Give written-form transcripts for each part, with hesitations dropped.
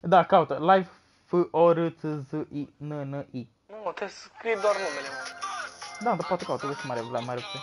Da, caută. Live F-O-R-T-Z-I-N-N-I. Nu, trebuie să scrii doar numele, mă. Da, dar poate caută, vezi mai repede.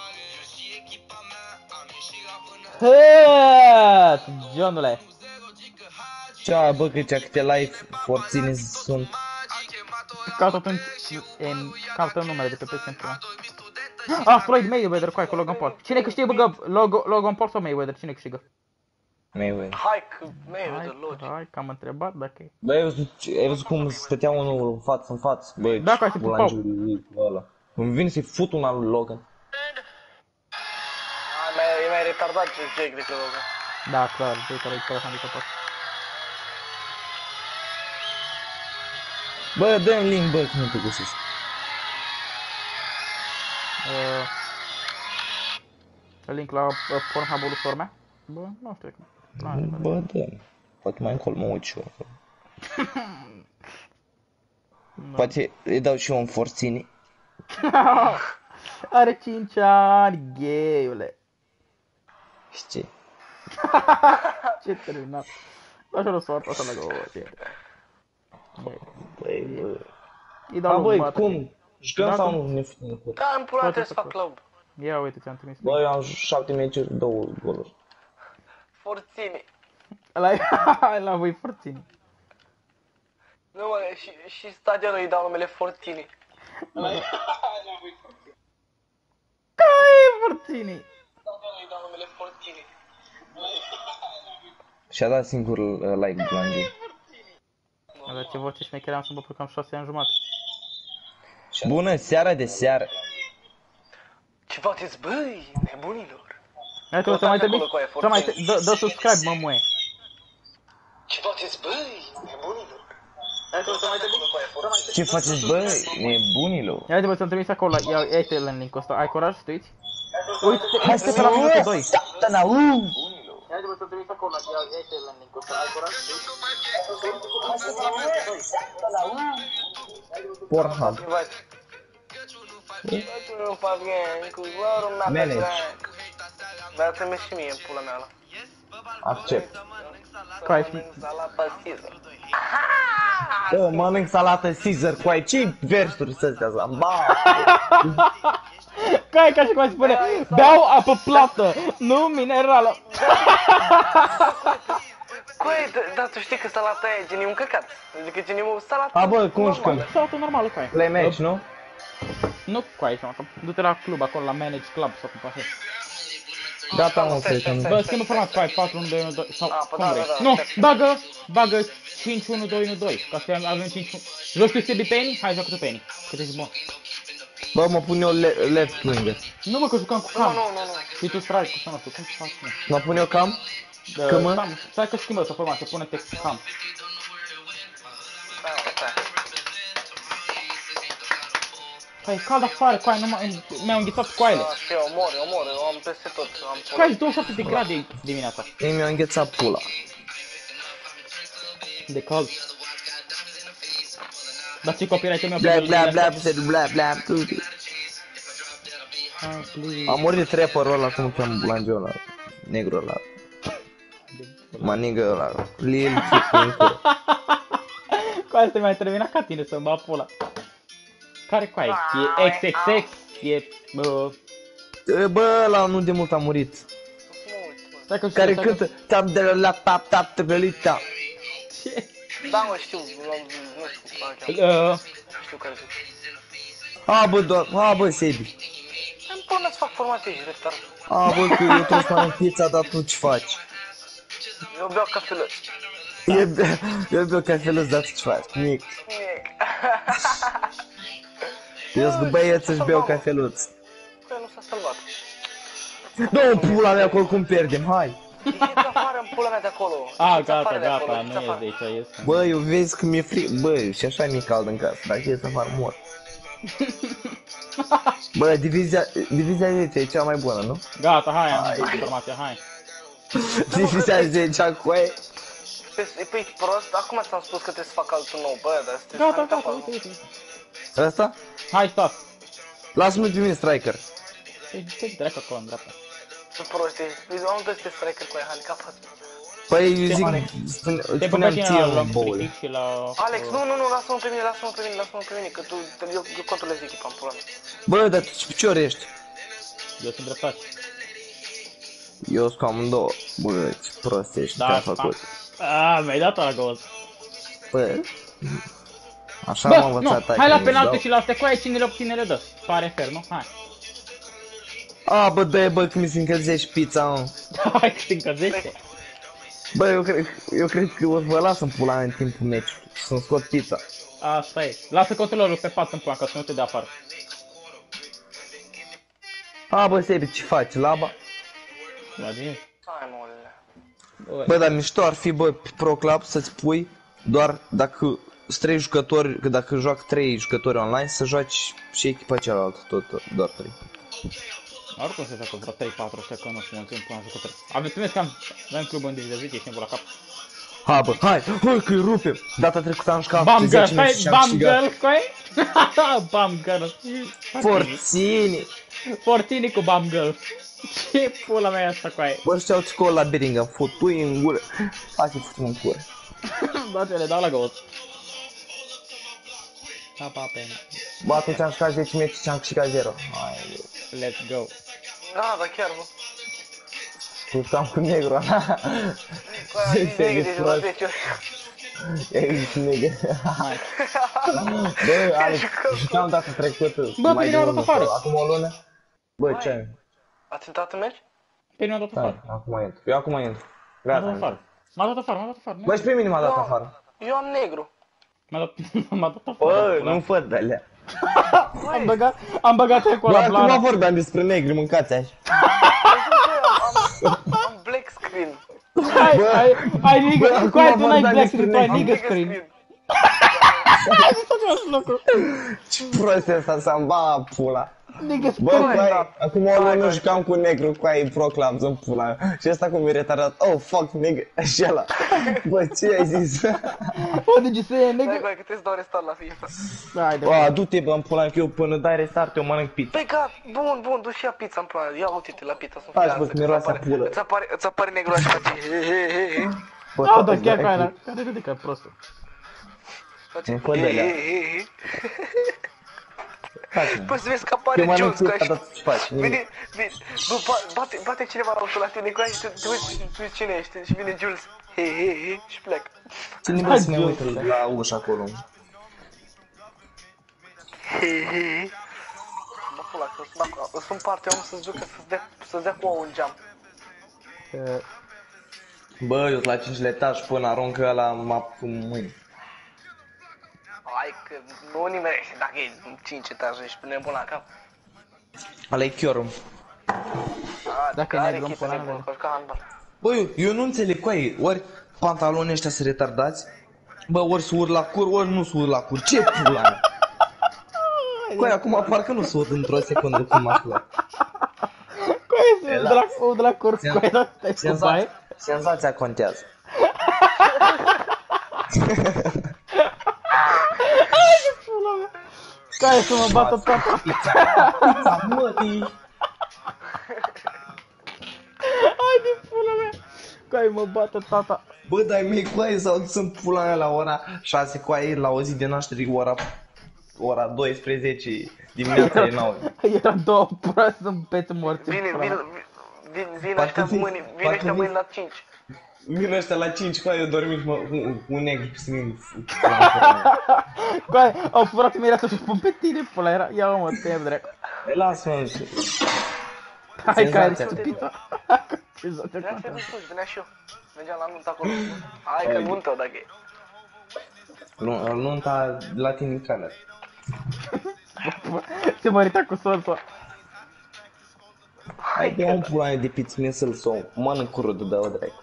Hăt, Johnule. Ce, bă, că câte live forțini sunt. Caută atunci, caută numele de pe PC. Ah, Floyd Mayweather, cu Logan Paul. Cine câștigă, bă, Logan Paul sau Mayweather? Cine câștigă? Mayweather. Hai că Mayweather, logic. Hai, că am întrebat dacă e. Bă, ai văzut cum stătea unul față în față? Bă, Da, ca să pupau. ăla. Îmi vine să-i fut una lui Logan. E mai retardat Jake decât Logan. Da, clar, Jake care e pe handicapat. Bă, dă-mi link, bă, că nu te găsesc. Link la Pornhub-ul mea? Bă, nu știu cum. Bă, dă-mi. Poate mai încolo mă uit și eu acolo. Poate îi dau și eu un forțini. Are 5 ani, gayule. Știi? Ce terminat. Lasă-l o soartă asta lângă o ce. Băi, bă. Îi dau Băi, lumea. cum? Jucăm sau nu ne fătim în cur? Da, în pula trebuie să fac club. Ia uite, ți-am trimis. Bă, eu am 7 meciuri, 2 goluri. Forțini. La voi Fortini. Nu, mă, și stadionul îi dau numele Fortini. Care Fortini? Stadionul îi dau numele Fortini. Și-a dat singur like Blangy. Dar ce voce șmecherea am să mă cam 6 ani jumate. Bună seara de seară. Ce faceți, băi, nebunilor? Hai tu, să mai trebuie, să mai dă subscribe, mă muie. Ce faceți, băi, nebunilor? Hai tu, să mai trebuie, Ce faceți, băi, nebunilor? Ia uite, să-mi trimis acolo, ia-te în link-ul ăsta. Ai curaj să te uiți? Uite pe la minutul 2. Satana, Ia uite, să-mi trimis acolo, ia-te în link-ul ăsta. Ai curaj să te uiți? Pornhub. Manage. Dar trebuie și mie în pula mea ăla. Accept. Salata Caesar. Bă, mănânc salată Caesar cu ai ce versuri să-ți ba. Ca și cum spune, beau apă plată, nu minerală. Coi, dar tu știi că salata aia e geni un căcat. Adică geni o salată. A, bă, cum jucăm? Salată normală, coi. Play match, nu? Nu cu aici, mă, du-te la club, acolo, la Manage Club sau cum poate. Gata, mă, cred că nu. Bă, schimbă format cu ai 4, 1, 2, 1, 2, sau cum da, vrei. da, Nu, da. bagă 5, 1, 2, 1, 2, ca să avem 5, joci tu Stevie Penny? Hai, joacă tu Penny, că te zic bun. Bă, mă pun eu left winger. Nu, mă, că jucam cu cam. Nu. Și tu strike cu să cum faci, mă? Mă pun eu cam? Că mă? Stai că schimbă să format, să pune text cam. Păi, cald afară, coai, mi-au înghețat coaile. Și eu omor, eu am peste tot. Coai, 27 de grade dimineața. Ei mi-au înghețat pula. De cald. Dar ce copyright mi-au Bla. Am murit rapperul ăla, cum cheamă Blangy ăla. Negru ăla. Manigă ăla. Lil Chico. Coai, să mai terminat ca tine să-mi bat pula. Care coai? E XXX? E... Bă, ăla nu de mult a murit. Care cântă tap de la tap de belita. Ce? Da, mă, știu, nu știu care zic. A, bă, Sebi. Îmi pune să fac formate și retard. A, bă, că eu trebuie să mănânc pizza, dar tu ce faci? Eu beau cafelăț. Eu beau cafelăț, dar tu ce faci? Nimic. Eu zic, băieți, își beau cafeluț. Păi nu s-a salvat. Dă-o pula mea acolo cum pierdem, hai! Ieși afară în pula mea de acolo. A, gata, nu ies de aici, ies. Bă, eu vezi că mi-e fric, bă, și așa mi-e cald în casă, dacă ies afară mor. Bă, divizia 10 e cea mai bună, nu? Gata, hai, am văzut informația, hai. Divizia 10 acoi. Păi prost, acum ți-am spus că trebuie să fac altul nou, bă, dar trebuie să Gata, uite. Asta? Hai, stop. Lasă-mă de mine striker. Ce dracu acolo în dreapta? Ce prost ești, eu am dă-ți striker cu aia handicapat. Păi zic, spuneam ție la un boule. și la... Alex, nu, lasă-mă pe mine, că eu controlez echipa în pula mea. Bă, dar ce picior ești? Eu sunt dreptate. Eu sunt cu amândouă. Bă, ce prost ești, te-am făcut. Mi-ai dat-o la gol. Bă, așa m-am învățat. Hai la penalti și la astea, coaie, cine le dă? Pare fair, nu? Hai. Bă, dă-i, bă, că mi se încălzești pizza, mă. Hai că te încălzește. Bă, eu cred că o să vă las în pula mea în timpul meciului, să-mi scot pizza. Asta e. Lasă controlorul pe pat în pula, ca să nu te dea afară. Bă, Sebi, ce faci, laba? La zi. Hai, mole. Bă, dar mișto ar fi, bă, pe Pro Club să-ți pui doar dacă sunt 3 jucători, că dacă joacă 3 jucători online, să joaci și echipa cealaltă, tot, doar 3. Oricum se joacă vreo 3-4 ăștia, că nu știu mulțumim până la jucători. Mulțumesc că avem club în divizia 10, ești nebun la cap. Bă, hai că-i rupem! Data trecută am jucat Bam girl, meci și am câștigat. Bam girl. Fortini cu bam girl. Ce pula mea e asta, coaie? Bă, știau ce col la Birmingham, futui în gură. Hai să futem în cură. Da, le dau la gol. Bă, atunci am jucat 10 meci și am câștigat 0. Let's go. Da, chiar, bă. Tu jucam cu negru, aha. Negri de la 10 ori. Ești negru. Bă, Alex, jucam data trecută. Bă, pe mine m-a dat afară. Acum o lună. Bă, ce ai? Ați intrat în meci? Pe mine m-a dat afară. Acum intru. Eu acum intru. M-a dat afară. M-a dat afară. Bă, și pe mine m-a dat afară. Eu am negru. M-a dat afară. Bă, nu fă de alea. Am băgat acolo la Bă, acum vorbeam despre negri, mâncați așa. Am black screen. Ai nigga, coaie, tu n-ai black screen, tu ai nigga screen. Hai să faci lucru. Ce prost e asta, să-mi ba pula. Nigga Bă, screen. coaie, acum o lună jucam cu negru, coaie, Pro Club, să-mi pula mea. Și ăsta cum e retardat, oh, fuck, nigga, și ăla. Bă, ce ai zis? What did you say, nigga? Hai, că trebuie să dau restart la FIFA. Hai, du-te, bă, în pula mea, că eu până dai restart, eu mănânc pizza. Păi gata, bun, du și ia pizza în pula. Ia uite-te la pizza, sunt Faci, bă, că miroase a pulă. Îți apare negru așa, he. Au, da, chiar ca aia, care ridică prostul. Nu fă de alea. Păi să vezi că apare Jules, că vine, bate cineva la ușă la tine cu aia și tu uiți cine ești și vine Jules, he, și pleacă. Ține bă să ne uită la ușă acolo. He. Mă pula, că sunt partea om să-ți ducă să-ți dea cu ouă în geam. Bă, eu la 5 etaj până aruncă ăla în mâini. Hai că nu nimerește dacă e 5 etaje și până nebun la cap. Ăla-i Chiorum. Dacă e negru în pula mea. Bă, eu nu înțeleg cu ei, ori pantalonii ăștia sunt retardați, bă, ori s-o urc la cur, ori nu s-o urc la cur, ce pula mea? Cu aia, acum parcă nu s-o urc într-o secundă cum aș lua. Cu aia, de la curs, cu aia, stai cu baie. Senzația contează. Care să mă bată tata? Pizza, mătii! Hai de pula mea! Care mă bată tata? Bă, dar mei coaie s-au dus în pula mea la ora 6 coaie, la o zi de naștere, ora 12 dimineața de 9. Era două proaste în pețe morți. Vin ăștia mâini la 5. Vin ăștia la 5 coaie, eu dormit un negru pe sine. Coaie, au furat mirea să-și pun pe tine, pula, era, ia mă, te iau dracu. Lasă-mă. Hai, care ești stupidă. Venea și eu. Mergeam la nuntă acolo. Hai că nuntă dacă e. Nunta la tine în cameră. Se mărita cu sorsa. Hai de un pula de pizza mie să-l sau mănânc cu rodul, dă-o dracu.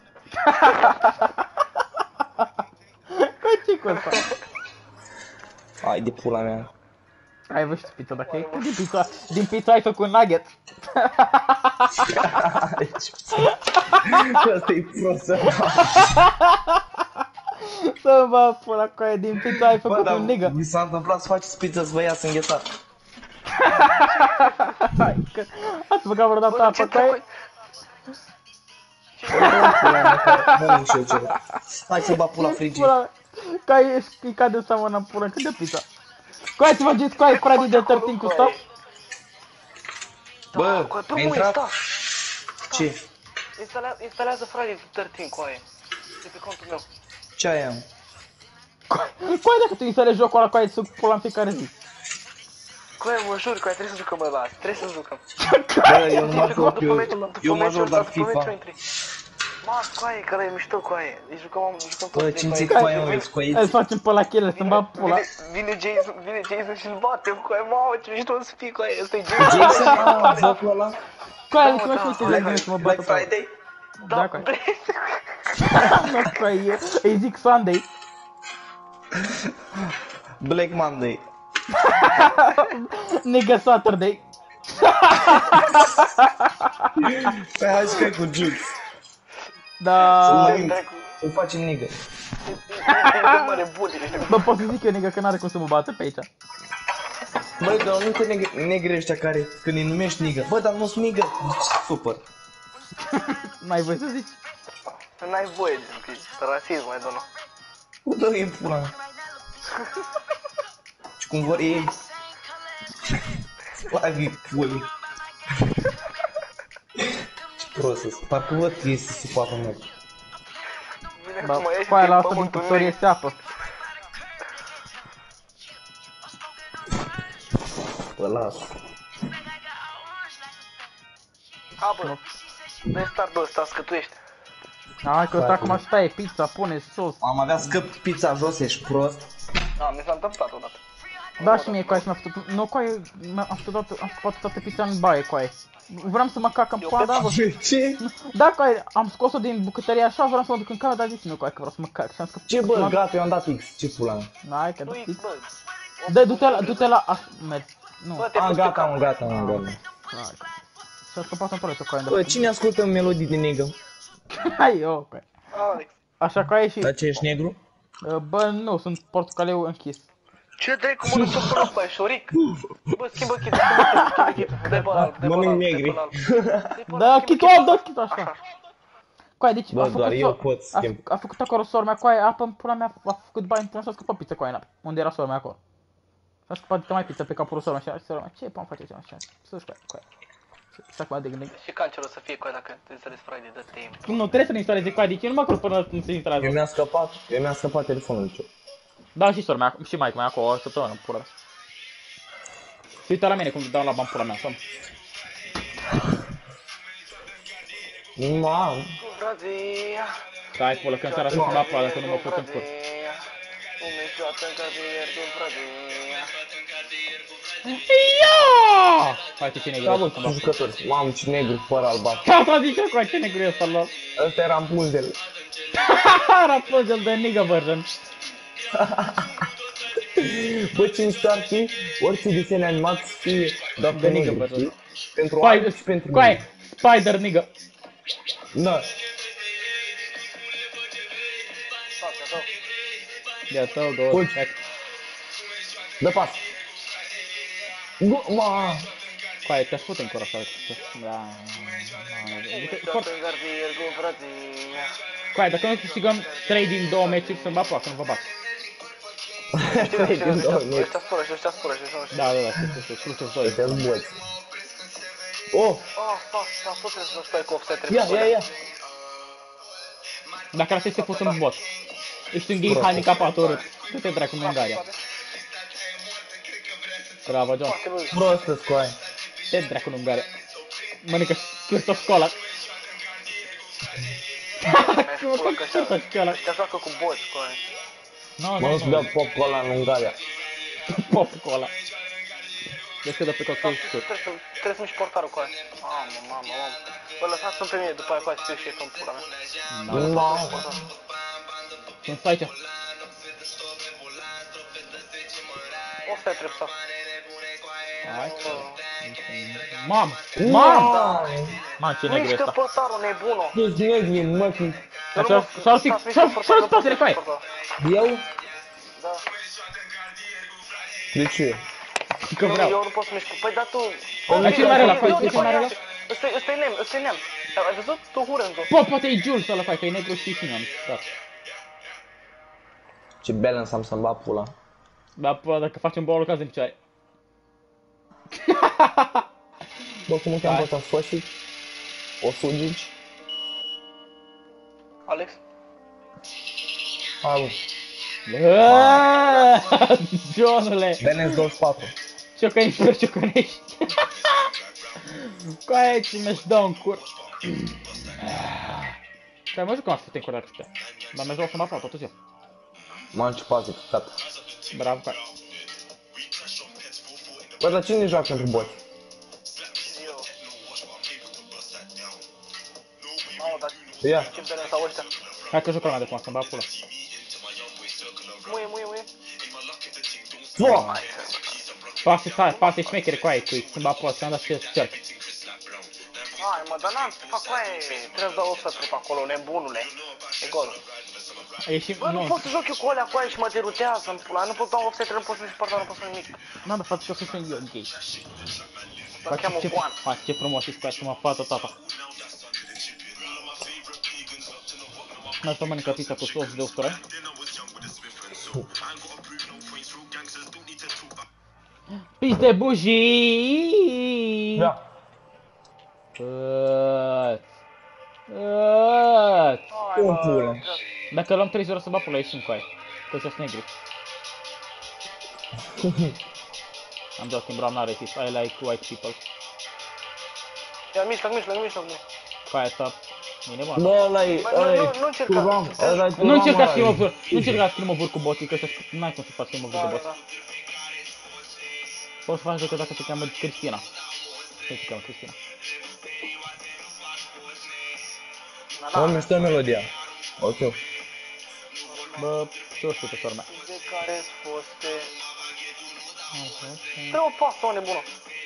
Ce cu ăsta? Hai de pula mea. Ai văzut pizza dacă e? Din pizza ai făcut nugget. Asta-i prostă. Să mă pula cu aia, din pizza ai făcut un nigga. Mi s-a întâmplat să faceți pizza să vă iasă înghețat. Ați băgat vreodată apă cu aia? Mănânc și eu ceva. Hai să bag pula frigii. Coaie, îi cade să mănă în pulă cât de pizza. Coaie, să faceți coaie Friday de 13 cu stop? Bă, ai intrat? Ce? Instalează Friday 13 cu aia. De pe contul meu. Ce ai am? Coaie, dacă tu instalezi jocul ăla, coaie, suc pula în fiecare zi. Coaie, mă jur, coaie, trebuie să jucăm ăla. Trebuie să jucăm. Bă, eu nu mă joc, eu mă joc doar FIFA. Mă, coaie, că ăla e mișto, coaie. Îi jucăm Bă, toți cine trei, zic coaie. coaie, mă, scoiți? Îți facem pe la chele, să-mi bag pula. Vine Jason și-l batem, coaie, mamă, ce mișto să fii, coaie, ăsta e Jason. Jason, mă, jocul ăla? Coaie, Da, să da, mă știu hai, să hai. să mă Black bată. Friday? Da, coaie. Nu, coaie, îi zic Sunday. Black Monday. Nigga Saturday. Păi hai să cai cu Jux. Da. Să facem nigă. E mare bully. Bă, pot să zic eu, nigga, că n-are cum să mă bată pe aici. Băi, dar nu te negri ăștia care, când îi numești nigă. Bă, dar nu sunt nigă. Super. N-ai voie să zici. N-ai voie, rasism, mai doamnă. Bă, dă-i pula mea. Și cum vor ei. Slavii puli. Ce prost să parcă văd că este supatul meu. Bă, coaie la asta din cuptorie este apă. Bă, las. A, bă, dă-i start-ul ăsta, scătuiești. Hai că ăsta acum stai, pizza, pune sos. Am avea scăp pizza jos, ești prost. Da, mi s-a întâmplat odată. Da, și mie, coaie, și mi-a făcut... Nu, coaie, am scos toată pizza în baie, coaie. Vreau să mă cac în pula, da, bă. Ce? Da, coaie, am scos-o din bucătărie așa, vreau să mă duc în camera, dar zis nu, coaie, că vreau să mă cac și am scăpat. Ce bă, gata, eu am dat X, ce pula mea. Hai, că da, Nu-i, X. bă. Dă, du-te la... Mergi. Nu. Bă, te-ai Am pus pe gata, cap. am gata. Hai, că... Și-a scăpat în toaletă, coaie, Bă, cine ascultă melodii de nigă? Hai, eu, coaie. Alex. Așa, coaie și... Dar ce, ești negru? Bă, nu, sunt portocaleu închis. Ce dai cu mănânc tot până pe șoric? Bă, schimbă chitul, dă-i pe ăla, dă-i pe Mănânc ăla, negri. dă-i pe ăla. Da, chitul ăla, da, chitul așa. Coaie, deci Bă, a făcut doar eu pot schimb. a făcut acolo sora mea, coaie, apă în pula mea, a făcut bani până s-a scăpat pizza, coaie, în apă. Unde era sora mea acolo. S-a scăpat mai pizza pe capul sora mea și sora mea, ce pam face ceva așa? Să-și coaie. Și acum de gândit. Și cancerul să fie, coaie, dacă te înțelegi Friday, dă-te. Nu, trebuie să-mi instaleze coaie, deci eu nu mă cred până nu se instalează. Eu mi-a scăpat telefonul, ce? Da, și sora mea, și maică mea acolo, o săptămână, pula mea. Și uita la mine cum dau la bani pula mea, să-mi. Mamă. Brazia. Stai, pula, când seara să-mi la dacă nu mă pot în cur. Ume joacă în cartier cu Brazia. Ia! Hai, ce negru Da, bă, ăsta, ce jucători. Mamă, ce negru, păr albastru. Asta zice cu ce negru e ăsta, lol. Ăsta era Rapunzel. Rapunzel de nigga version. Bă, ce mișto ar fi orice desene animat să fie doar De pe nigga negru, version. știi? Pentru albi și pentru mine. Coaie, Spider nigga. Da. Ia tău, două, Uite. hai. Dă pas. Ma. Coaie, te-aș pute în cor așa. Da. Cartier cu Brazia. Coaie, dacă noi câștigăm 3 din 2 meciuri, să-mi bat placă, nu vă bat. Ăștia spură, ăștia spură. Da, plus 2. Te-am boți. Oh, Fuck, tot trebuie să stai cu offset, trebuie să ia. Dacă ar fi să fost un bot. Ești un gay handicapat urât. Du-te dracu în Ungaria. Bravo, John. Prostă scoai. Te dracu în Ungaria. Mănâncă Christoph Scola. Christoph Scola. Ăștia joacă cu boți, coaie. Mă nu-ți dă pop-cola în Ungaria. Pop cola. Deci că dă pe costul scurt. Trebuie să-mi și portarul, coaie. Mamă. Bă, lăsați-mi pe mine, după aia coaie să fiu șef în pula mea. Mamă. Când stai aici. Offset trebuie să... Hai. Mamă! Mamă, ce negru e Mișcă ăsta. portarul, nebunul. Ești negri, mă, fi. Și-ar fi spatele, coaie. Eu? Da. De ce? Că vreau. Eu nu pot să mișc. Păi da tu... Dar ce mai are ăla, coaie? Ce mai are ăla? Ăsta-i neam. Ai văzut? Tu Hurenzo. Poate e Jules ăla, că e negru și cine am dat. Ce balance am să-mi bat pula. Dar dacă facem ball caz în picioare. Bă, cum o cheamă pe ăsta? Fășic? O sugici? Alex? Hai, bă. Johnule! Balance 24. Ciocănișori, ciocănești. Coaie, ce mi-aș da un cur. Că mă jucam să te încură atâtea. Dar mi-aș dau să mă aplaud toată ziua. M-am început zic, gata. Bravo, coaie. Bă, dar cine joacă pentru boți? Eu. Mamă, dar Ia. ce balance au ăștia? Hai că jucăm mai de cum să-mi bag pula. Muie. Fuck! Pase șmechere coaie, cu să-mi bag pula, să-mi dat și cerc. Hai mă, dar n-am ce fac cu aia, trebuie să dau 100 trup acolo, nebunule. E gol. E și... Bă, nu pot să joc eu cu alea cu aia și mă derutează în pula, nu pot da offset, nu pot să mișc partea, nu pot să nimic. N-am de față că o să sunt eu, gay. Mă cheamă Juan. Hai, ce frumos ești cu aia, să mă fată tata. N-aș să mănâncă pizza cu sos de usturoi? Pis de bujii! Da. Cum pula? Dacă luăm 3 ore să bag pula, ieșim cu aia. Că ăștia sunt negri. I'm joking, bro, I'm not racist. I like white people. Ia, mijloc, nu. Cu aia asta... E nebun. Bă, ăla-i... Nu încerca. Nu încerca schimbăvuri, nu încerca schimbăvuri cu boții, că ăștia n-ai cum să faci schimbăvuri de boți. Da. Poți să faci decât dacă se cheamă Cristina. Ce se cheamă Cristina? Mă, mișto melodia. Ok. Bă, ce o știu pe sora mea. De care foste... Dă o pasă, o nebună.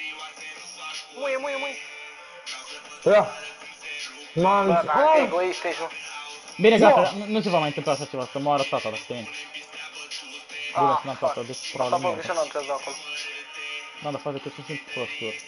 Muie. Ia. M-am... Bă, da, egoist ești, nu? Bine, gata, nu se va mai întâmpla așa ceva, să moară tata dacă te mint. Bine, să n-am fuck. tata, deci Asta probabil bă, nu. greșeală am trezat acolo. N-am de față că sunt prosturi.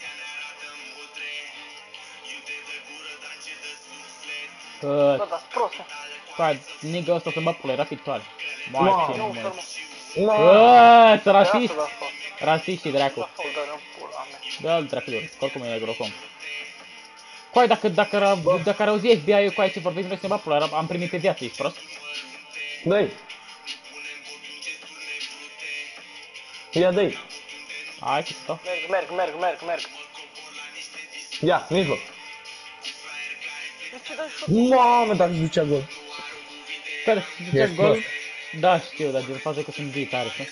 Bă, dar prost, mă. Hai, nigga ăsta să-mi bag pula, era pictoare. Moare ce Nu, mă. fermă. Să rasist! Ia să dau fac. Rasist și dracu. Da, fac, dar în pula mea. Dă-l dracu de ori, oricum e negru oricum. Coai, dacă ar auzi FBI-ul cu aici ce vorbim noi să-mi bag pula, am primit pe viață, ești prost? Dă-i. Ia, dă-i. Hai, ce stau. Merg. Ia, mijloc. De ce dai șut? Mamă, dacă își ducea gol. Care să zicea Ești gol? prost. Da, știu, dar din față că sunt viitare, știi?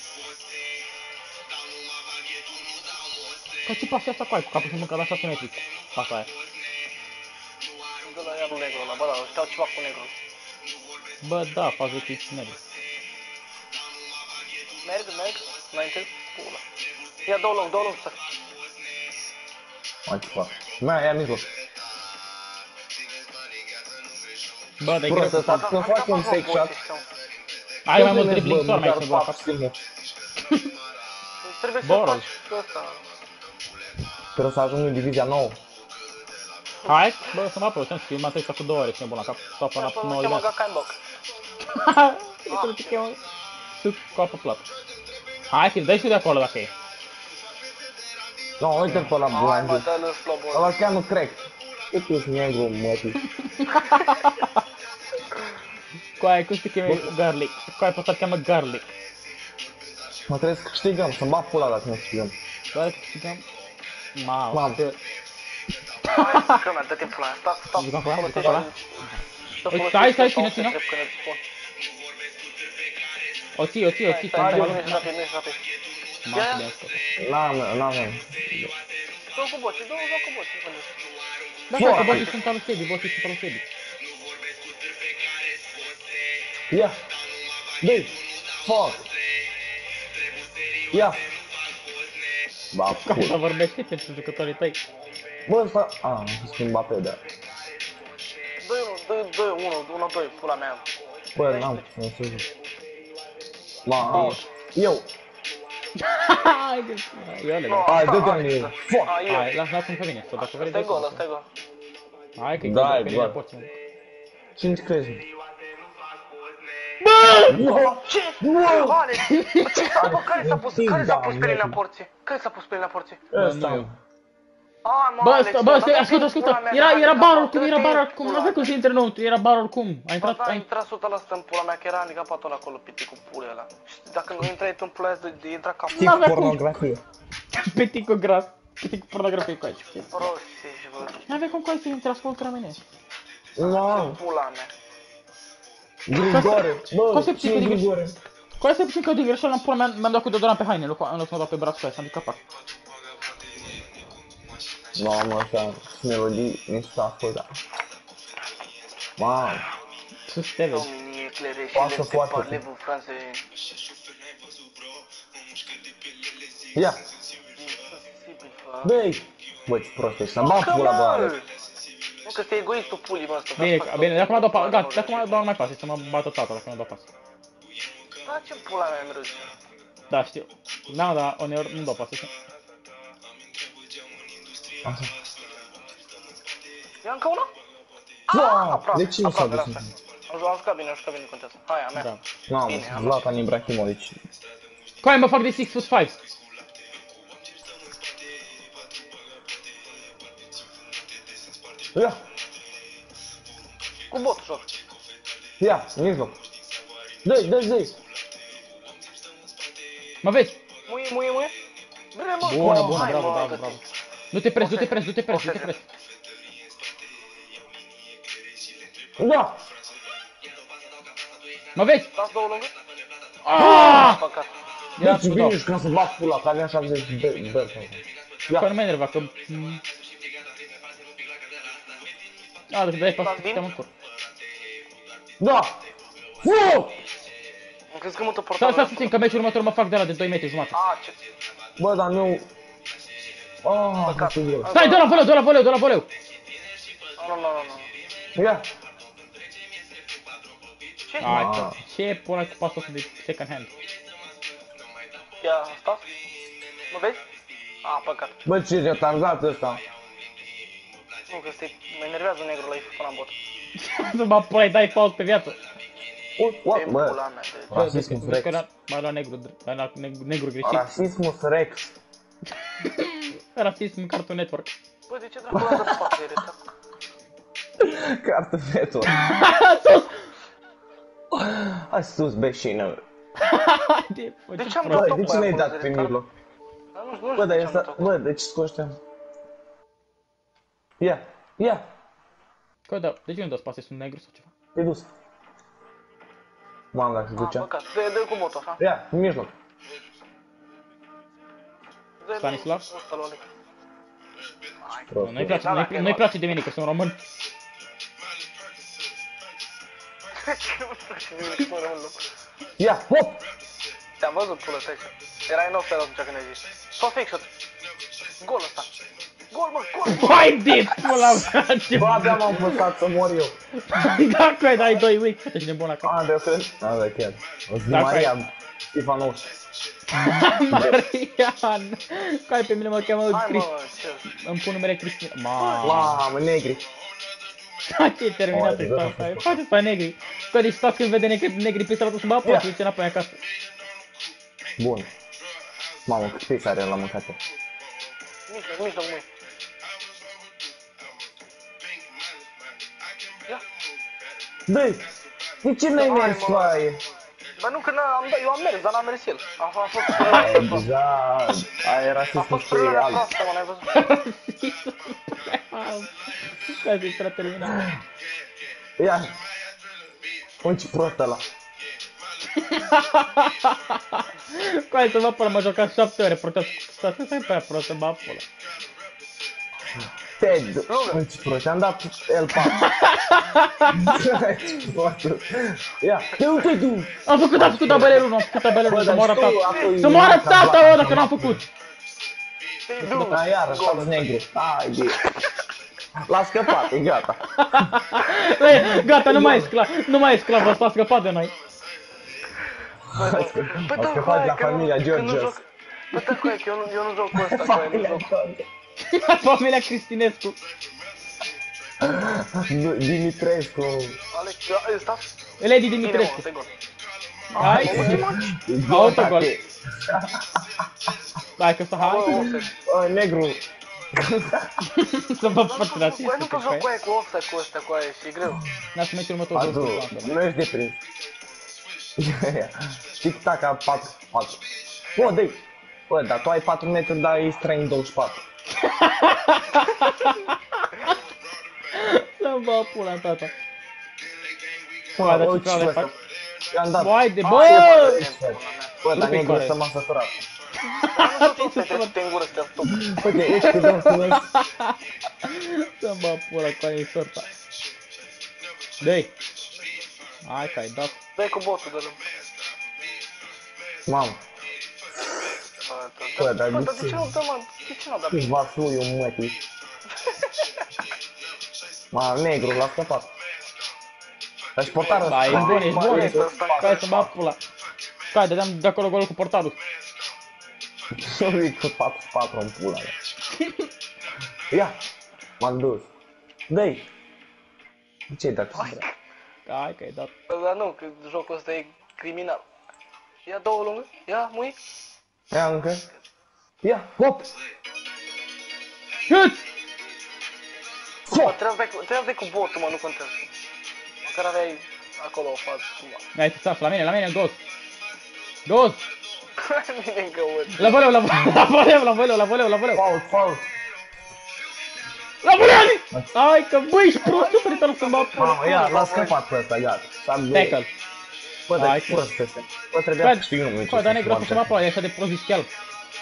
Că ce pasă asta cu aia, cu capul și mâncă la 6 metri. Pasa aia. Dă la ea lui negru ăla, bă, da, știau ceva cu negru. Bă, da, fază că e negru. Merg, înainte, pula. Ia, dă-o lung, stai. Mai ce fac? Mai, ia mijloc. Bă, dar e Prost greu. ăsta, când faci un fake shot... Ai mai mult dribbling sor mai să-mi bag cap. Trebuie să Borul. faci ăsta. Sper să ajung în divizia 9. Hai, bă, să mă apă, știam să fiu mai trei cu 2 ore, și nebun la cap. Stau până la 9 Cheamă dimineața. Gakaimbok. Cum te cheamă? Suc cu apă plată. Hai, fi, dai și de acolo dacă e. No, uite pe ăla Hai, mă, blond. dă-l slobor. Ăla cheamă crack. Cât ești negru, mătii. Coaie, cum se cheamă Garlic? Coaie, pe ăsta cheamă Garlic. Mă trebuie să câștigăm, să-mi bat pula dacă nu câștigăm. Doar că câștigăm... Mamă, Mamă. Câmea, dă-te pula, stop. Jucăm cu ăla? Folosește- Jucăm cu ăla? să Uite, folosești stai, așa ține, un ține. secret când îți spun. O ții, Stai, să-mi nu dau. ești rapid. Mamă, bine scos. N-am. Dă cu boții, dă cu boții. Da, Fuck. că boții sunt al Sebi, boții sunt al Sebi. Ia. Dă-i. Fuck. Ia. Ba, Ca să pula. vorbește pentru jucătorii tăi. Bă, ăsta... A, am zis Mbappé, da. 2-1, pula mea. Bă, n-am, nu știu. Ma, eu. Hai, eu le dau. Hai, dă-te în el. Fuck. Eu. Hai, lasă-mi pe mine, să dacă vrei Asta e dai gol, să- asta e gol. Hai că-i Da, că bă. nu poți. Cine crezi? Ce? Alex! Ce s-a făcut? Care s-a pus pe linia porții? Care s-a pus pe linia porții? Ăsta. Bă, ascultă. Era bar oricum, nu avea cum să intre înăuntru, era bar oricum. A intrat, A intrat 100% în pula mea, că era handicapat ăla acolo, piticul pulei ăla. Și dacă nu intrai tu în pula aia, intra capul. Tip pornografie. Peticul gras, peticul pornografie cu aici. Prost ești, bă. N-avea cum să intre, ascultă rămânești. Wow. Pula mea. Grigore. Bă, cine e Grigore? Cu aia să puțin că din greșeală în pula mea mi-am dat cu deodorant pe haine, în loc să mă dau pe braț cu aia, s-am handicapat. Mamă, așa, melodii nici s-a ascultat. Mamă. Sus TV. Domnii eclere și Poate le foarte parlez-vous français. Ia. Băi. Bă, ce prost ești, să-mi bag pula, bă. Nu, că este egoistul pulii, mă, ăsta. Bine, de acum dau pas, gata, de acum dau mai pas, să mă bată tata dacă nu dau pas. Da, ce pula mea îmi râzi? Da, știu. Da, da, uneori nu dau pas, știu. Așa. Ia încă una? Da, de ce nu s-a dus? Am jucat bine, nu contează. Hai, a mea. Da. Mamă, Zlatan Ibrahimovic. Coi, mă fac de 6'5". Ia, Cu botul joc. ia, mijloc. Dă-i. Mă vezi? Muie. Bine, mă. Bună, Hai, bravo, mă, bravo, găti. bravo. Nu te presi. Da. Mă vezi? Dați două lungă? Aaaa! Păcat. Ia Deci tu dau. bine, ca să bag pula, că aveam 70 de beri. Că nu mă enerva, că... A, deci dai pas, te-am în cur. Da. Fu! Am crezut că mă tot Stai portabil. puțin, că meciul următor mă fac de la de 2 metri jumate. Ce... Bă, dar nu... Păcat. Stai, dă la voleu! Nu. Ia. Ce? Hai, ce pula cu pasul ăsta de second hand? Ia, stați. Mă vezi? Păcat. Bă, ce retardat ăsta. Nu, că mă enervează negrul ăla, până în bot. Să mă pui, dai fault pe viață. What, Ce bă? pula mea, de... Rasismus Vezi că rex. m-a luat negru greșit. Rasismus rex. Rasism Cartoon Network. Bă, de ce dracu l-am dat spate, retat? Cartonetul. Sus! Hai sus, beșină. De ce am Bă, dat-o de ce pe n-ai acolo dat de pe retard? mijloc? Nu Bă, dar știu ce am ăsta... dat-o. Bă, de ce scoși ăsta? Ia. Că da, de ce nu dă spate, sunt negru sau ceva? E dus. Manga se ducea. Păcat, dă cu botul, așa. Ia, în mijloc. Stanislav? Ăsta lui Alex. Prost. Nu-i place de mine, că sunt român. Ce nu-mi place de mine, că sunt rămân loc. Ia, hop! Te-am văzut, pulă, trece. Erai în offside atunci când ai zis. Sau fake shot. Gol ăsta. Gol, mă, gol! Hai de pula mea, ce Bă, abia m-am păsat să mor eu. Dacă ai dai 2 week, ești nebun la cap. De asta? Da, chiar. O zi Dacă Maria, Stefanos. Marian! Care pe mine mă cheamă Hai, Cristi. mă, ce? Îmi pun numele Cristina. Mamă, negri. Ce e terminat ăsta? Face asta negri. Că deci stați când vede negri pe stradă să bă, poți duce înapoi acasă. Bun. Mamă, cât pis are la mâncate. Mijloc, măi. Ia. Dă-i! De ce n-ai Hai, mers, mă. băi? Bă, nu, că eu am mers, dar n-am mers el. A fost Deja, aia era A fost și prea alb. proastă, mă, n-ai văzut? Stai să-i s-a terminat. Ia! Bă, ce prost ăla. Hai să mă până mă jucat 7 ore, protest. Stai pe prost să mă pula. Ted, bă, ce prost, am dat L4. Ce prost. Ia, te uite tu! Am făcut tabelerul 1, am făcut tabelerul 1, Bă, să dar moară știu, tata. acolo Să e moară marca tata, black. bă, dacă n-am făcut. Da, iară, șapte negru. Hai, bine. L-a scăpat, e gata. Gata, nu mai e sclav, ăsta a scăpat de noi. A scăpat la familia Georgios. Bă, da, coaie, că eu nu joc cu ăsta, coaie, nu joc. Familia Cristinescu. Dimitrescu. Alex, ăsta? Lady Bine, mă, Dimitrescu. ăsta-i gol. Hai, autogol. Hai că Bă, hai. offside. Negru. Să vă fac la Băi, nu pot joc cu aia cu offside cu ăsta, cu aia, și e greu. N-ați meci următorul Adu, joc. nu ești deprins. Tic-tac, 4. Bă, dă-i. Bă, dar tu ai 4 metri, dar ei străini 24. Să-mi bă pula în tata. Bă, dar ce uite treabă ce fac? fac. I-am dat. Băi de bă! Bă, dar Rupe negru care. să m-a săturat. Nu știu să trebuie să te îngură să te stop. Uite, ești cu domnul frumos. Să-mi bă pula cu aia e sorta. Dă-i. Hai că ai dat. Dai cu botul de lâmb. Mamă, Bă, dar Bă, de dar de ce? ce nu dă, mă? De ce nu dă? Câți vasului un mătii. Negru, l-a scăpat. Dar și portarul. Da, ești bun, ești bun, ești bun. Stai, Hai să-mi bă pula. Stai, dădeam de acolo golul cu portarul. Sorry cu 4 în pula mea. Ia, m-am dus. Dă-i. De ce-ai dat? Hai că ai dat. Dar nu, că jocul ăsta e criminal. Ia două lungă, ia, mui. Ia încă. Ia, hop! Cât? Bă, trebuie să dai cu botul, mă, nu contează. Măcar aveai acolo o fază, cumva. Hai să la mine, gos. Gos! Mine încă urci. La voleu, la voleu. Fault. La voleu! Hai că băi, ești prost, suferitor să-mi bă pula. Mamă, ia, l-a scăpat pe ăsta, gata. Tackle. Bă, dar Hai e că- prost ăsta. Bă, trebuia să știi numai ce Bă, dar negru să să mă pula, e așa de prost zici el.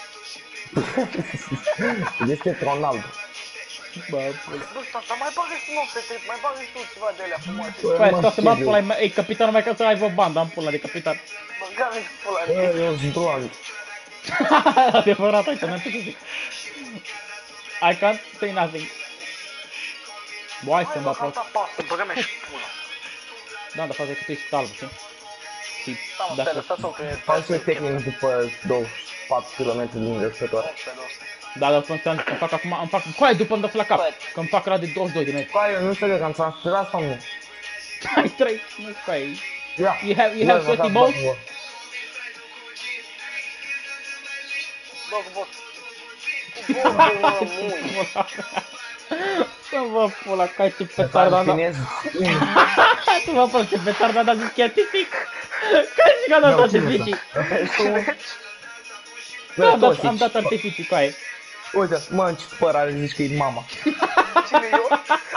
Este Ronaldo. Bă, pula. Bă, dar mai bagă și nu, fete, mai bagă și tu ceva de alea frumoase. Băi, stau să mă pula, e capitanul mai ca să aibă bandă, am pula de capitan. Băgare și pula Bă, mea. eu sunt blond. Adevărat, aici, n-am ce să zic. I can't say nothing. Bă, hai să-mi bă prost. Pasă, băga mea și pula. Da, dar faza e că tu ești alb, știi? Și Da, mă, stai, dacă... lăsați-o că e... Fac și eu tehnic după 24 km din răsătoare. Da, dar spun să fac acum, îmi fac... Coaie, după îmi dați la cap. Că îmi fac ăla de 22 de metri. Coaie, nu știu că am transferat sau nu? Hai, 3, nu coaie. Ia. You have sweaty balls? Bă, cu bot. Cu botul, mă, mui. Să vă pula, ca ce petarda, da. Să vă pula, ce petarda, da, zic scientific. Ca și că dat artificii. Da, am dat artificii, coaie. Uite, mă, ce păr are, zici că e mama. Cine eu?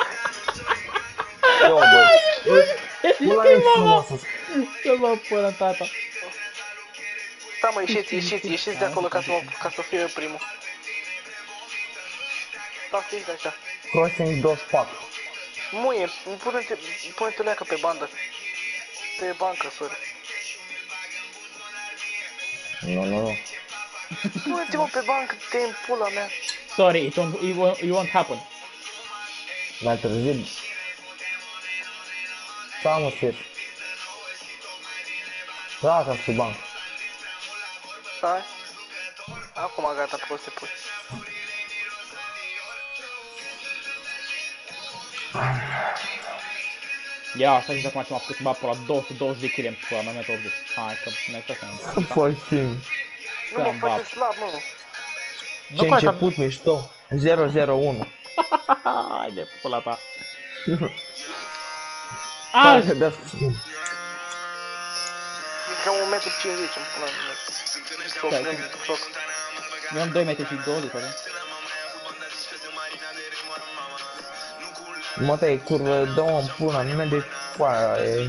Eu, bă. Ești Pula că e e mama. frumoasă. Să vă pula, tata. Da, mă, ieșiți de acolo ca să fie primul. Stați aici de așa. Crossing 24. Muie, pune-te leacă pe bandă. Pe bancă, sorry. Nu. Pune-te-mă pe bancă, te-ai în pula mea. Sorry, it won't happen. Mai târziu. Da, mă, șef. Da, ca să banc. Stai. Acum gata, poți să te pui. Ia, asta zici acum ce m-a făcut să bat pula 220 de kg în pula mea, mi-a 80. Hai că ne stai să ne Puțin. Nu mă Să-mi face bat. slab, mă. Ce început mișto. 001. Hai de pula ta. Hai Azi! să dea E ca 1,50 m în pula mea. Să o Stai, plâng cu foc. Eu am 2 metri și 20, poate. Mă, te curvă, dă-mă în pula, nume de foaia, e...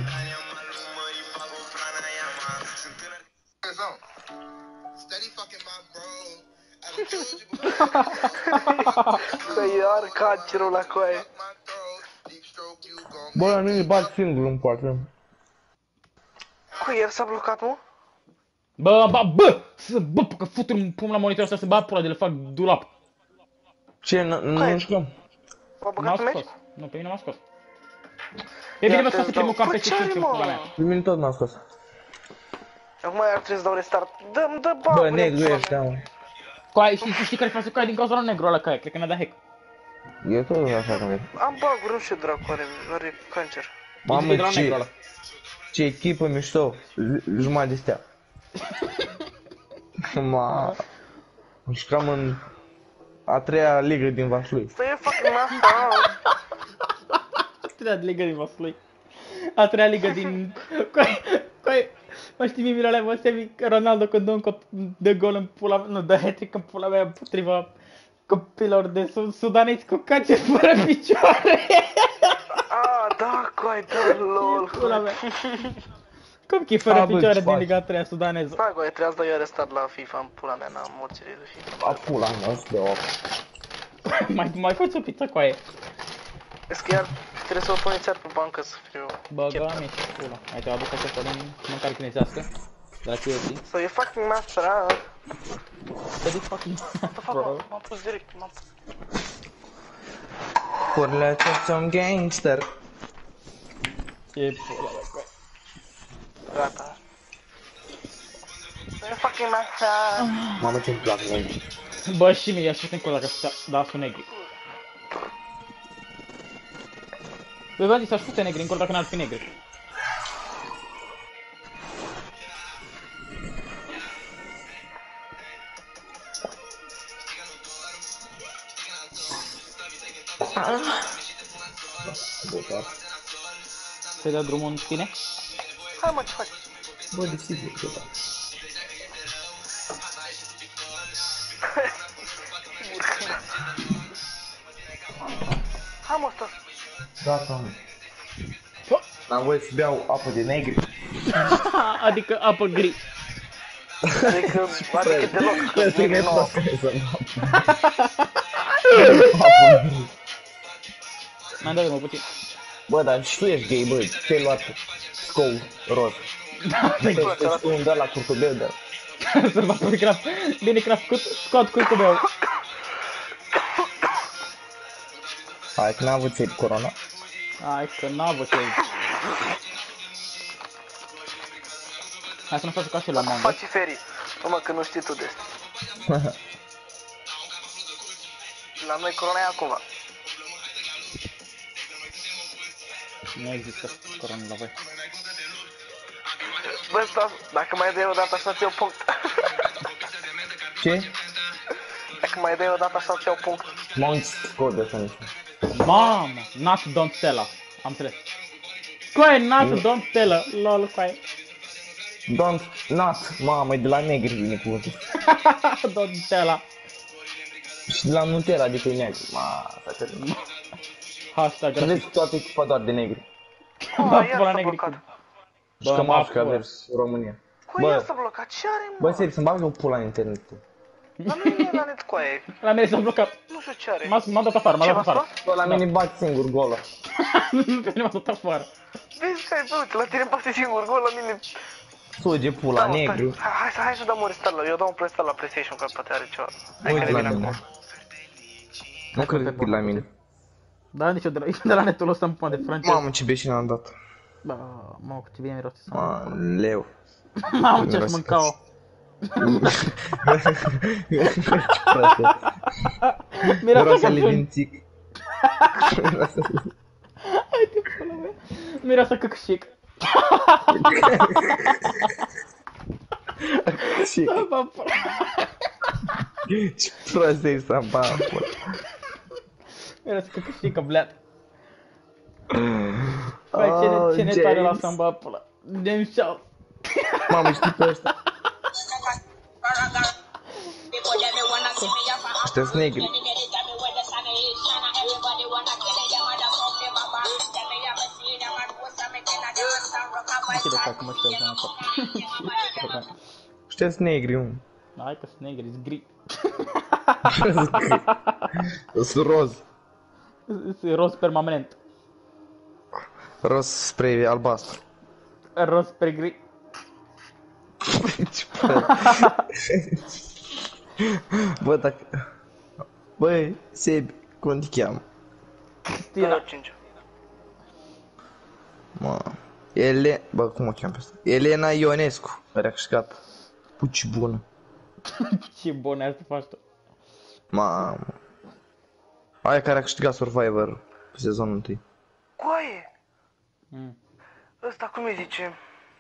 Că iar cancerul la coaie. Bă, la mine bat singur în poartă. Cu iar s-a blocat, nu? Bă, că fut un pum la monitorul ăsta să bat pula de le fac dulap. Ce, nu jucăm? M-a M-a băgat în scos. meci? Nu, pe mine m-a scos. Pe mine m-a scos să primul cam pe ce în pula mea. Pe mine tot m-a scos. Acum iar trebuie să dau restart. Dă-mi, dă bani. Bă, negru ești, mă. Coai, știi care face coai din cauza la negru ăla, coai, cred că n-a dat hack. E tot așa cum e. Am baguri, nu știu dracu, are cancer. Mamă, de la negru ăla. ce echipă mișto. Jumătate de stea. Ma. Jucam în a treia ligă din Vaslui. Să e fucking asta. A treia ligă din Vaslui. A treia ligă din... Mă știi mimile alea, mă știi Ronaldo când dă gol în pula mea, nu, dă hat-trick în pula mea împotriva copilor de sudanezi cu cancer fără picioare. Ah, da, coi, da, lol. Pula mea. Cum că e fără Da, bă, picioare ce din faci? Liga 3 sudaneză? Stai, coi, trebuie să dau eu restat la FIFA în pula mea, n-am morțire de FIFA. A pula mea, de o. Mai faci o pizza cu aia. Vezi că iar trebuie să o puneți iar pe bancă să fiu... Băga mi și pula. Hai te aduc acesta din mâncare chinezească. De la KFC. Să e fucking master, Să zic fucking... M-am pus direct, m-am pus. Purile sunt gangster. E pula mea, coi. Gata. Să e fucking master. Mamă, ce-mi plac negru. Bă, și mie, așa încolo dacă da, sunt negri. Băi, v-am zis, aș pute negri încolo dacă n-ar fi negri. Să-i dea drumul în tine? Hai mă, ce faci? Bă, desigur că da. Hai mă, stai. Gata, mă. N-am voie să beau apă de negri. Adică apă gri. Adică deloc, Trebuie să negri ne nouă. Mi-am dat drumul puțin. Bă, dar și tu ești gay, bă, ți-ai luat scou roz. Ești tu un de la curcubeu, da. Să-l bat pe craf. Bine craf, scot curcubeu. Hai, că n-am avut ți corona. Hai că n-a avut ce. Hai să nu faci ca și la Among Us. Faci ferii. Mă, că nu știi tu de asta. La noi corona e acum. Nu există corona la voi. Bă, stați, dacă mai dai o dată așa ți iau punct. Ce? Dacă mai dai o dată așa ți iau punct. M-am scos de așa niște. Mamă, not don't tell her. Am înțeles. Coaie, not don't tell her. Lol, coaie. Not, mamă, e de la negri vine cuvântul. Don't tell her. Și de la Nutella, adică e negru. Ma, asta te Hashtag Să grafit. vezi toată echipa doar de negri. Bă, Bă, pula iar s-a negri. blocat. Și că mă m-a că apură. avers România. Cu ea s-a blocat, ce are, Bă, mă? serios, să-mi bag o pula în internet. Dar nu e la net cu aia. La mine s-a blocat. Nu știu ce are. M-a dat afară, m-a Ce dat v-a afară. spus? Bă, la mine bat singur golă. Pe mine m-a dat afară. Vezi, stai, bă, uite, la tine bate singur gol, la mine... Suge pula, mă, negru. stai. Hai să dăm un restart la... Eu dau un restart la PlayStation, că poate are ceva. Hai că Uite la revin mine. acum. Nu cred că e la mine. Da, nici eu de la netul ăsta îmi pune de francez. Mamă, ce beșine am dat. Bă, mamă, cu ce bine miroase. Leu. Mamă, ce-aș mânca-o. Miroase Miroase ca când... levințic. Hai te pula mea. Miroase căcșic. Și Bă, pula. ce prost ești să bă. Miroase căcșică, bleat. Băi, ce ne tare la samba, pula. James Charles. Mamă, știi pe ăsta? Ăștia-s negri. Ce de fac, mă știu așa în cap. Ăștia-s negri, mă. Hai că sunt negri, sunt gri. Sunt roz. Sunt roz permanent. Roz spre albastru. Roz spre gri. Ce prost. Bă, dacă... Băi, Sebi, cum te cheamă? Tira. 5. Mă... Bă, cum o cheamă pe asta? Elena Ionescu. Are câștigat. Puci bună. Ce bun ai să faci tu. Mamă. Aia care a câștigat Survivor pe sezonul 1. Coaie! Mm. Ăsta cum îi zice?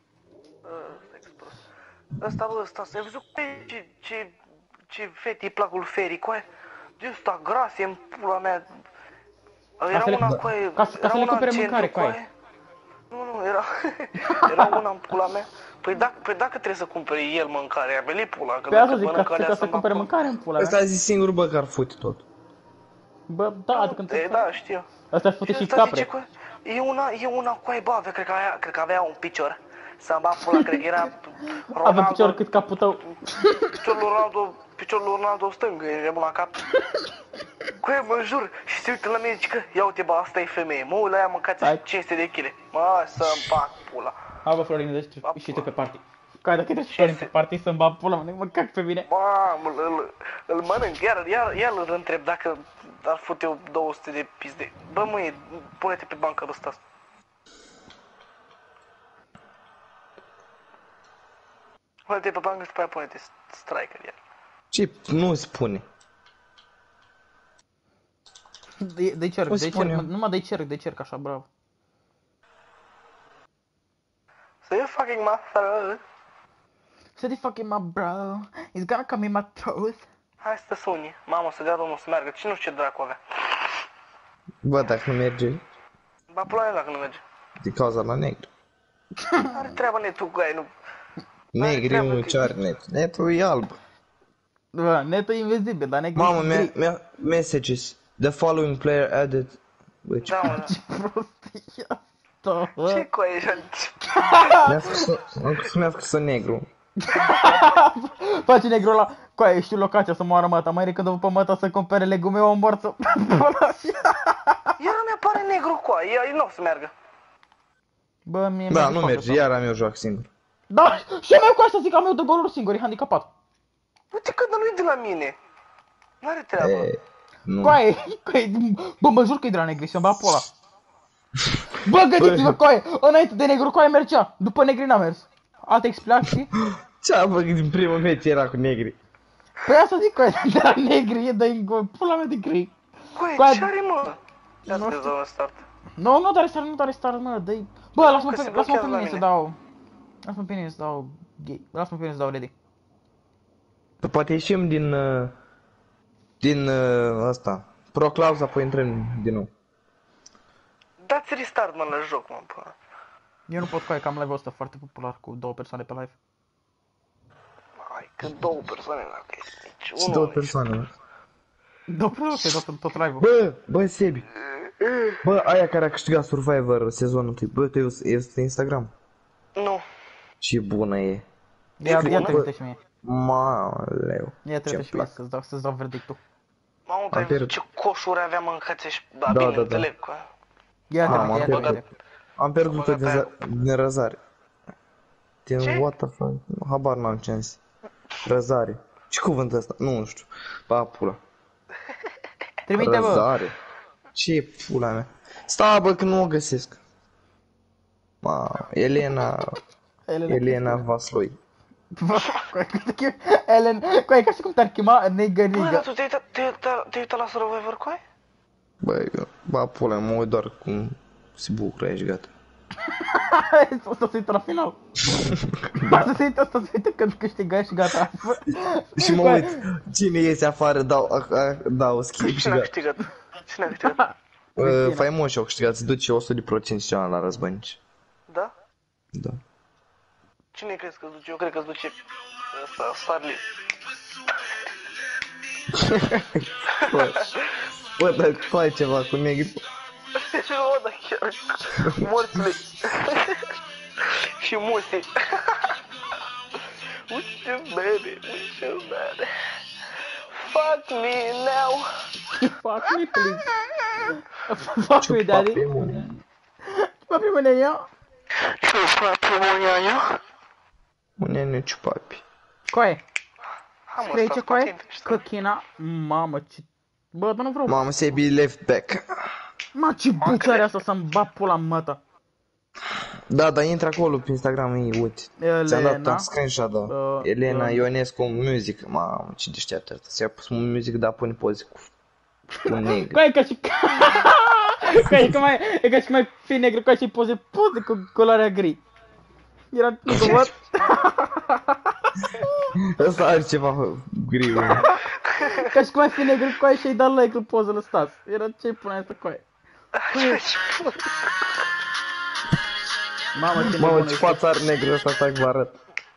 Ăsta, ai văzut ce fete îi plac lui Feri, coaie? De ăsta grase în pula mea. Era una, coaie, ca să le cumpere mâncare, coaie. Nu, era una în pula mea. Păi dacă trebuie să cumpere el mâncare, a venit pula, că Pe asta dacă zic, mănâncă alea ca să cumpere mâncare în pula Ăsta mea. a zis singur, bă, că ar fute tot. Bă, da, adică Da, știu. Asta ar fute și ăsta capre. zice, coaie, e una coaie, bă, cred că avea un picior. Să-mi bag pula, cred că era Avea picior cât capul tău. Piciorul lui Ronaldo stâng, e nebun la cap. Coaie, mă jur, și se uită la mine, zice că, ia uite, bă, asta e femeie, mă uit la ea, mâncați 500 de kg. Mă, să-mi bag pula. Hai bă, Florin, deci ieși tu pe party. Coaie, dacă trebuie să Florin pe party să-mi bag pula, mă cac pe mine. Mamă, îl mănânc, iar îl întreb dacă ar fute eu 200 de pizde. Bă, măi, pune-te pe bancă ăsta. Pune-te pe bancă și după aia pune-te striker iar. Ce nu spune? Dă-i cerc, O dă-i spun cerc, eu. numai dă-i cerc așa, bravo. So you fucking my throat. Said the fucking my bro, he's gonna come in my throat. Hai să te suni. Mamă, să dea domnul să meargă. Cine nu știu ce dracu avea. Bă, dacă nu merge, Ba pula mea dacă nu merge. din cauza la negru. Are treabă netul cu aia, nu. Negri treabă nu că- ce are net. Netul e alb. Bă, netul e invizibil, dar negru Mamă, e gri. messages. The following player added. Bă, ce Da, mă, da. Ce prostie asta, bă. Ce cu aia? mi-a scris negru. Face negru ăla, coaie, știu locația să moară mata, mai când după mata să cumpere legume, o morță. Iar mi apare negru cu aia, el nu o să meargă. Bă, mie Da, mi-e nu foame merge, să- iar am eu joc singur. Da, și eu cu asta zic, am eu de goluri singur, e handicapat. Uite că nu-i de la mine. N-are treabă. E, nu. Coaie, bă, mă jur că e de la negri, să-mi bag pola. Bă, gândiți-vă, coaie, înainte de negru, coaie mergea, după negri n-a mers. Alte explicații? Ce-a făcut din primul meci era cu negri? Păi asta zic, coaie, de la negri, e de pula mea de gri. Coaie, Coaie- ce are, mă? Ia Nu să te știu. dau un start. Nu dare star, mă, dă-i... Bă, lasă-mă Că se pe blochează la mine să mine. dau... Lasă-mă pe mine să dau... Lasă-mă pe mine să dau ready. Păi poate ieșim din ăsta. Pro Clauza, apoi intrăm din nou. Dați restart, mă, la joc, mă, până. Eu nu pot, coaie, că am live-ul ăsta foarte popular cu 2 persoane pe live. Hai, că două persoane dacă e. Nici Și unul. două persoane, mă. 2 persoane, tot live-ul. Bă, Sebi. Bă, aia care a câștigat Survivor sezonul 1. Bă, te este Instagram. Nu. Ce bună e. Ia bună? trimite și mie. Maleu. Ia trimite Ce și mie plac. să-ți dau verdictul. Mamă, Am ai văzut pierdut. ce coșuri avea mâncați și... Da, Da, bine, da, da. înțeleg, cu aia. Ia Mamă, trimite, am ia pierdut. trimite. Am pierdut-o din răzare. Ce? Din what the fuck? Habar n-am ce am zis. Răzare. Ce cuvânt ăsta? Nu știu. Ba, pula. Trimite, bă. Răzare. Ce pula mea? Stai, bă, că nu o găsesc. Ma, Elena Vaslui. Bă, coaie, Ellen, coaie, ca și cum te-ar chema Bă, dar nigă. tu te-ai uitat la Survivor cu aia? Băi, ba, pula mea, mă uit doar cum se bucură aici, gata. Asta se uită la final. Asta se uită când câștigă și gata. Și mă uit, cine iese afară, dau skip și Cine a gata. câștigat? Cine a câștigat? Faimoși au câștigat, se duce 100% și ceva la răzbănici. Da? Da. Cine crezi că-ți duce? Eu cred că-ți duce ăsta, Starly. Bă, dar tu ai ceva cu negri? Ce mă, dar chiar morțile și musi. Uite, baby. Fuck me now. Fuck me, please. Fuck me, daddy. Papi, mâine eu. Ciupa pe moiaia. Unde nu ciupapi. Coaie, Hai, mă, scrie aici, stați coaie, puțin, știi? căchina, mamă, ce... Bă, dar nu vreau. Mamă, Sebi left back. Mă, ce buță are asta să-mi bat pula în mătă. Da, dar intră acolo pe Instagram, ei, uite. Ți-am dat un screenshot, da. Elena Ionescu Music. Mamă, ce deșteaptă asta. Ți-a pus un music, dar pune poze cu Un negru. Coi, e ca și... E ca și cum ai fi negru, ca și poze cu culoarea gri. Era tipul, what? Ăsta are ceva griu. Ca și cum ai fi negru cu aia și ai dat like-ul pozele Stas. Era ce pune asta cu aia. Mamă, ce Mamă, nebun ce ești. față are negru ăsta, stai că vă arăt.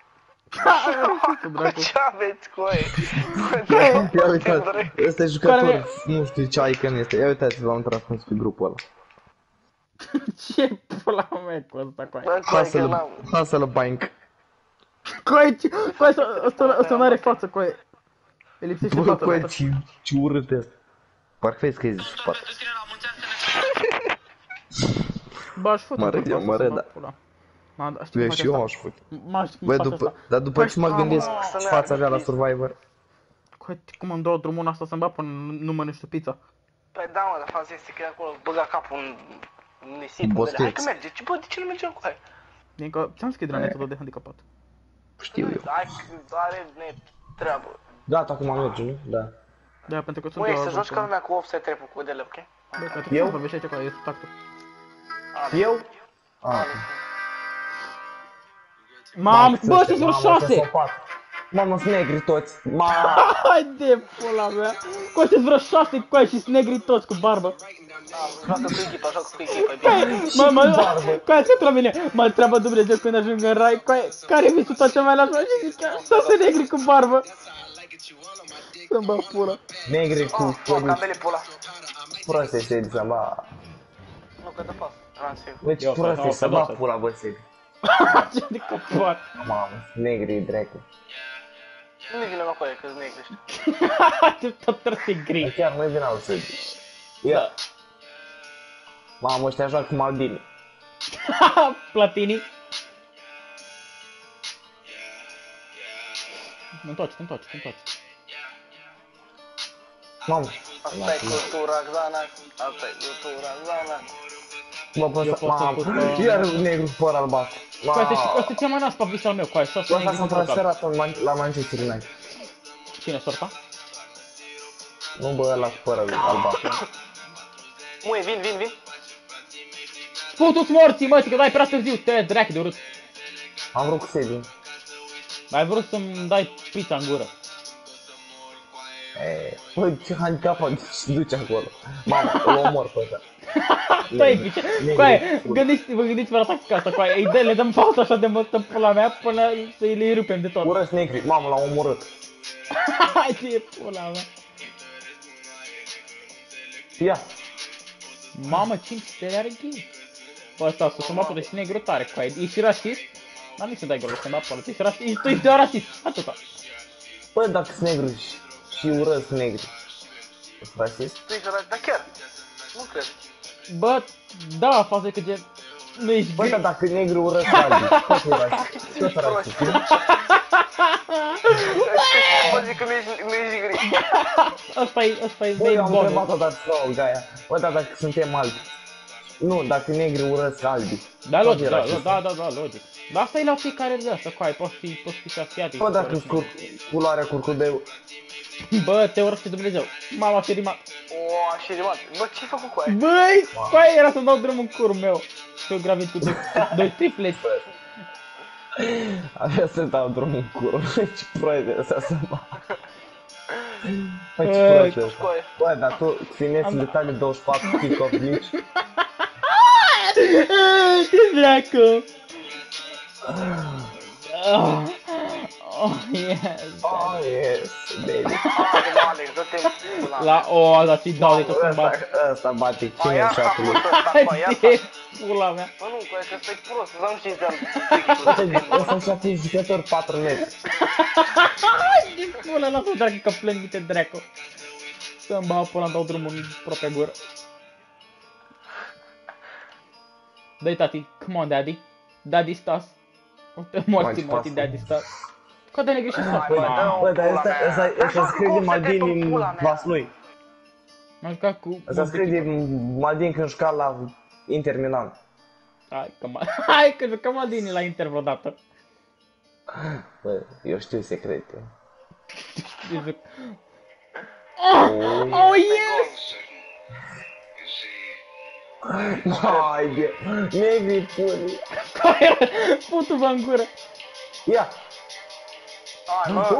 Ce aveți cu ei? Ia uitați, ăsta e jucător, nu știu ce icon este. Ia uitați, l-am transmis pe grupul ăla. Ce pula mea cu asta cu aia. Hustle Bank. Cu aia, ăsta n-are față cu aia. E lipsește Bă, fața cu aia, asta. ce urât e asta. Parcă vezi că e spate. Bă, aș făcut. Mă râd, da. Știi Eu cum și eu aș făcut. Bă, Dar după ce mă gândesc fața avea la Survivor. Cum îmi dau drumul asta să-mi bag până nu mănânci pizza? Păi da, mă, dar faza este că e acolo, băga capul în nisip. Bosteț. Hai că merge, bă, de ce nu mergem cu aia? Din că ți-am scris de la netul de handicapat. Știu eu. Hai că are treabă. Gata, acum merge, nu? Da. Da, pentru că sunt Măi, eu să joci acolo. ca lumea cu offset trap-ul cu DL, ok? Bă, că trebuie să vorbești aici cu aia, este tactul. Eu? Ah. Mamă, bă, sunt vreo 6! Mamă, sunt negri toți. Hai de pula mea! Cu sunt vreo 6 cu aia și sunt negri toți cu barbă. Joacă cu echipa, joacă cu echipa, e bine. Cu aia se la mine, mă întreabă Dumnezeu când ajung în rai, cu aia, care mi-e tot ce mai lasă și zic, să se negri cu barbă. Să-mi bag pula. Negri cu Cambele pula. proste se ediția, bă. Nu, că dă pas. Transfer. Deci proste să bag pula, bă, Sebi. Ce de căpoat. Mamă, negri, dracu. Nu-i vine cu aia, că-s negri ăștia. Ce tot trebuie să gri. Chiar nu-i vine al Sebi. Ia. Mamă, ăștia joacă cu Maldini. Platini. Întoarce. Mamă. Asta e cultura Xanax, asta e cultura Xanax. Bă, pe ăsta, mamă, iar negru cu păr albastru. Asta e cea mai naspă vis al meu, cu aia, să Ăsta s-a transferat la Manchester United. Cine sorta? Nu, bă, ăla cu păr albastru. Măi, vin. Sputu-ți morții, mă, că dai prea târziu, te dracu de urât. Am vrut cu Sebi. Ai vrut să-mi dai pizza în gură. Bă, ce handicapat se duce acolo. Mamă, îl omor pe ăsta. Stai, pice, cu aia, vă gândiți-vă la tactica asta, cu aia, le dăm pauză așa de mult în pula mea până să le rupem de tot. Urăți negri, mamă, l-am omorât. Hai, ce e pula mea. Ia. Mamă, 5 stele are ghi. Bă, ăsta sus, mă poate și negru tare cu aia, e și rasist? Dar nu se dai golul, să-mi apălă, ești rasist, tu ești doar rasist, atâta. Bă, dacă sunt negri și urăți negri, ești rasist? Tu ești rău, dar chiar, nu cred. Bă, da, față că gen, nu ești Bă, gri. dar dacă negri urăți albi, tot e rasist. Tot e rasist. Bă, zic că nu ești gri. Asta e Bă, eu am bonus. întrebat-o, dar slow, Gaia. Bă, dar dacă suntem albi. Nu, dacă negri urăți albi. Da, tot logic, e da, rasist. logic. Dar asta e la fiecare de asta, cu aia, poți fi și asiatic. Bă, dacă culoarea curcubeu. Bă, te urăște Dumnezeu. Mama și rimat. O, a și rimat. Bă, ce-ai făcut cu aia? Băi, cu aia era să-mi dau drumul în curul meu. Și gravid cu doi tripleti. Avea să dau drumul în curul. Ce proiect e ăsta să mă... Bă, ce proiect e ăsta? Bă, dar tu fineți detalii 24, kick off glitch. Ce dracu. Oh, yes. Oh, yes, baby. Alex, dă-te pula. La o, dar ți dau de tot să-mi bag. Ăsta bate, cine Ia e șaptele? Hai de pula mea. Bă, nu, cu aia că stai prost, să am 5 de ani. Ăsta și atingi jucători 4 metri. Hai de pula, lasă dracu că plâng uite dracu. Să-mi bag pula, îmi dau drumul în propria gură. Dă-i tati, come on daddy. Daddy Stas. Uite morții, daddy Stas. Coate negri și Stas. Bă, dar ăsta scrie Maldini în Vaslui. M-am jucat cu... Ăsta scrie Maldini când juca la Inter Milan. Hai că jucăm Maldini la Inter vreodată. Bă, eu știu secrete. Oh, yes! Haide, negri pune. Putu-vă în gură. Ia. Hai, mă.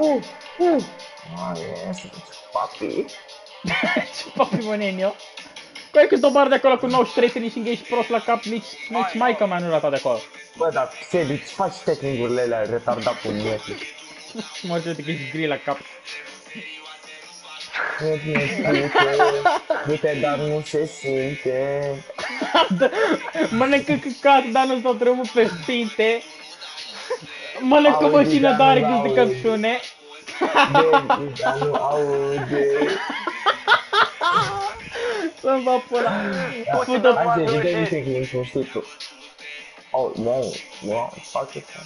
Yes, papi. Ce papi măneni eu. Coi că dobar de acolo cu 93 să nici ești prost la cap, nici maica mea nu rata de acolo. Bă, dar Sebi, îți faci technic-urile alea retardat un mietic. Mă știu că ești gri la cap. Uite, dar nu se simte. Mănâncă căcat, dar nu s-o drumul pe spinte. Mănâncă Auzi, mașină, dar dar nu are gând de auzi. căpșune. Baby, dar nu aude. Să-mi va pula. Hai să vedem technic cu sutul. Oh, wow, fac asta.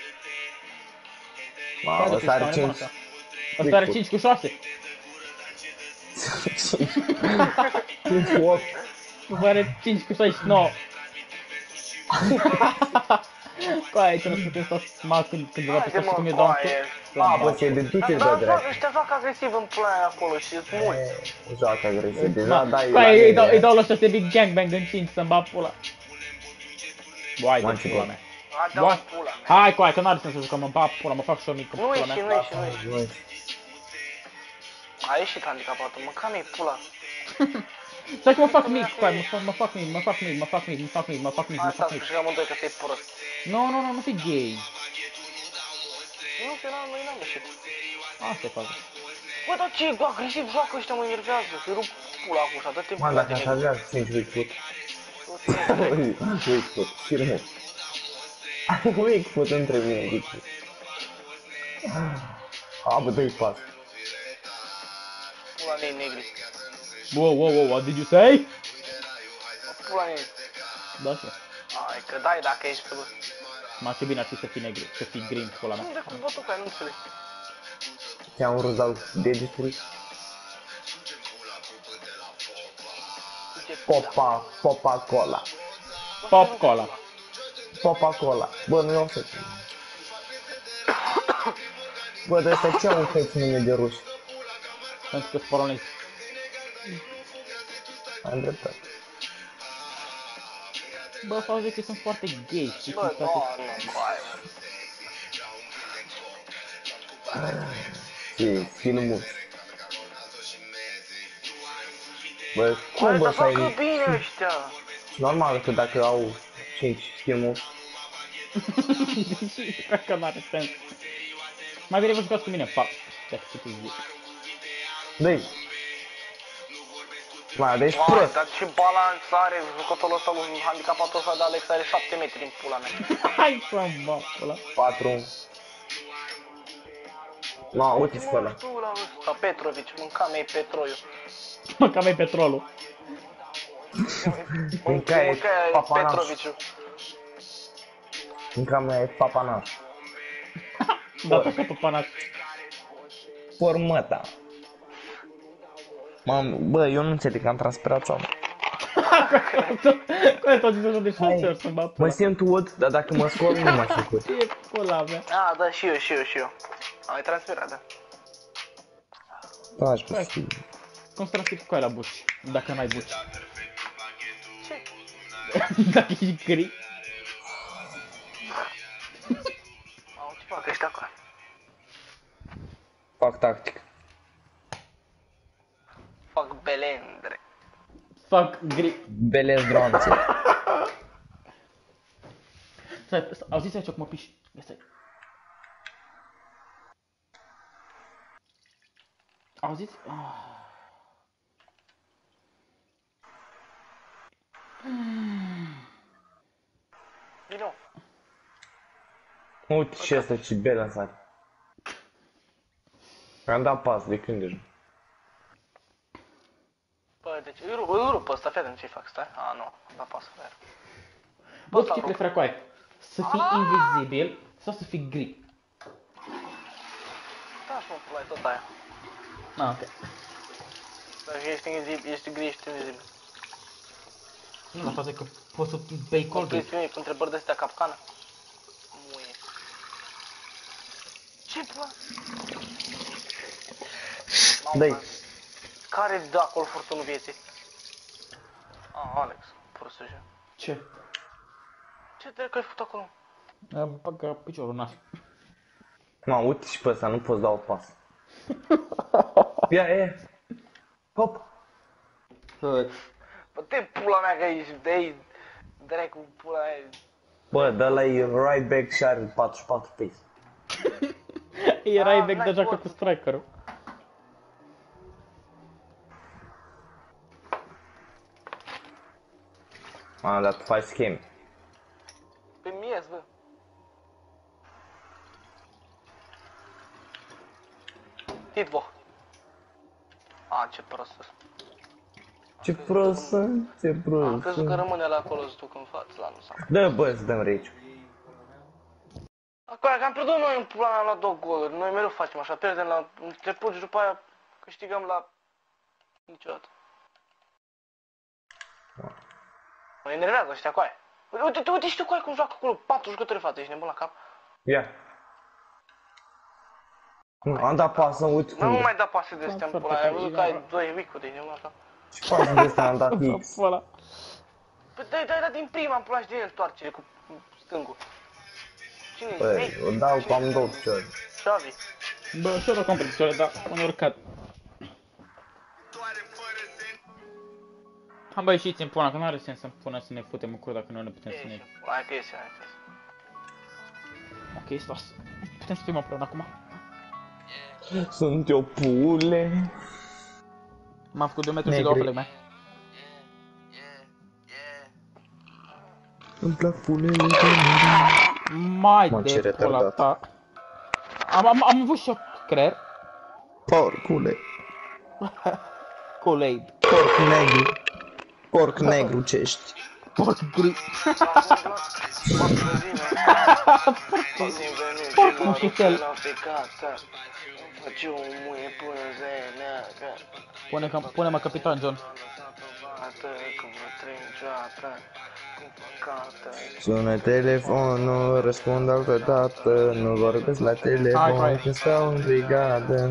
Mamă, ăsta are 5. Ăsta are 5 cu 6. 5 cu 8. Ăsta are 5 cu 69. Cu aia aici nu putem să mă când vă pe cum eu dau un tur. A, bă, se deduce de Dar drept. ăștia fac agresiv în pula aia acolo și sunt mulți. Joacă agresiv, deja dai Cu aia îi dau la ăștia să big gangbang în 5 să-mi bat pula. Boai de Manci, pula bă. mea. A, dau în pula mea. Hai cu aia că n-are sens să jucăm, mă bat pula, mă fac și o mică Nu pula ieși, mea. nu ieși, nu ieși. A ieșit handicapatul, mă, cam e pula. Stai că mă fac mic, cu aia, mă fac mic. Hai, stați, câștigăm amândoi că te-ai prost. Nu fi gay. Nu, că n-am ieșit. Asta e faza. Bă, dar ce agresiv joacă ăștia, mă enervează, să-i rup pula cu ușa, dă-te Mă, pula dacă de aș negru. avea 5 Wigfoot. Wigfoot, firme. Wigfoot între mine, Wigfoot. A, bă, dă-i pas. Pula mea negri. Wow, what did you say? Pula mea. Da, așa. Hai, că dai dacă ești să vă... Ma ce bine ar fi să fii negru, să fii green, pula mea. Unde cu bătul care nu înțeleg? Ți-am ruzat degetul. Popa-cola. Pop cola. Popa-cola. Bă, nu i-o să... Bă, de ăsta ce au feți nume de ruși? Pentru că-s polonezi. Am dreptate. Bă, faza că sunt foarte gay, știi? Bă, Sunt nu, toate... nu, coaie. Și filmul. Bă, cum Coaie, bă dar să ai... facă bine ăștia. Normal că dacă au 5 filmuri... Cred că n-are sens. Mai bine vă jucați cu mine, fac. Ce să zic. Dă-i! Mai, deci Vai, prost! dar ce balans are jucătorul ăsta, lui handicapatul ăsta de Alex are 7 metri în pula mea. Hai să-mi bă, pula. 4... Ma, uite-ți pe ăla. Pula ăsta, Petrovici, mânca mea Petroiu. Mă, cam e petrolul. Mâncaie papanaș. Petroviciu. Mânca mea e papanaș. Da, tot ca papanaș. Formăta. Mam, bă, eu nu înțeleg că am transpirat sau nu. Cu aia tot zis așa de 6 ori să-mi bă, Mă pula. simt ud, dar dacă mă scol nu mă simt ud. Ce e pula mea? Ah, da, și eu. Ai transpirat, da. Taci, bă, știi. Cum să transpiri cu aia la buci, dacă n-ai buci? Ce? Dacă ești gri. Au, ce fac ăștia acolo? Fac tactic. Fac belendre. Fac gri. Belez dronțe. Stai, auziți aici cum mă piși? Stai. Auziți? Vino. Uite și asta ce belă sare. Am dat pas de când deja. Bă, deci îi rup ăsta, fii atent ce-i fac, stai. A, nu, am dat pas, frate. Bă, ce preferi cu aia? Să fii invizibil sau să fii gri? Da, și mă, pula, e tot aia. Ah, ok. Dacă ești gri, ești invizibil. Nu, dar faza că poți să bei Cu colgate. chestiuni, cu întrebări de astea capcană. Muie. Ce, pula? Dă-i. Care dă acolo furtunul vieții? Alex, prostăjă. Ce? Ce dracu ai făcut acolo? Am băgat piciorul în nas. Mă, uite și pe ăsta, nu poți da o pas. Ia. Hop. Bă, te pula mea că ești de aici. Dracu, pula mea. Bă, dă-l-ai right back și are 44 pace. Erai back n-ai deja fost. cu strikerul. M-am dat 5 scheme. Pe miez, bă. Hitvo. Ce prost sunt. Ce prost sunt, ce Am prost crezut că sunt. rămâne la acolo să duc în față, la nu s-a. Dă, bă, să dăm rage. Acum, că am pierdut noi în pula mea la 2 goluri. Noi mereu facem așa, pierdem la început și după aia câștigăm la... niciodată. Mă enervează ăștia cu aia. Uite și tu cu aia cum joacă acolo, 4 jucători în față, ești nebun la cap. Ia. Nu, am dat pasă, uite Nu cum. mai da pase de astea în pula mea, ai văzut că ai 2 week-uri, ești nebun la cap. Și pasă de astea am dat X. Ăla. Păi dai din prima în pula și din întoarcere cu stângul. Cine-i? Băi, o dau cu am două picioare. Xavi. Bă, și eu rog competițioare, dar uneori cad. Bă, ieșiți în pula, că nu are sens să-mi pună să ne futem în cur dacă noi nu putem să ne... Hai că iese, hai că iese. Ok, stas. Putem să fim împreună acum. Sunt eu pule. M-am făcut 2 metri și Negri. 2 fele mea. Îmi plac pulele de Mai Mă, ce de pula retardat. ta. Am avut și eu creier. porcule. Kool-Aid. Porc negru. Porc negru ce ești. Porc gri. Porcul mușitel. Pune-mă Capitan John. Sună telefonul, răspund altă dată. Nu vorbesc la Hai, telefon hai. când stau în brigadă.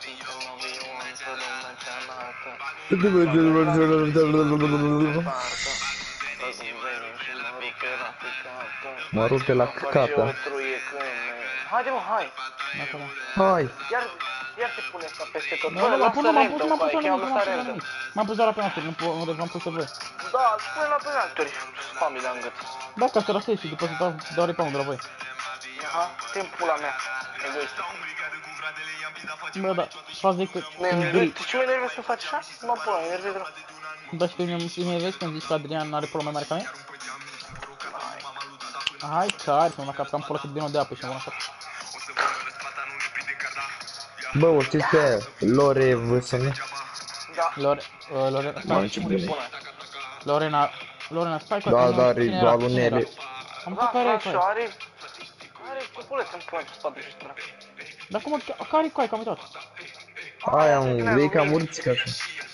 Mă rupe la căcată. Haide mă, hai! Hai! Iar te pune asta peste tot. Nu, m-am pus lasă la random, hai, cheamă nimic, ăsta random. m-am pus doar la penalturi, nu v-am pus să voi. Da, spune la penalturi. Familia în gât. Da, ca să răsei și după să dau rebound de la voi. Aha, timpul la mea. Egoist. Bă, da, faza e că sunt gri. Ce mă enervezi când faci așa? Mă pula, mă enervezi rău. Da, și pe mine vezi când zici că Adrian are pula mai mare ca mine? Hai, cari, să mă la cap, că am pula cu binul de apă și mă la cap. Bă, o știți pe aia? Lore VSM? Da. Lorena, Mamă, stai, ce bine. Lorena, stai, Da, da, cine era? alunele. Am Da, pus care e așa, are cupuleț în pula pe spate și stână. Dar cum, care-i cu aia, că am uitat? Aia, un vei ca murițica așa.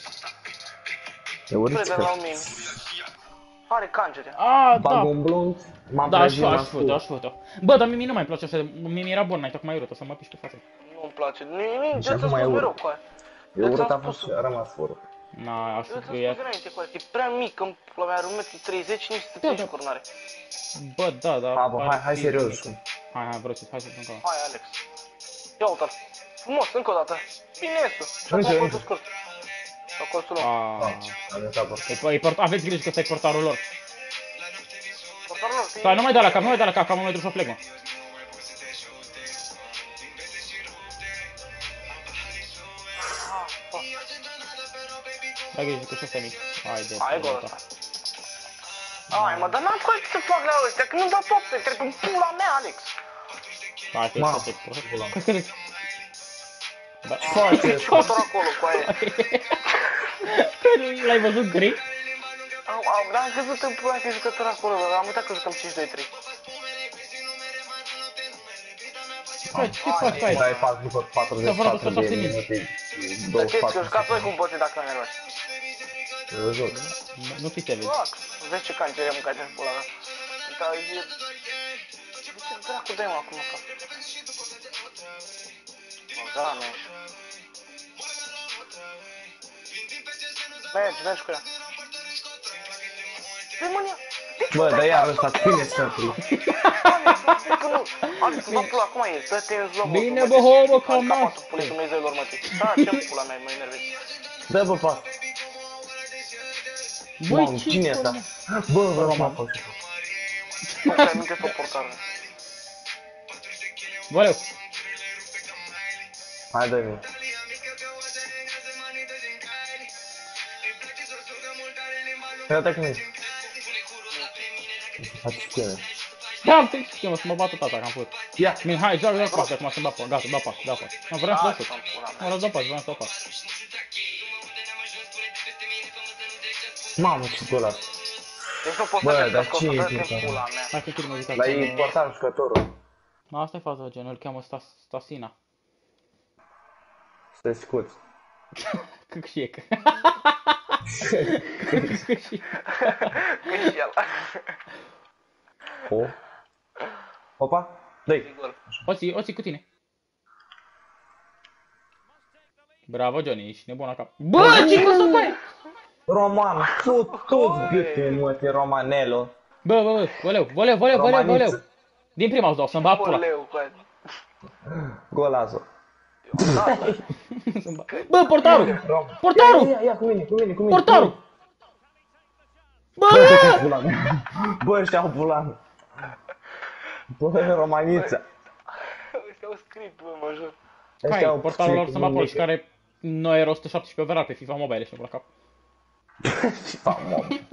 E Prede urițica. la mine. Are cangere. Ah, Bag da. un blunt, m-am Da, trezit, m-am aș făcut-o. Bă, dar mie nu mai place așa, mie mi-era bun, mai tocmai urât, o să mă piși pe față. Nu-mi place. Nimic, Și de ți-am acum e spus urât. mereu cu aia. E urât a ți-am fost spus. și a rămas urât. Na, Eu asta ți-am spus e... înainte cu aia, e prea mic, în pula mea are 1,30 m, nici să Da, ții da. și cornare. Bă, da, da. Ha, bă, hai serios. Hai, vreau să-ți hai să spun Hai, Alex. Ia uite-l. Frumos, încă o dată. Bine este. Și acum Încă, colțul încă. scurt. Sau colțul lung. Aveți grijă că ăsta e portarul lor. Portarul lor, Stai, nu mai da la cap, nu mai da la cap, că am un metru și o flegmă. Dai grijă că și ăsta e mic. Haide, Hai, gol ăsta. Hai, mă, dar n-am cum să fac la ăstea, că nu dau toate, trebuie în pula mea, Alex. Hai, că ăsta e prost. Cred că de... Da. Ce jucător acolo cu aia? L-ai văzut gri? Dar am crezut în pula că e jucător acolo, dar am uitat că jucăm 5-2-3. Bă, ce faci aici? Dai pas după 44 de minute. Dar știți că 24. jucați voi cum poți dacă nu enervați. Eu joc. Nu fi serios. Fac, vezi ce cancere am mâncat în pula mea. Dar e... De ce dracu dai mă acum acasă? Mă, da, mea. Mergi cu ea. Păi mă, Bă, dar iar ăsta ține sfântului. Alex, bă, pula, cum e? Dă-te în zlobul. Bine, bă, homo, ca mas. Pune Dumnezeilor, mă, da, ce pula mea, mă enervezi. Dă, bă, pas. Băi, Mamă, cine e ăsta? Bă, vreau să mă fac. Nu te amintesc pe portară. Voleu. Hai, dă-mi. Ia-te cu mine. Faci cu mine. Da, am trec schimă, să mă bată tata, că am făcut. Ia. Min, hai, joc pas, acum să-mi dau pas, gata, dau pas, dau pas. Am vreau să dau sus. Vreau să dau pas, vreau să dau pas. Mamă, ce gol asta. Deci nu poți Bă, să te dar scos, ce e dă-te ăsta? în pula mea. Hai că închid muzica. Dar e important jucătorul. Asta e faza, gen, îl cheamă Stasina. Să te scuți. Câșiec. Că și el. O. Opa, dă-i. O ții cu tine. Bravo, Johnny, ești nebun la cap. Bă, ce că să faci? Roman, toți gâtul, mă, te Romanello. Bă, voleu. Din prima îți dau, să-mi bat pula. Oleu, bă. Golazo. Bă, portarul! Portarul! Ia cu mine. Portarul! Bă! Bă, ăștia au bulan. Bă, Romanița. Ăștia au script, bă, mă jur. Care e portarul lor să mă apol și care nu era 117 overall pe FIFA Mobile, ești la cap. FIFA Mobile.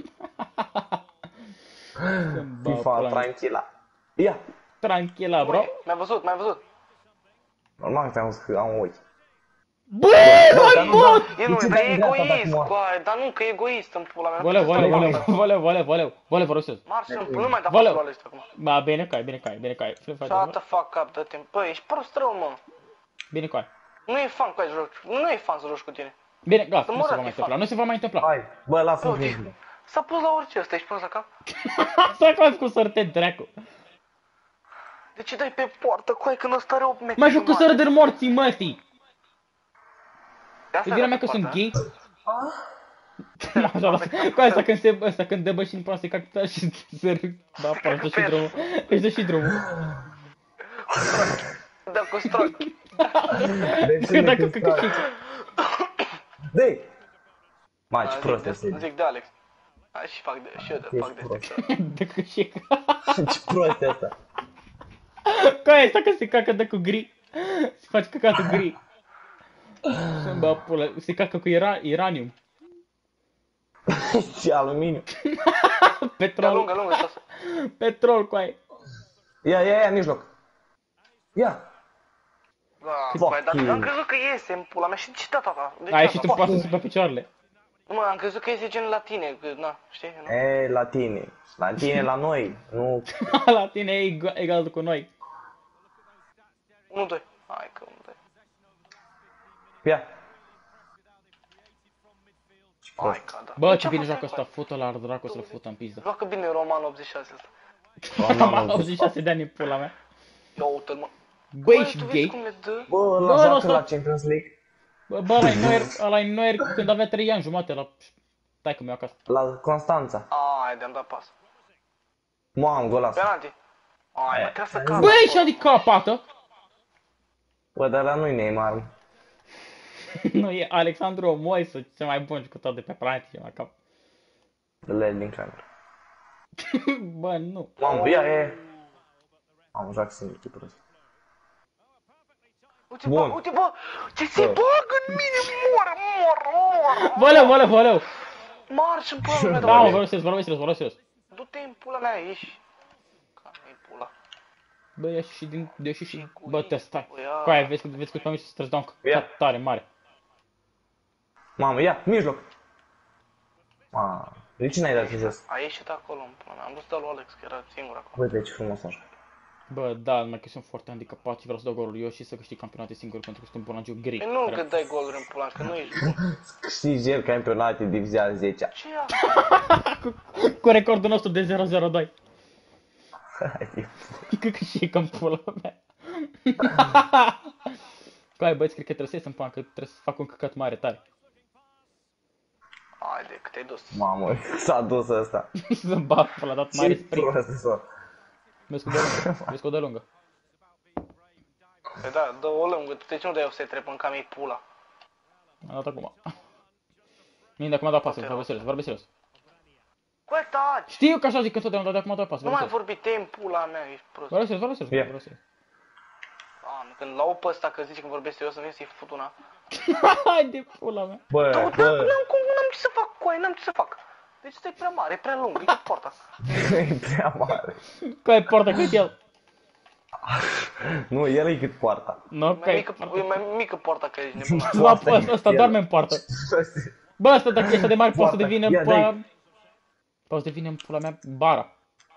FIFA, tranquila. Ia. Tranquila, bro. Mi-a văzut. Normal că te-am zis că am ochi. Bă, hai bot! E nu, dar e egoist, coaie, dar nu, că e egoist în pula mea. Voleu, vă rog să. Marș, nu mai da pasul ăla ăsta acum. Ba, bine cai. Shut the fuck up, dă-te. Bă, ești prost rău, mă. Bine cai. Nu e fan cu aia joci, nu e fan să joci cu tine. Bine, gata, nu se va mai întâmpla. Hai, bă, lasă-mi filmul. S-a pus la orice ăsta, ești prost la cap? S-a caz cu sărte, dracu. De ce dai pe poartă, coaie, când ăsta are 8 metri? Mai joc cu sărdări morții, mătii. De E vina mea că sunt gay? Cu asta când dă bășini până să-i capital și să da, până să și drumul. Își dă și drumul. Dă cu stroc. Când dă cu căcăcică. Dă-i! Mai, ce prost este. Zic de Alex. Hai și fac de asta. Dă căcică. Ce prost e asta. Cu aia asta că se cacă dă cu gri. Se face căcatul gri. Să-mi bă pula, se cacă cu iranium. Ce aluminiu. Petrol. Lungă, stas. Petrol cu aia. Ia, în mijloc. Ia. Da, băi, dar am crezut că iese în pula mea și ce tata? A ieșit în pasă pe picioarele. Nu mă, am crezut că iese gen la tine, că na, știi? Nu? E, la tine. La tine, la noi. Nu. La tine e egal cu noi. 1-2. Hai că 1-2. Ia. Hai că da. Bă, ce bine joacă ăsta, fută la dracu să-l fută în pizda. Joacă bine Roman 86 ăsta. Am 86 de ani în pula mea. Ia uite-l, mă. Bă, ești tu gay? vezi cum le dă? Bă, Bă, ăla joacă ăsta- la Champions League. Bă, ăla e Neuer când avea 3 ani jumate la... Taică mi-o acasă. La Constanța. Ai, de-am dat pas. Mamă, golazo. Penalti. Ai, mă, trebuie să cadă. Bă, ești handicapată! Bă, dar la nu-i Neymar. Nu, e Alexandru Moise, cel mai bun jucător de pe planetă, la cap. Dă-le din cameră. Bă, nu. Mamă, ia. Am joacă singur, ce prost. Uite, Bun. bă, uite, bă, ce se bagă în mine, mor. Voleu! Marș în pula mea, Da, mă, dar vorbesc serios. du-te în pula mea, ieși. Care-i pula? Bă, ieși și din... Ieși și... Bă, te stai. Bă, ia. Cu aia, vezi că pe mine să treci down Ia. tare, mare. Mamă, ia, mijloc. Mamă, de ce n-ai dat jos? A ieșit acolo în pula mea, am vrut să dau lui Alex, că era singur acolo. Uite ce frumos așa. Bă, da, numai că sunt foarte handicapat și vreau să dau golul eu și să câștig campionate singur pentru că sunt un bonagiu gri. Păi nu că dai goluri în pula mea, că nu ești bun. Câștigi el campionate divizia 10-a. Ce e asta? Cu recordul nostru de 0-0-2. Hai, Că câștig în pula mea. Cu aia, băieți, cred că trebuie să ies în pan, că trebuie să fac un căcat mare tare. Haide, că te-ai dus. Mamă, s-a dus ăsta. Ba, l-a dat mare Ce sprint. prost s-o. Vezi că o dă lungă. Vezi că o dă lungă. Păi da, dă o lungă, de ce nu dai offset trep în cam ei pula? Am dat acum. Mine, de acum a dat pas, vorbesc serios, vorbesc serios. Băi, taci! Știu că așa zic întotdeauna, dar de acum a dat pas, Nu mai vorbesc serios. vorbi, te în pula mea, ești prost. Vorbesc serios, vorbesc serios, Ia. vorbesc serios. Doamne, când l-au pe ăsta că zice că vorbește serios, să vin să-i fut una. Hai de pula mea. Bă, bă, N-am ce să fac cu aia, n-am ce să fac. Deci ăsta e prea mare, e prea lung, e tot poarta. e prea mare. Care poartă cât el? Nu, el e cât poarta. Nu, E care mai mică poarta că ești nebun. Bă, ăsta doarme în poartă. Bă, ăsta dacă este de mare poate să Poartă. devină Ia, pula... dai. Poate să devină în pula mea bara.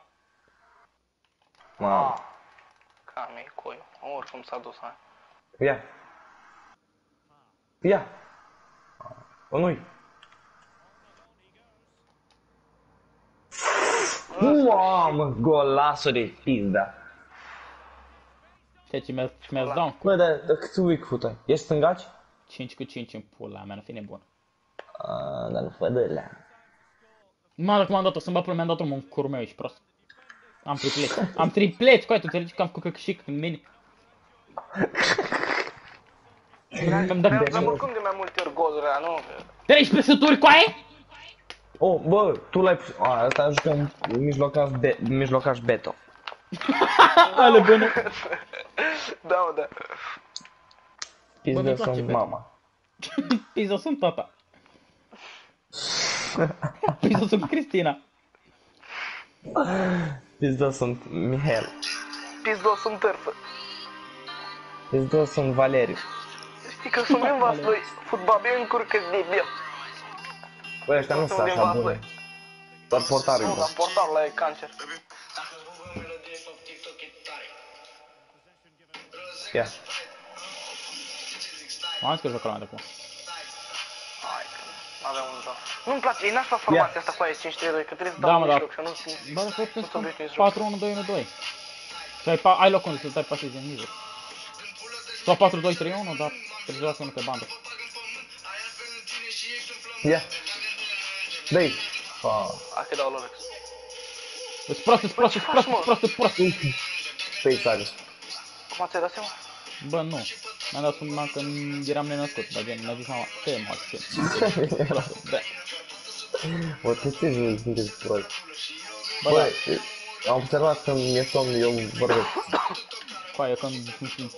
Mamă. Cam e coiu, oricum s-a dus aia. Ia. Ia. O nu-i. Mamă, golasul de pizda. Ceea ce mi-ați dau Bă, dar cât ui cu fută? Ești stângaci? 5 cu 5 în pula mea, nu fi nebun. Dar nu fă de alea. Mă, dacă m-am dat-o să-mi bag pula, mi-am dat-o în curul meu, ești prost. Am tripleți. Am tripleți, coai, tu înțelegi că am cu căcășic în mine. Mi-am dat Dar oricum de mai multe ori goluri aia, nu? 13 sături, coaie? Oh, bă, tu l-ai pus... Asta jucăm mijlocaș Beto. Ale bună. Da, mă, da. Pizdă mi-e place, sunt Beto. mama. Pizza sunt tata. Pizza sunt Cristina. Pizdă sunt Mihail. Pizdo sunt târfă. Pizdă sunt Valeriu. Știi că sunt din vas, băi, fotbal bine încurcă de bine. Băi, ăștia nu sunt Sunt din așa vas, buni. băi. Doar portarul e Nu, bun. dar portarul ăla e cancer. Ia. M-am zis că joc la mea de acum. Hai, că n-aveam unde dau. Nu-mi place, e nașpa formația asta cu aia 5-3-2, că trebuie să Da, dau mă, un da. mijloc și nu Bă, dacă nu puteți sunt obișnuit să joc. 4 1 2 1 2. Și ai loc unde să dai pasezi în mijloc. Sau 4 2 3 1, dar trebuie să joacă unul pe bandă. Ia. Dă-i. Hai că dau Lorex. Îți prost, îți prost, îți prost, îți prost, îți prost. Pe-i sari. Cum ți-ai dat seama? Bă, nu. Mi-am dat seama că eram nenăscut, dar gen, mi-a zis mama, ce mă, ce? Da. Bă, tu ce zici, sunteți prost. Bă, Bă, am observat că mi-e somn, eu vorbesc. coaie, când...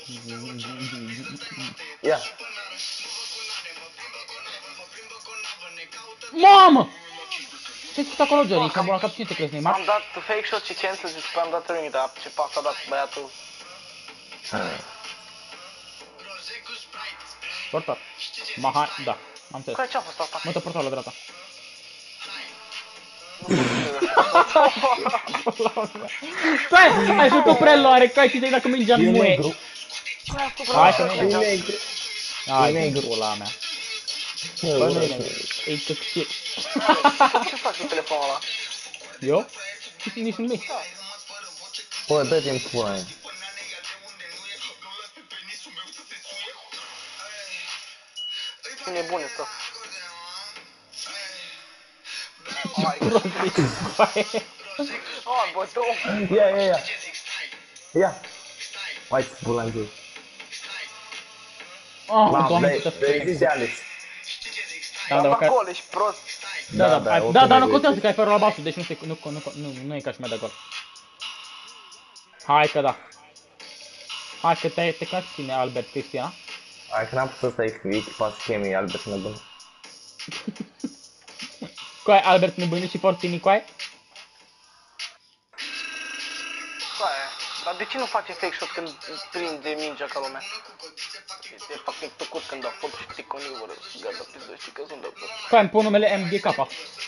Ia. Mamă! Ce-ai făcut acolo, Johnny? Și-am bună cap, cine te crezi, Neymar? Am dat fake shot și cancel și după am dat ring, dar ce pas a dat băiatul. Portar. Maha, da, am înțeles. Care ce-a fost asta? Mă-te portar la dreapta. Stai, ai făcut preluare, coi, și te-ai dat cu mingea în E muie. negru. Hai că nu E e negru. Hai, negru. pula mea. Bă, Bă, nu nu e negru. E căcșit. Ce faci cu telefonul ăla? Eu? Nici nimic. Bă, dă-te în pula mea. Ce nebun e ăsta. Hai, bă, două. Ia. Ia. Hai, pula în jos. Oh, Mamă, doamne, dai, câtă dai, zici de Alex. Da, Am da, dat măcar... gol, ești prost. Da, da, da, dar nu oricum contează că ai ferul albastru, deci nu e ca și mai de gol. Hai că da. Hai că te cași tine, Albert Cristina. Hai că n-am putut să echipa schemei Albert nebun. Coai, Albert nebunit și porți Nicoai? Aia. Dar de ce nu face fake shot când prinde mingea ca lumea? E fucking tăcut când a fost și ticonivără. Gata, pizdă, știi că sunt de acord. Coai, îmi pun numele MGK.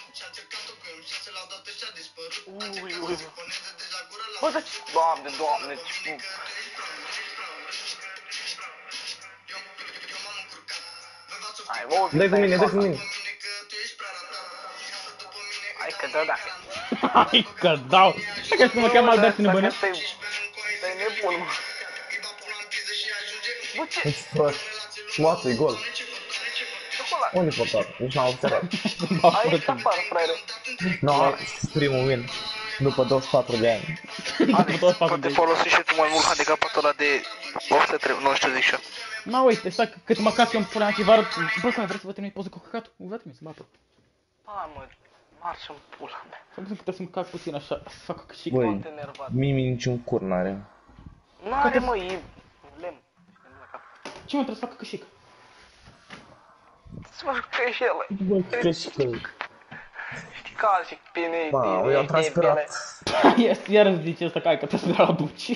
Ui. Bă, dar ce... Doamne, ce... Hai, mă, Dă-i cu mine, dă-i cu mine. Hai că da. Hai că dau! Dacă să mă cheamă Albert nebunit? Stai nebun, mă. Bă, ce? Ești prost. Moață-i gol. Acolo, Unde portat? Nici n-am observat. Aici afară, fraiere. Nu, primul win. După 24 de ani. Alex, poate folosi și tu mai mult handicapatul ăla de 803, nu știu zic și eu. Na, uite, stai, cât mă cac eu în pula mea și vară... Bă, cum vreți să vă trimit poză cu căcatul? Vă trimis, să bată. Ba, mă, marș în pula mea. Să văd că să-mi cac puțin așa, să fac căcășic. Băi, Foarte nervat. Mimi niciun cur n-are. N-are, mă, e lemn. Ce mă trebuie să fac căcășic? Să fac pe și ele. Bă, că și că... Știi că alții bine, Ba, eu am transpirat. Iar îți zice asta că ai că trebuie să la buci.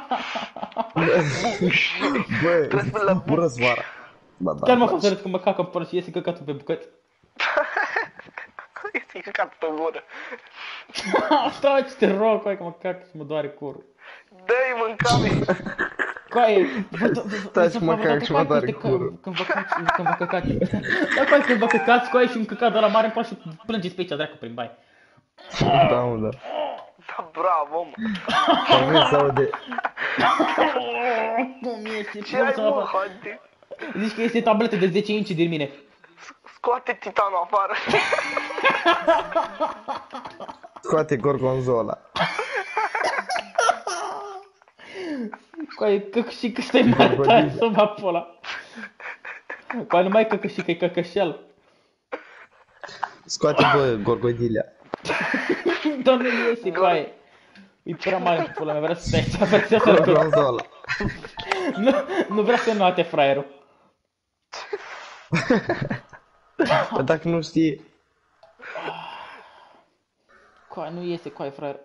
Bă, urăsc vara. Ba, da. Chiar mă fac să râd când mă cac în până și iese căcatul pe bucăți. Este căcat pe gură. Stai, te rog, coi că mă cac și mă doare curul. Dă-i mâncare. Coi, Stai să mă cac și mă doare curul. Când vă căcați. Da, coi, când vă căcați, coi și un căcat de la mare în pula și plângeți pe aici, dracu, prin baie. Da, mă, da. Da, bravo, mă. Am venit să aude. Cum este? Ce ai, mă, haide? Zici că este tabletă de 10 inci din mine. Scoate titanul afară. Scoate gorgonzola. Coi, căcășic că stai mai tare să mă pula. Coi, nu mai căcășic, că e căcășel. Scoate, bă, gorgodilea. Doamne, nu iese, coi. E prea mare în pula mea, vrea să stai aici, vrea să Gorgonzola. Nu vrea să noate fraierul. Dar dacă nu știi... Coi, nu iese, coi, fraier.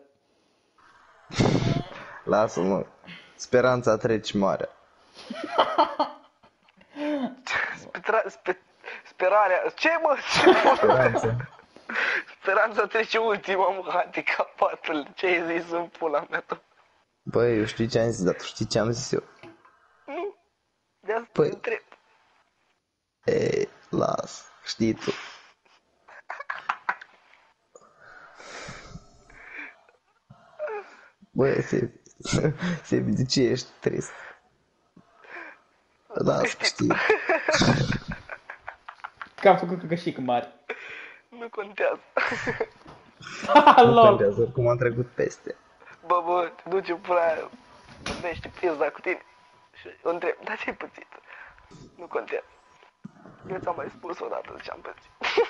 Lasă-mă. Speranța trece marea. Sperarea. Ce, mă? Speranța. Speranța trece ultima, mă, handicapatul. Ce ai zis în pula mea, tu? Băi, eu știu ce am zis, dar tu știi ce am zis eu. Nu. De asta Păi. te întreb. Ei, las, știi tu. Băi, Sebi, de ce ești trist? Las, știi. Că am făcut căcășic mare. Nu contează. Nu Lol. contează, oricum am trecut peste. Bă, te duci în pula aia, vorbește pizda cu tine și o întreb, dar ce-ai pățit? Nu contează. Eu ți-am mai spus odată ce am pățit.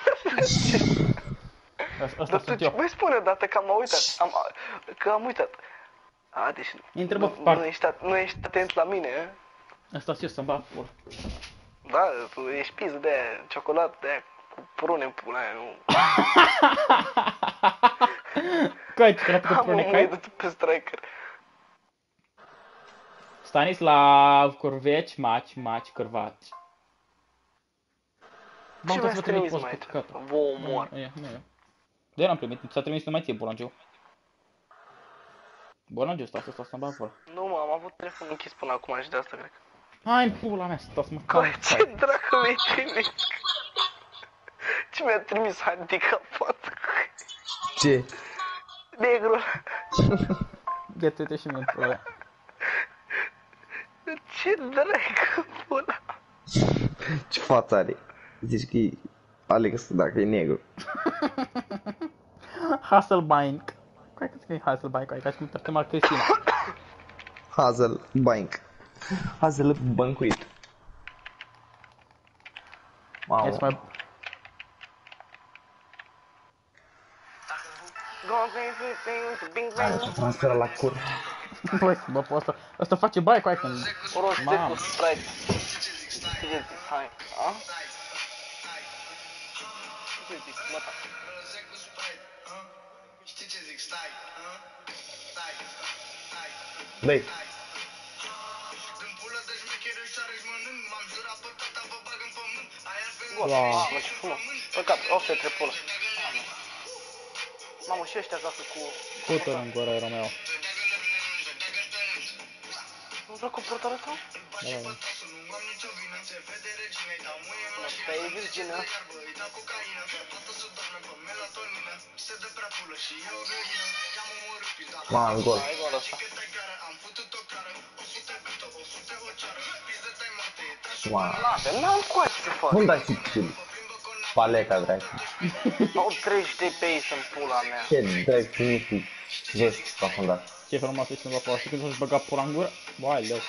Asta Dar sunt tu, eu. mai spune odată că am uitat, că am uitat. A, deci Intră-mă, nu ești atent la mine, eh? Asta sunt eu să-mi bag pula. Da, tu ești piză de aia, ciocolată de aia, cu prune în pula aia, nu. Coi, ciocolată cu Am prune, o coi? mâine pe striker. Stanislav, Corveci, Maci, Cârvaci. Ce mi-ați trimis mai cu aici? căcatul. Vă omor. Nu e. De n-am primit, ți-a trimis numai ție, Bolangiu. Bolangiu, stai să-mi bag pula. Nu, mă, am avut telefonul închis până acum și de asta cred. Hai, în pula mea, stai să mă calm. Ce dracu mi-ai trimis? Ce mi-a trimis handicapat? Ce? Negru. Ia te uite și mie în pula mea. Ce dracu, pula? Ce față are? Zici că e Alex dacă e negru. Hasselbank. Coi că e Hasselbank, coi, ca și cum te chema Cristina. Hazel Bank. Hazel bancuit. Mamă. Ești mai... Hai, transferă la cur. Băi, bă, pe ăsta face baie cu aia când... O rost de Mamă. cu Sprite. Ce zici? Hai, a? Ce zici? Mă, ta. Băi, Mamă, ce frumos. Păcat, o să tre pula. Mamă, și ăștia joacă cu... Pută în gura, Romeo. Nu joacă cu portarul tău? Da, da, da. Mă, pe e virgină. Mamă, gol. Hai, gol ăsta. Mamă. N-avem, n-am coace să fac. Nu-mi dai tipul. Paleta, dracu. Au 30 de pace în pula mea. Ce dracu, nu știu. Jos, afundat. Ce frumos este bă, acolo. Știi când să-și băga pula în gură? Vai, leu.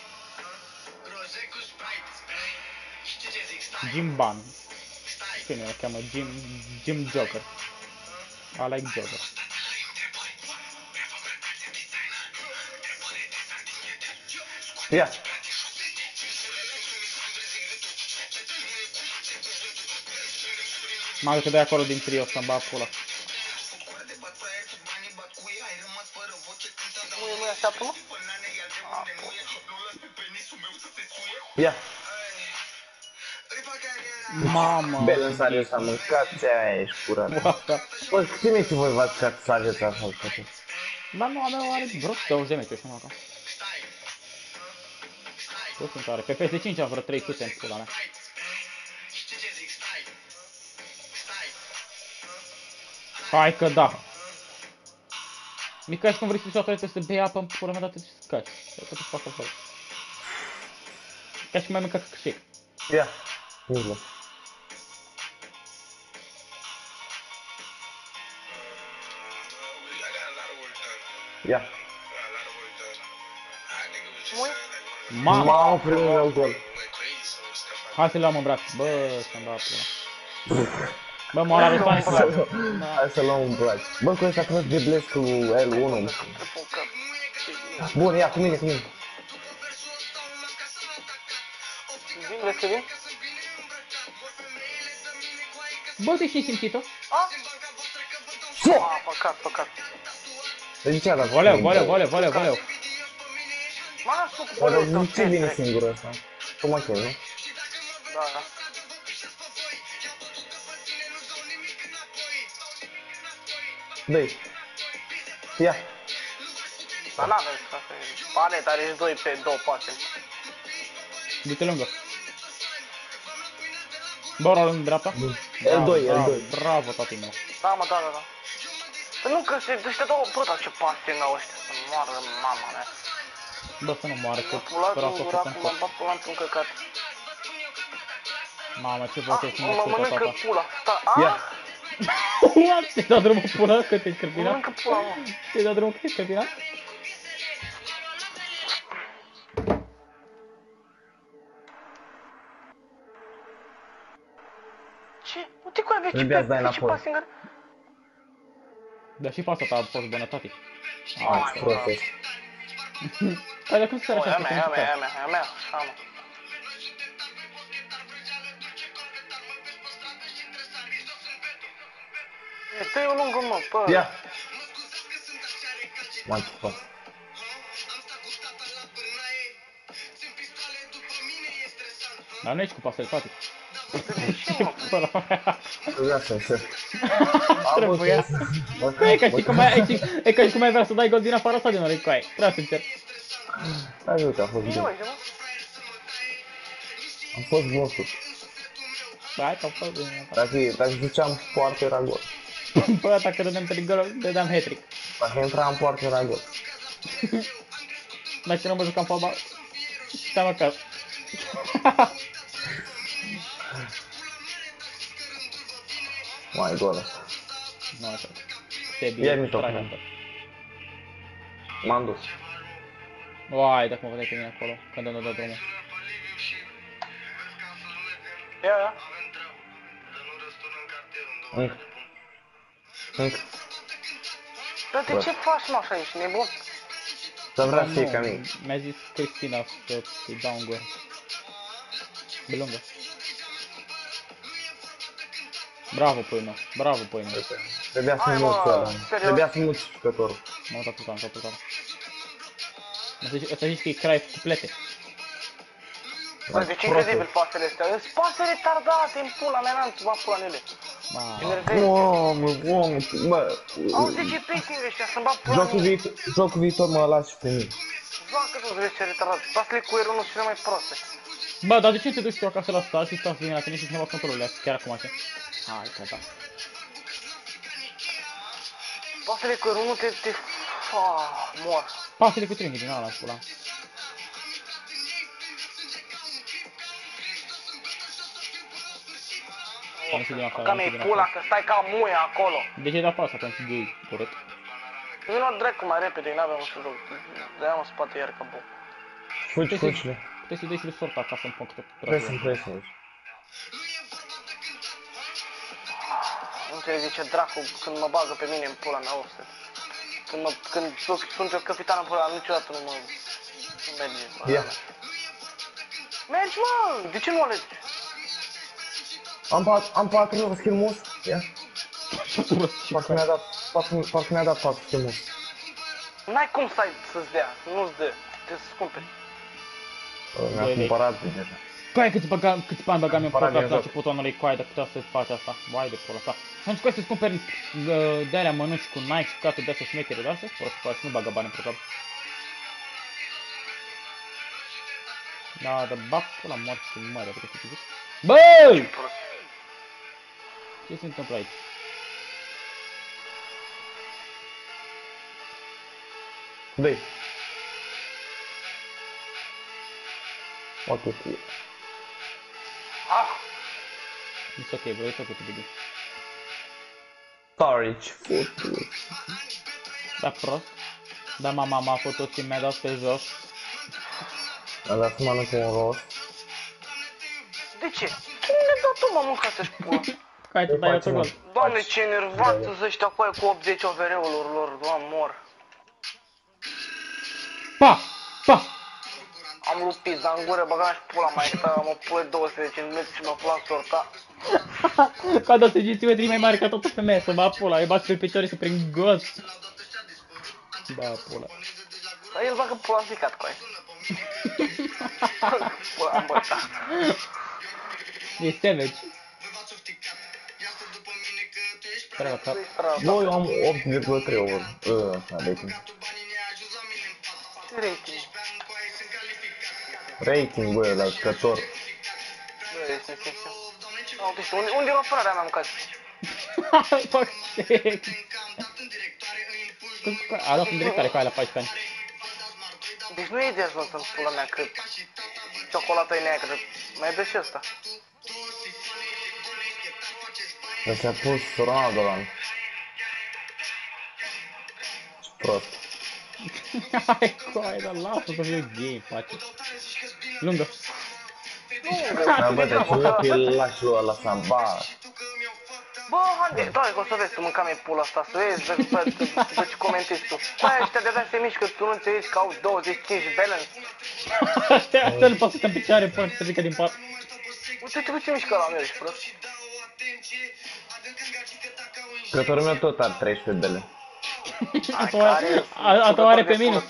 Jim Ban. Cine îl cheamă? Jim Joker. I like Joker. Ia. Mă duc de acolo din trio să-mi bag pula. Nu e așteaptă, mă? Ia. Mamă. Belen sare s-a mâncat, ți-aia ești curat. Asta. Bă, cine ce voi v-ați să faceți așa, frate? Dar nu, a meu are vreo 20 de metri, știu acolo. Eu sunt tare. Pe PS5 am vreo 300 în pula mea. Hai că da. Mica, cum vrei să duci la să bei apă în pula mea, dar te scaci. Eu tot fac acolo. Ca și mai mâncat câștig. Ia. Mijloc. Ia. Mamă! Primul meu gol. Hai să-l luăm în braț. Bă, să-mi dau pula. Bă, mă are bani să Hai să luăm un braț. Bă, cu ăsta când driblezi cu L1. Bun, ia, cu mine, cu mine. Vin, vrei să vin? Bă, te și simțit-o? Păcat. De ce a dat? Voleu. Mă, las tu cu Bă, voleul tău, de ce vine ce singur ăsta? Cum achel, nu? Da. Dă-i. Ia. Dar n-avem, frate. Paleta are și 2 pe 2 pase. Du-te lângă. Bă, ora lângă dreapta. L2. Bravo, tati meu. Da, mă, da. Păi nu, că ăștia două, bă, dar ce pase n-au ăștia, să moară mama mea. Bă, să nu moară, că Pula vreau să din gura, făcăm acum am bat pula într-un căcat. Mamă, ce vă trebuie să mă Mă ascultă, mănâncă tata. pula, Ia. What? Te-ai dat drumul pula că te-ai Mă scărpinat? mănâncă pula, mă. Te-ai dat drumul că te-ai scărpinat? Ce? Uite cu aia, vezi ce Trebuia să dai pe ce înapoi. pase în Dar și pasa ta a fost bună, tati. Hai, prost ești. Hai, dar cum să O, stai e a așa? mea, Hai, mă. E, dă-i-o lungă, mă, bă. Ia. M-am țipat. Dar nu ești cu pasele, tati. Ce, mă? Trebuia să încerc. Trebuia. E ca și cum ai vrea să dai gol din afara stadionului, cu aia. Trebuia să încerc. Hai, uite, a fost Ce, bun. mă? A fost bun șut. Hai că a fost bine. Dacă ziceam poartă, era gol. Bă, dacă dădeam 3 goluri, dădeam hat-trick. Dacă intra în poartă, era gol. Dacă nu mă jucam fotbal, stăm acasă. Mai gol ăsta. Nu așa. Te Ia bine, microfonul. M-am dus. Uai, dacă mă vedeai pe mine acolo, când am dat drumul. Ia. Încă. Dar de ce faci, mă, așa, ești nebun? Să vrea să fie ca mine. Mi-a zis Cristina să-i dau în gură. De lungă. Bravo, pâine. Bravo, pâine. Trebuia să Hai, mulți mă, ăla. serios? Trebuia să mulți jucătorul. M-am dat putan. Să zici că e crai cu plete. Bă, deci incredibil pasele astea. Sunt pase retardate în pula mea, n-am ceva pula în ele. Mamă. Enervezi. Bă, Auzi ce pacing ăștia, să-mi bag pula în ele. jocul viitor mă las și pe mine. Joacă tu, vezi ce retardat. Pasele cu R1 sunt cele mai proaste. Bă, dar de ce te duci tu acasă la stat și stau să vine la tine și să-mi bag controlurile astea, chiar acum așa? Hai, că da. Pasele cu R1 te... mor. Pasele cu trimii din ala, pula. Închidem afară, Ca mea-i închidem pula, afară. că stai ca muie acolo. De ce dau pas atunci, gay, urât? Vino dracu mai repede, n-aveam un să joc. Dă-ia în spate iar ca bou. Fugi, fugi. Puteți să-i dai și lui sorta ca să-mi fac tot Presă-mi. Nu înțelegi ce dracu când mă bagă pe mine în pula mea, offset. Când sunt eu capitan în pula mea, niciodată nu merge. Ia. Mergi, mă! De ce nu alegi? Am 4 skill moves. Ia. Parcă mi-a dat 4 skill moves. N-ai cum să-ți dea, nu-ți dă. Trebuie să-ți cumperi. Mi-a cumpărat deja. Coaie câți bani băgam eu în Cumpărat program din la joc. începutul anului, coaie, dacă putea să faci asta. Vai de pula ta. Și am zis, coaie, să-ți cumperi de-alea mănuși cu Nike și toate de-astea șmechere de-astea, fără să faci, nu bagă bani în program. Da, dar bap pula moarte și mare, dacă să zic. Băi! Ce se întâmplă aici? Dă-i. Ok. Ah! It's ok, bro, it's ok to begin. Storage. Da prost. Da, mama m-a făcut și mi-a dat pe jos. Am dat să mănânc un rost. De ce? Ce mi-a dat tu, mă, mâncați-și pula? Coaie, tu dai autogol. Doamne, ce enervanți sunt ăștia cu aia cu 80 overeurilor lor, doamne, mor. Pa! Pa! Am luat pizza în gură, băgam și pula mai ta, mă pule 210 metri și mă pula în sorta. Ca 210 metri mai mare ca toată femeia, să mă pula, îi bagi pe picioare să prind gos. Da, pula. Dar el bagă pula în ficat cu aia. Pula am bătat. E savage. Treaba ta. Bă, eu am 8,3 ori. Rating. Ce rating? Rating, bă, la jucător. Bă, este simplu. Uite, unde e apărarea mea, mâncați? Fac sex. A luat în directare cu aia la 14 ani. Deci nu e de ajuns în pula mea că ciocolata e neagră. Mai dă și ăsta. Dar ți-a pus Ronaldo la ce prost. Hai, coaie, dar lasă să fiu gay, face. Lungă. Da, bă, deci nu fi lași lui ăla să-mi bag. Bă, haide, doamne, că o să vezi, tu mânca mie pula asta, să vezi, după ce comentezi tu. Bă, ăștia de-abia se mișcă, tu nu înțelegi că au 25 balance. Asta nu poate să stă în picioare până să ridică din pat. Uite-te cum se mișcă la meu, ești prost. Jucătorul meu tot are 13 bele. A doua are pe minus.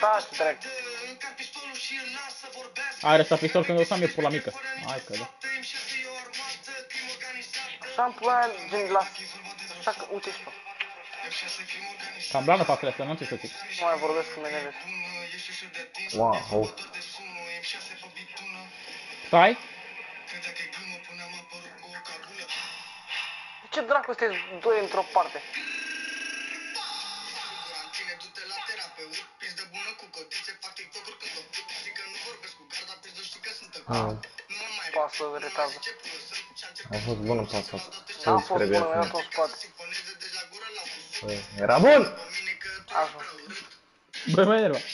Are să pistol când o să am eu pula mică. Hai că da. Așa am pula din la... Așa că, uite și tu. Cam blană faptele astea, nu știu ce să zic. Nu mai vorbesc cu mine, vezi. Wow, Stai? De ce dracu sunteți doi într-o parte? Pasă retardă. a fost bună pasa. N-a fost bună, mi-a dat în spate. Era bun! Așa. Bă, mă enerva.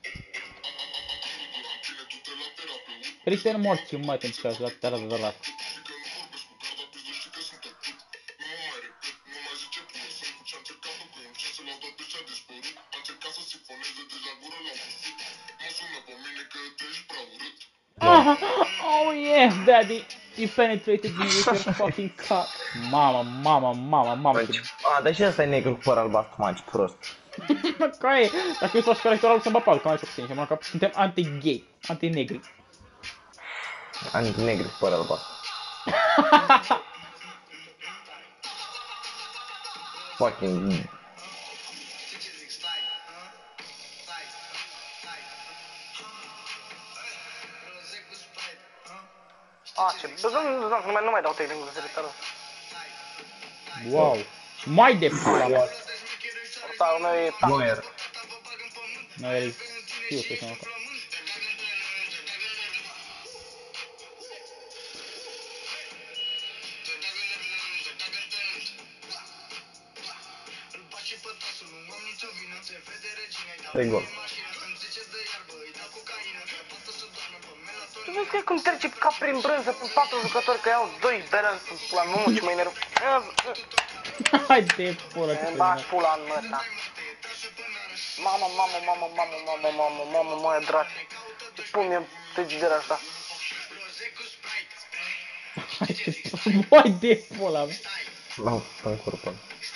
Cristian morți, mă, te încerci la tara de ăla. Oh yes, daddy! You penetrated me with your fucking cock. Mama. Dar și ăsta e negru cu păr albastru, mă, ce prost. Coaie, dacă eu s-o electoral să-mi bapal, că mai știu puțin, și mă, că suntem anti-gay, anti-negri. Anti-negru cu păr albastru. Fucking... A, ce... Bă, nu mai dau tehnicul de retardă. Wow. Mai de pula mea. Portarul meu e tank. Boier. Nu e... Știu să știu acolo. 3 gol. Tu vezi că cum trece ca prin brânză pe 4 jucători, că iau 2 balance la mă, ce mai nerv. Hai de pula ce Îmi bag pula în măta. Mamă, mă, dracu. Pun mie frigiderul asta. Hai de pula. L-am încurpat.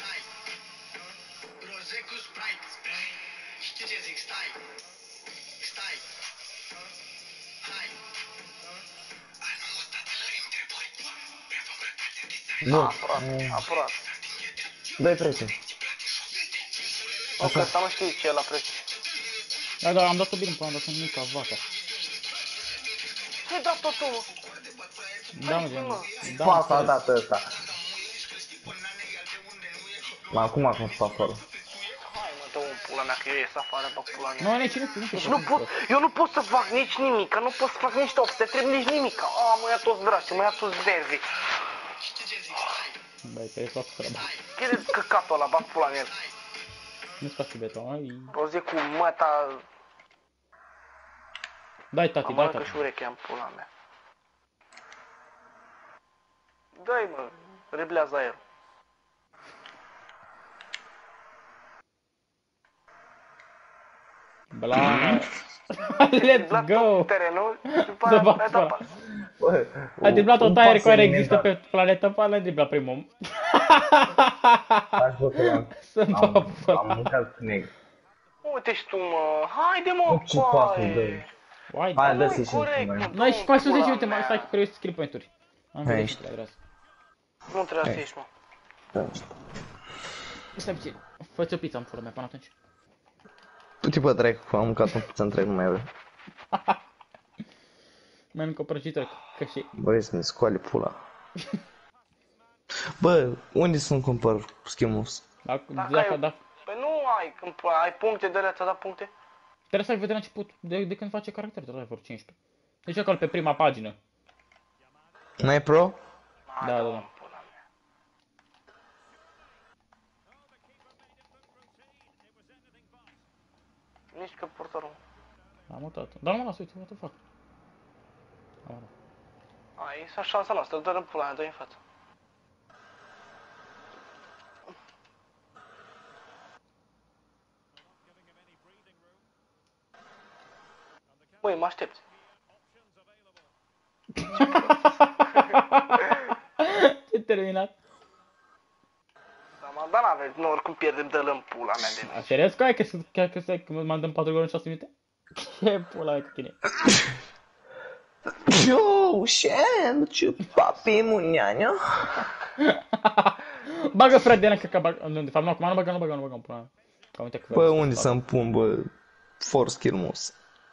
Nu. Apurat. Dă-i presiune. Ok, asta nu știi ce e la preț. Da, da, am dat-o bine până am dat-o mica vaca. Ce-ai dat tot tu, mă? Da, mă, gen. Da, Pas a dat ăsta. Acum cum fac acolo? Hai mă, dă-o în pula mea, că eu ies afară, bă, pula mea. nu, nici nu Deci eu nu pot să fac nici nimic, nu pot să fac nici top, să trebuie nici nimic. Mă ia toți draci, mă ia toți nervii. Băi, trebuie să fac treaba. Chideți căcatul ăla, bag pula în el. Nu-ți faci beton, ai... O zi cu măta... Dai, tati, dai, Mănâncă tati. și urechea în pula mea. Dă-i, mă, reblează aerul. Bla. Let's go! Terenul, după Să aia bag ai pula. dat A driblat o tire care există pe planetă, până l-a driblat primul om. Aș vă că l-am. Să-mi bag pula. Am mâncat negru. Uite și tu, mă, haide, mă, Ce pasul coaie. dă. Hai, Hai, da. dă-ți și Corect, mai. mă, Noi și mai sus pula 10 minute, mai mea. stai că trebuie să skill point-uri. Am Hai, văzut ești. ce vrea să. Nu trebuie să ieși, mă. Stai puțin. Fă-ți o pizza în pula mea până atunci. Du-te pe dracu, am mâncat un pizza întreg, nu mai vreau. Mănânc o prăjitură, că și... Băi, să-mi scoale pula. Bă, unde să-mi cumpăr schimbus? Dacă Păi nu ai, când ai puncte de alea, ți-a dat puncte? trebuie să ai vedea la început, de când face caracter, trebuie să ai vreo 15. Deci acolo pe prima pagină. N-ai pro? Da. Pula mea. Nici că portarul. Am mutat. Dar nu mă las, uite, what the fuck. Ai, e șansa noastră, dă-l în pula mea, dă-i în față. Băi, mă aștepți. Ce terminat? Dar n-aveți, nu, oricum pierdem, dă-l în pula mea de mine. Serios, că ai că mă dăm 4 goluri în 6 minute? Ce pula mea cu tine? Yo, Shen, ce papi muñaña. Bagă frate de ăla, că bag... Nu, de fapt, nu, acum nu băgăm în pula mea. Că uite că... Bă, unde să-mi pun, bă, for skill mus?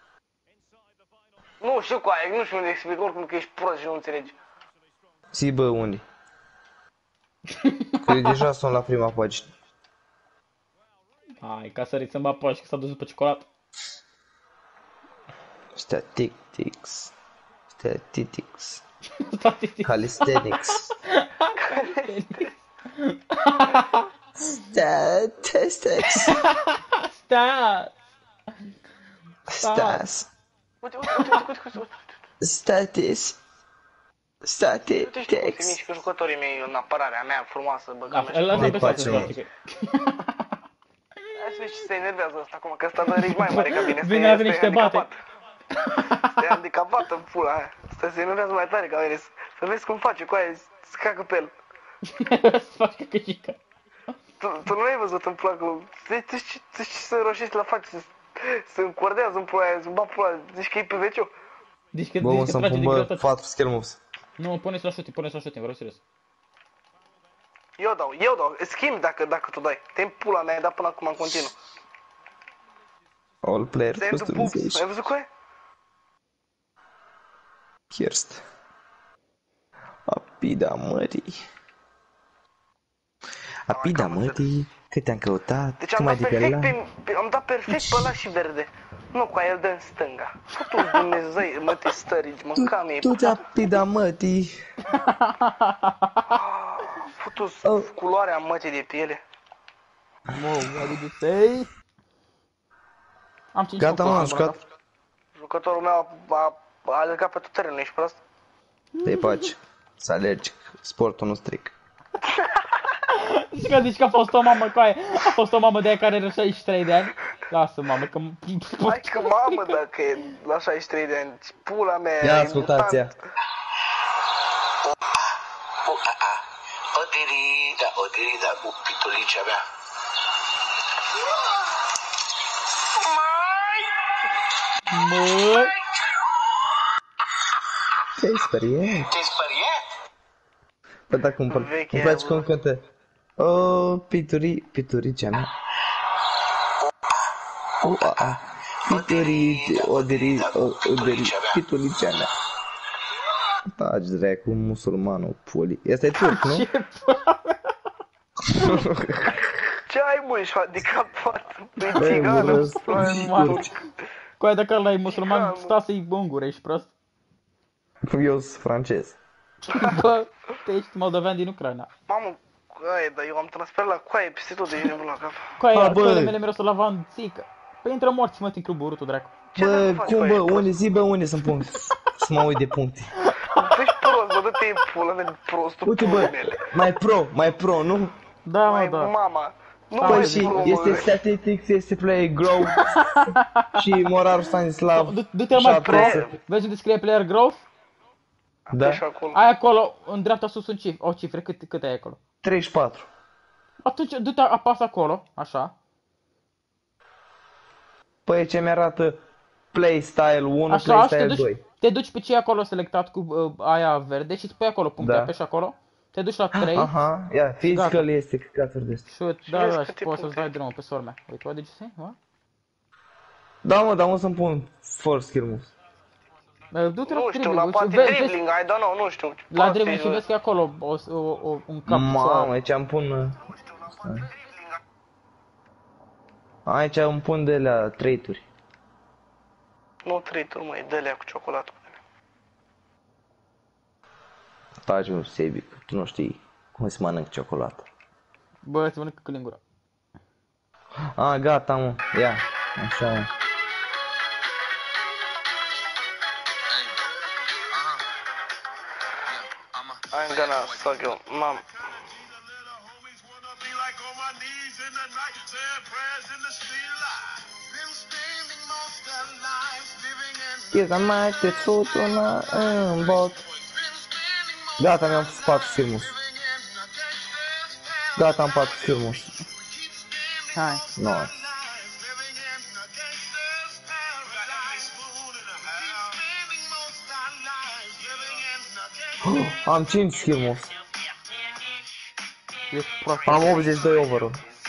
Nu știu cu aia, nu știu unde explic, oricum că ești prost și nu înțelegi. Si, bă, unde? Că eu deja sunt la prima pagină. Hai, ca să să-mi bat pași, că s-a dus după ciocolată. Statistics. Statistics. Statistic. Calisthenics. Statistics. Stat! Stas. Uite. Statis. Uite și tu cum se Statistics. mișcă jucătorii mei în apărarea mea frumoasă, bă, Da, cam el așa. lasă pe face, să mă. joace. Hai să vezi ce se enervează ăsta acum, că ăsta dă rici mai mare ca mine. Vine la vine și te bate. Stai handicapat în pula aia. Stai se enervează mai tare ca mine. Să vezi cum face cu aia, să cacă pe el. Să faci căcică. Tu nu ai văzut în pula cu... Tu știi ce se roșește la față, să încordează în pula aia, să-mi bat pula, zici că e pe veciu. Deci că Bă, mă, să-mi trage pun, de bă, greutate. 4 skill moves. Nu, puneți la shooting, vreau serios. Eu dau, schimb dacă tu dai. Te-mi pula mea, ai dat până acum în continuu. All player Stand to poops, ai customization. văzut cu aia? Kirst. Apida mării. Apida mării. Cât te-am căutat. Deci Cum am ai dat de pe perfect la? am dat perfect pe ăla și verde. Nu, cu aia el dă în stânga. Fătu-ți Dumnezei, mă, te stărici, mă, cam e. Tu te apida mării. Fătu-ți culoarea mătii de piele. Mă, what did you say? Am 5 Gata, puncte. mă, am jucat. Jucătorul meu a alergat pe tot terenul, ești prost? Te-i paci. Să alergi, sportul nu stric. Zici că a fost o mamă cu aia. A fost o mamă de aia care are 63 de ani. Lasă, mamă, că... Hai că mamă dacă e la 63 de ani, pula mea, Ia e ascultați-a. O dirida cu pitulicea mea. Mă... Te-ai speriat? Te-ai speriat? Păi dacă îmi Vechea, place bă. cum cântă. O, pituricea mea. Pituricea mea. Taci dracu, musulmanul, puli. Ăsta e turc, nu? Ce pula mea? Ce ai mă, ești handicapat? Păi Bă, țigană, urăsc turci. Cu aia dacă ăla e musulman, Țigan, sta să-i bungure, ești prost. Eu sunt francez. Bă, te ești moldovean din Ucraina. Mamă, aia, dar eu am transferat la coaie peste tot, deci nebun la cap. Cu aia, bă. coile mele mereu să lavanțică. Păi intră morți, mă, din clubul urâtul, dracu. Ce Bă, dracu faci, cum bă, bă, ești unde zi, bă, unde sunt puncte? Să mă uit de puncte. Tu ești prost, bă, dă-te în pula mea, prostul Uite, pula bă, mele. mai pro, nu? Da, mă, Mai da. mama. Nu Bă, Bă, mai și pro, este mă. statistics, este play, grow și Morar Stanislav. Du-te mai pro, 7. vezi unde scrie player growth? Da? Ești acolo. Ai acolo, în dreapta sus, o cifră, cât ai acolo? 34. Atunci, du-te, apasă acolo, așa. Păi ce mi-arată Play Style 1, Așa, Play și Style 2. te duci pe ce e acolo selectat cu aia verde și îți pui acolo puncte, Da. apeși acolo. Te duci la 3. Aha, ia, physical este căcaturi de astea. Shoot, Și da, vezi da, și câte poți să-ți puncte. dai drumul pe sormea. Wait, what did you say? What? Da, mă, dar mă să-mi pun for skill moves. Du-te la Nu știu, la dribbling, poate vezi, dribbling, I don't know, nu știu. la dribbling și vezi că e acolo un cap. Mamă, aici îmi pun... Aici îmi pun de la trait-uri. Nu trei-turi, măi, dă-le cu ciocolată. Taci, mă, Sebi, că tu nu știi cum se mănânc ciocolată. Bă, se mănâncă în gură. A, gata, mă, ia, așa, mă. I'm gonna suck you, mam. Eu că mai te fut una în bot. Gata, mi-am pus 4 skill moves. Gata, am 4 skill moves. Hai. Nice. Am 5 skill moves. Ești prost. Am 82 overall.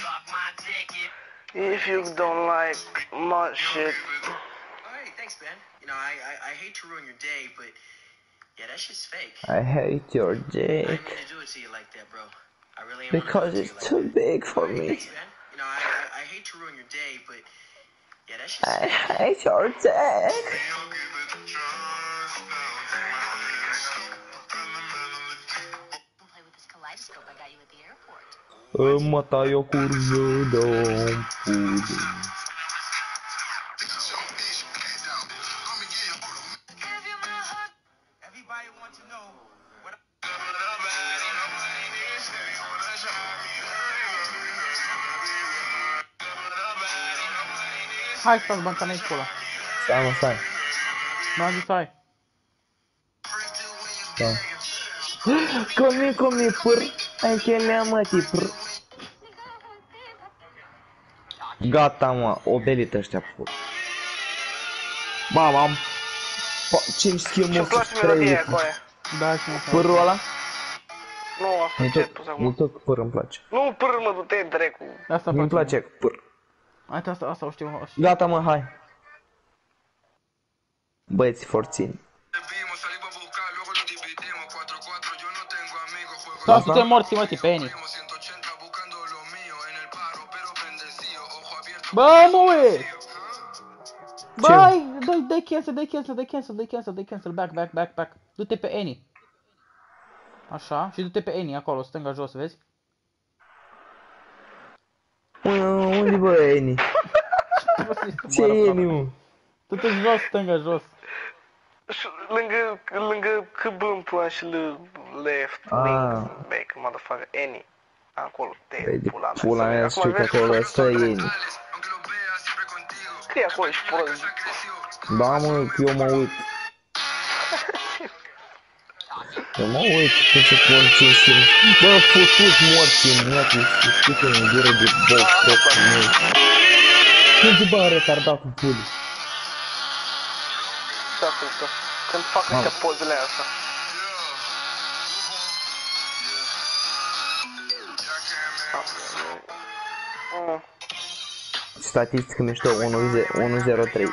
If you don't like my shit. Hey, thanks, man. You know, I hate to ruin your day, but yeah, that shit's fake. I hate your I didn't dick mean to do it to you like that, bro. I really am. because it's too big for me. Thanks, man. You know, I hate to ruin your day, but yeah, that shit's I fake. hate your dick. Come play with this kaleidoscope I got you at the airport. Mă tai o curvă de-o pudă. Everybody wants to know what Hai, stați, banca mea pula. Stai, mă, stai. M-am zis, hai. Stai. Come păr, anche mea mă păr. Gata, mă, obelit ăștia pur. Mamă, am 5 skill Ce-mi moves, place 3 melodia aia cu aia. Da, și mă părul ăla? Nu, asta ce ai pus Mie acum. tot păr îmi place. Nu, pârâ, mă, du-te, dracu. Asta Mi-mi place păr. Uite, asta o știu. Gata, mă, hai. Băieți forțini. Da, suntem morți, mă, tipenii. Bă, mă, ue! Băi, dai cancel, back. Du-te pe Annie. Așa, și du-te pe Annie, acolo, stânga jos, vezi? Unde bă, Eni? Ce e, Niu? Tu te jos, stânga, jos. Și lângă câbântul și left, wing, back, motherfucker, any. Acolo, Păi de pula mea. pula mea știu că acolo ăsta e. Scrie acolo și prost. Da, mă, că eu mă uit. Eu mă uit cu ce porți sunt. Bă, făcut morți în netul și ștică în gură de bău, prost mei. Când se bă retardat cu puli? Ce ascultă? Când fac ăștia pozele astea. Statistică mișto, 103.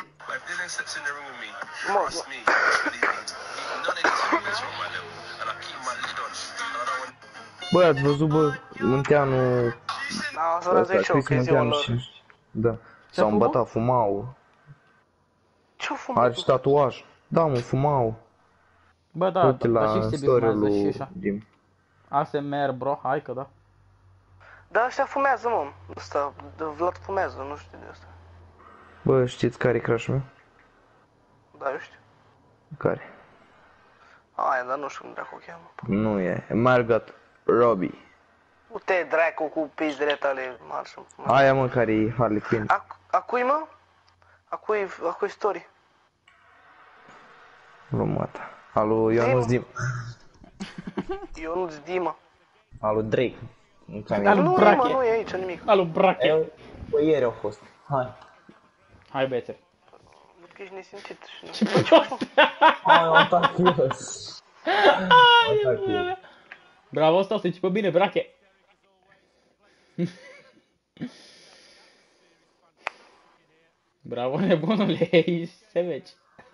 Bă, ați văzut, bă, Munteanu... Da, o să răzui și eu, că e ziua lor. Da, s-au îmbătat, fumau. Ce-o fumat? Are și tatuaj. Da, mă, fumau. Bă, da, Uite dar la și se story-ul bifumează și lui așa. Dim. ASMR, bro, hai că da. Da, ăștia fumează, mă. Ăsta, Vlad fumează, nu știu de asta. Bă, știți care e crush-ul meu? Da, eu știu. Care? Aia, dar nu știu cum dracu o cheamă. Nu e. Margot Robbie. Uite, dracu, cu pizdele tale, marșă. Aia, mă, care e Harley Quinn. A cui, mă? A cui story? Lumata. Alu Ionuț Dim. Ionuț Dima. Alu Drake. Alu Nu, Brache. mă, nu e aici nimic. Alu Brache. Bă, ieri au fost. Hai. Hai, băiețe. Văd că ești nesimțit și nu. Ce prost. Hai, am tachios. Bravo, stau să începă bine, Brache. Bravo, nebunule, ești seveci.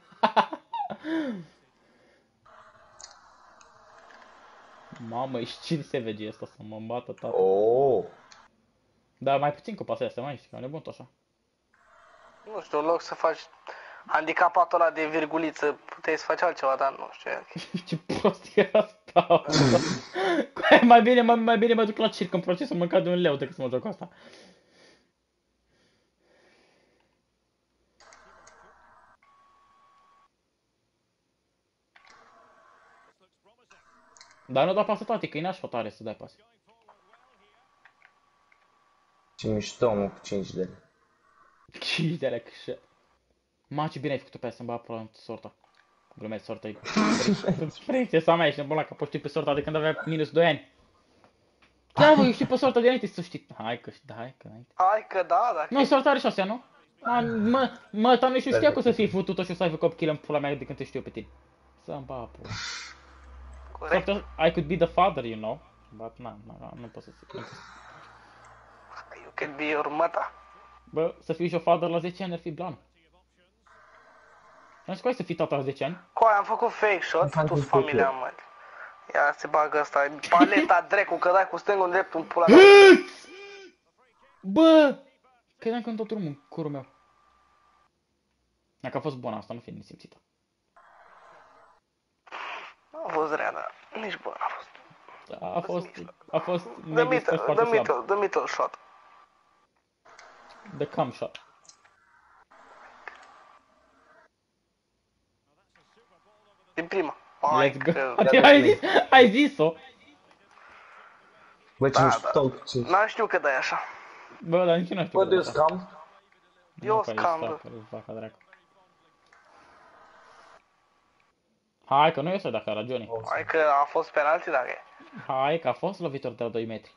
Mamă, ești 5 sevegi ăsta să mă îmbată tata. Oh. Da, mai puțin cu pasele astea, mai ești ca nebun tu așa. Nu știu, în loc să faci handicapatul ăla de virguliță, puteai să faci altceva, dar nu știu. Ce prost e asta. Mai bine mă duc la circ în proces să mă cad de 1 leu decât să mă joc cu asta. Dar nu da pasă toate, că e nașpa tare să dai pasă. Ce mișto, mă, cu 5 de lei. 5 de lei, că Ma, ce bine ai făcut-o pe asta, îmi bag pula în sorta. Glumesc, sorta e... Prințesa mea, ești nebun la capă, știi pe sorta de când avea minus 2 ani. Da, bă, eu știu pe sorta de înainte să știi. Hai că înainte. Hai că da, dacă... Nu, sorta are 6 ani, nu? Mă, dar nu știa că o să fii fătut-o și o să ai făcut kill în pula mea de când te știu pe tine. Să-mi bag pula. Corect. I could be the father, you know. But nu pot să zic. You can be your mother. Bă, să fiu și o father la 10 ani ar fi blan. Nu știu să fii tata la 10 ani. Coi, am făcut fake shot, tu familia, mă. Ia se bagă asta, paleta drecu, că dai cu stângul în dreptul în pula mea. Bă! Credeam că în tot drumul, curul meu. Dacă a fost bună asta, nu fi nesimțită. A fost rea, dar nici bună a fost. A fost The negustos foarte slab. middle shot. The cum shot. Din prima. Let's go. Ai zis-o. Bă, ce mișto, ce... N-am știut că dai așa. Bă, dar nici nu știu. Bă, de scam. Eu scam, bă. Hai că nu iese dacă la Johnny. Hai că a fost penalti dacă e. Hai că a fost lovitor de la 2 metri.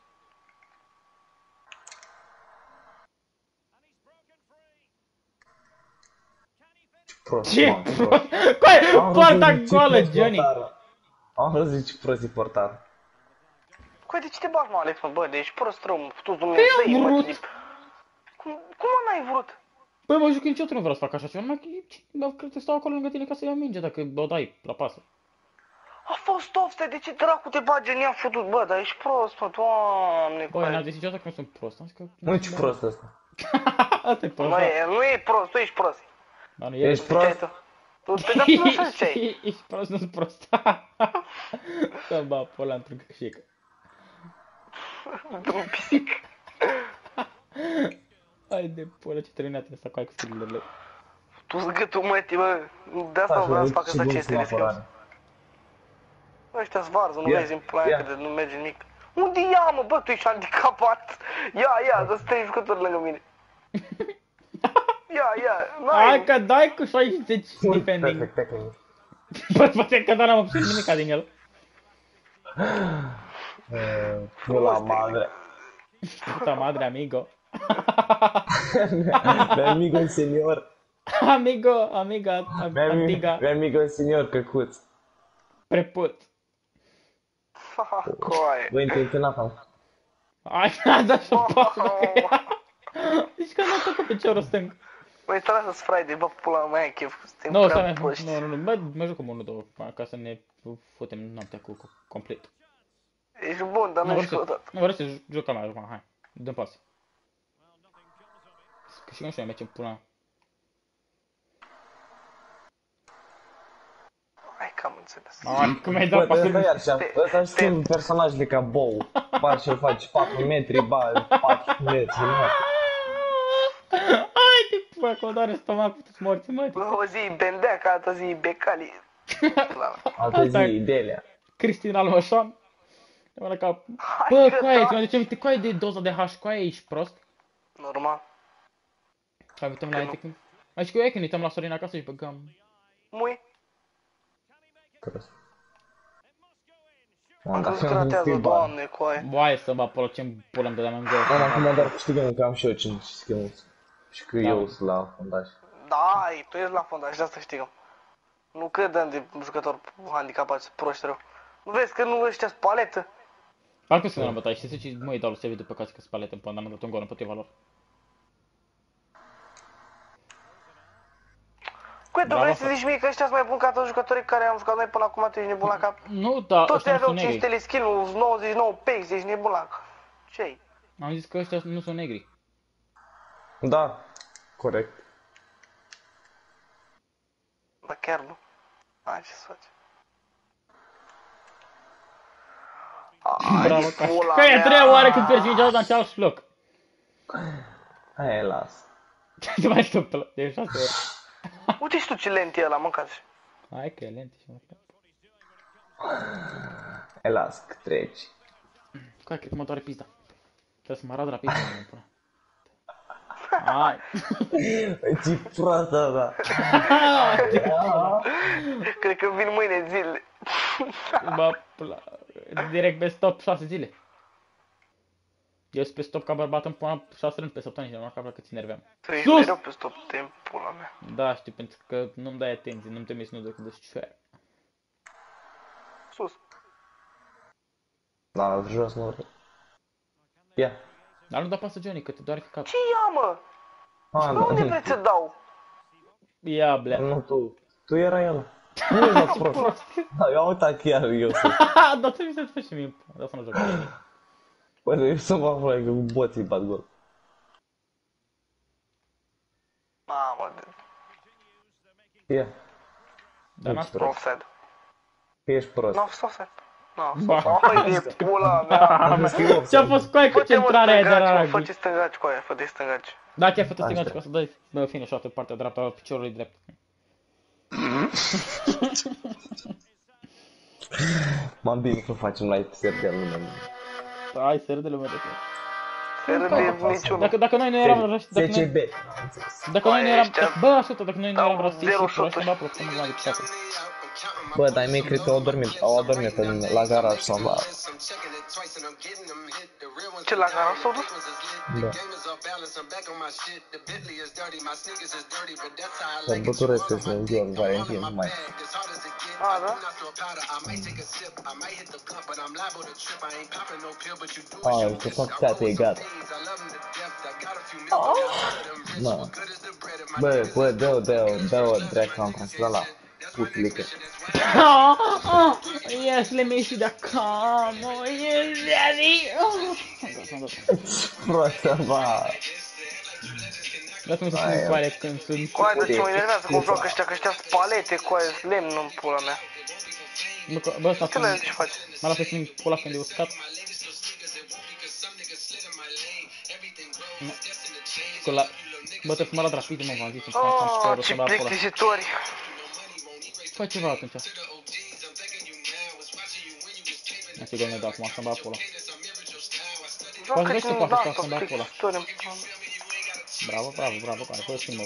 Ce prost! Coi, poarta golă, Johnny! Am răzit ce prost e portar. Coi, de ce te bagi, mă, Alex, mă, bă, de ești prost rău, tu Dumnezei, mă, tip. Cum n-ai vrut? Băi, mă juc niciodată nu vreau să fac așa ceva, numai cred că stau acolo lângă tine ca să iau minge dacă o dai la pasă. A fost ofte, de ce dracu te bagi în ea futut, bă, dar ești prost, mă, Doamne, Băi, n-am zis niciodată că nu sunt prost, am zis că... Nu, ce prost ăsta. Asta e prost, da. Nu e prost, tu ești prost. Dar nu Ești prost? Tu te dai tu așa ziceai. Ești prost, nu sunt prost. Să-mi bag pula într-un cășică. Într-un pisic. Hai de pula, ce terminat asta cu aia cu skillurile. Tu zgâtul mătii, bă. De asta nu vreau să facă să cinste skills. Ăștia-s varză, nu vezi în pula mea că nu merge nimic. Unde ia, mă, bă, tu ești handicapat? Ia, dă-ți 3 jucători lângă mine. Ia, n-ai. Hai că dai cu 60 defending. Bă, poate că doar am obținut nimica din el. Pula madre. Puta madre, amigo. Mi amigo un senior. Amiga, antiga, Mi amigo un senior căcuț. preput. Coaie. Bă, intenționat am. Hai, da și-o pasă. Zici că nu a tăcut piciorul stâng. Băi, trebuie să-ți Friday, bă, pula mea, e chef. Suntem Nu, prea stai, proști. nu, bă, mă jucăm 1-2, ca să ne futem noaptea cu complet. Ești bun, dar nu ești căutat. Nu vreau să jucăm acum, hai, dăm pas. Câștigăm și noi meciul pula. Hai că am înțeles. Ai, cum ai Bă, dat pasul? ăsta iar ăsta știu personajele ca Bow. Ba și-l faci 4 metri, ba 4 metri, nu. Hai de pula, că o doare stomacul, tu-ți morți, mă. O zi Bendeaca, altă zi Becali. Altă zi, Delia. Cristina Almășan. De la cap. Hai Bă, că coaie, da. ți-mi aduce aminte, coaie de doza de H, coaie, ești prost? Normal. Hai, uităm la ea când... Aici cu ea când uităm la Sorina acasă și băgăm. Mui. Am Am crezut că ratează, doamne, coaie. Boaie să bă, polo, ce-mi pula îmi dădeam în gol. Mama, acum doar câștigăm că am și eu 5 skills. Și că eu sunt la fundaș. Da, tu ești la fundaș, de asta știu. Nu credem de jucători handicapați, proști rău. Nu vezi că nu ăștia-s paletă? Parcă să ne-am bătaie, știi ce, măi, dau lui Sevi după casă că spalete în până, am dat un gol împotriva lor. Cui, tu vrei să zici mie că ăștia-s mai buni ca toți jucătorii care am jucat noi până acum, tu ești nebun la cap? Nu, da, Toți ăștia nu aveau sunt 5 negri. skill-uri, 99 pace, ești nebun la cap. Ce-i? Am zis că ăștia nu sunt negri. Da, corect. Bă, chiar nu. Hai, ce să faci? Bravo, Ai, pula că e mea. 3 oare când pierzi mingea în același loc. Hai, las. Ce mai întâmplă? De 6 ori. Uite și tu ce lent e ăla, mâncați. Hai că e lent și mă fac. Hai, las, că treci. Coaie, cred că mă doare pizda. Trebuie să mă arăt la pizda, mă pula. Hai. Ce proastă, da. Cred că vin mâine zile. Bă, pula. Direct pe stop 6 zile. Eu sunt pe stop ca bărbat în până 6 rând pe săptămână și nu mă cât nerveam. Tu ești Sus! mereu pe stop timp, pula mea. Da, știu, pentru că nu-mi dai atenție, nu-mi trimit snudul când ești fair. Sus. Da, jos, nu. Ia. Dar nu da pasă Johnny, că te doare cap. Ce ia, mă? Ah, Bă, unde vreți să dau? Ia, blea. Nu, tu. Tu era el. Nu e dat prost. Da, eu am uitat chiar eu să... Da, trebuie să-ți faci și mie. Da, să nu joc. Bă, eu să mă aflu că cu boții bat gol. Mamă, Ia. Dar n-am prost. offside. Că ești prost. N-a fost offside. N-a fost Ba. offside. Hai de pula mea. Ce-a fost coaie cu Fă-te mă centrarea aia de la stângaci, mă, rugby? fă-te stângaci cu aia, fă-te stângaci. Da, chiar fă-te stângaci Așa. ca să dai, bă, fine, și pe partea dreaptă a piciorului drept. M-am bine că facem live serial lumea. Hai, să râde lumea de tot. Se râde niciunul. Dacă noi nu eram răști, dacă noi... CCB. Dacă noi nu eram... Ăștia- Bă, ascultă, dacă noi nu eram Dau rasiști zero și proști, shot-uri. mă apropo, nu mai departe. Bă, dar mei cred că au adormit la garaj sau la... Ce la gara s-au dus? Da. Sărbători este să ziua lui Valentin, nu mai. A, da? Ai, că sunt tate, e gata. Da. Bă, dă-o dracu, am cancelat la putlică. Yes, let me see the calm. Oh, yes, daddy. Proastă, ba. Lasă-mă să spun coare când sunt... Coaie, de ce mă enervează cum joacă ăștia, că ăștia-s palete, coaie, lemn în pula mea. Bă, ăsta Ce le ce faci? mă lasă să-mi pula când e uscat. Cu la... Bă, te fuma la rapid, mă, v-am zis, îmi fac 15 euro Ce să-mi bag pula. plictisitori. Fă ceva atunci. Nu sigur ne dau acum să-mi bag pula. Joacă vezi ce din poate să data facă, da, plictisitori. Bravo, bravo, bravo, care fă schimbă.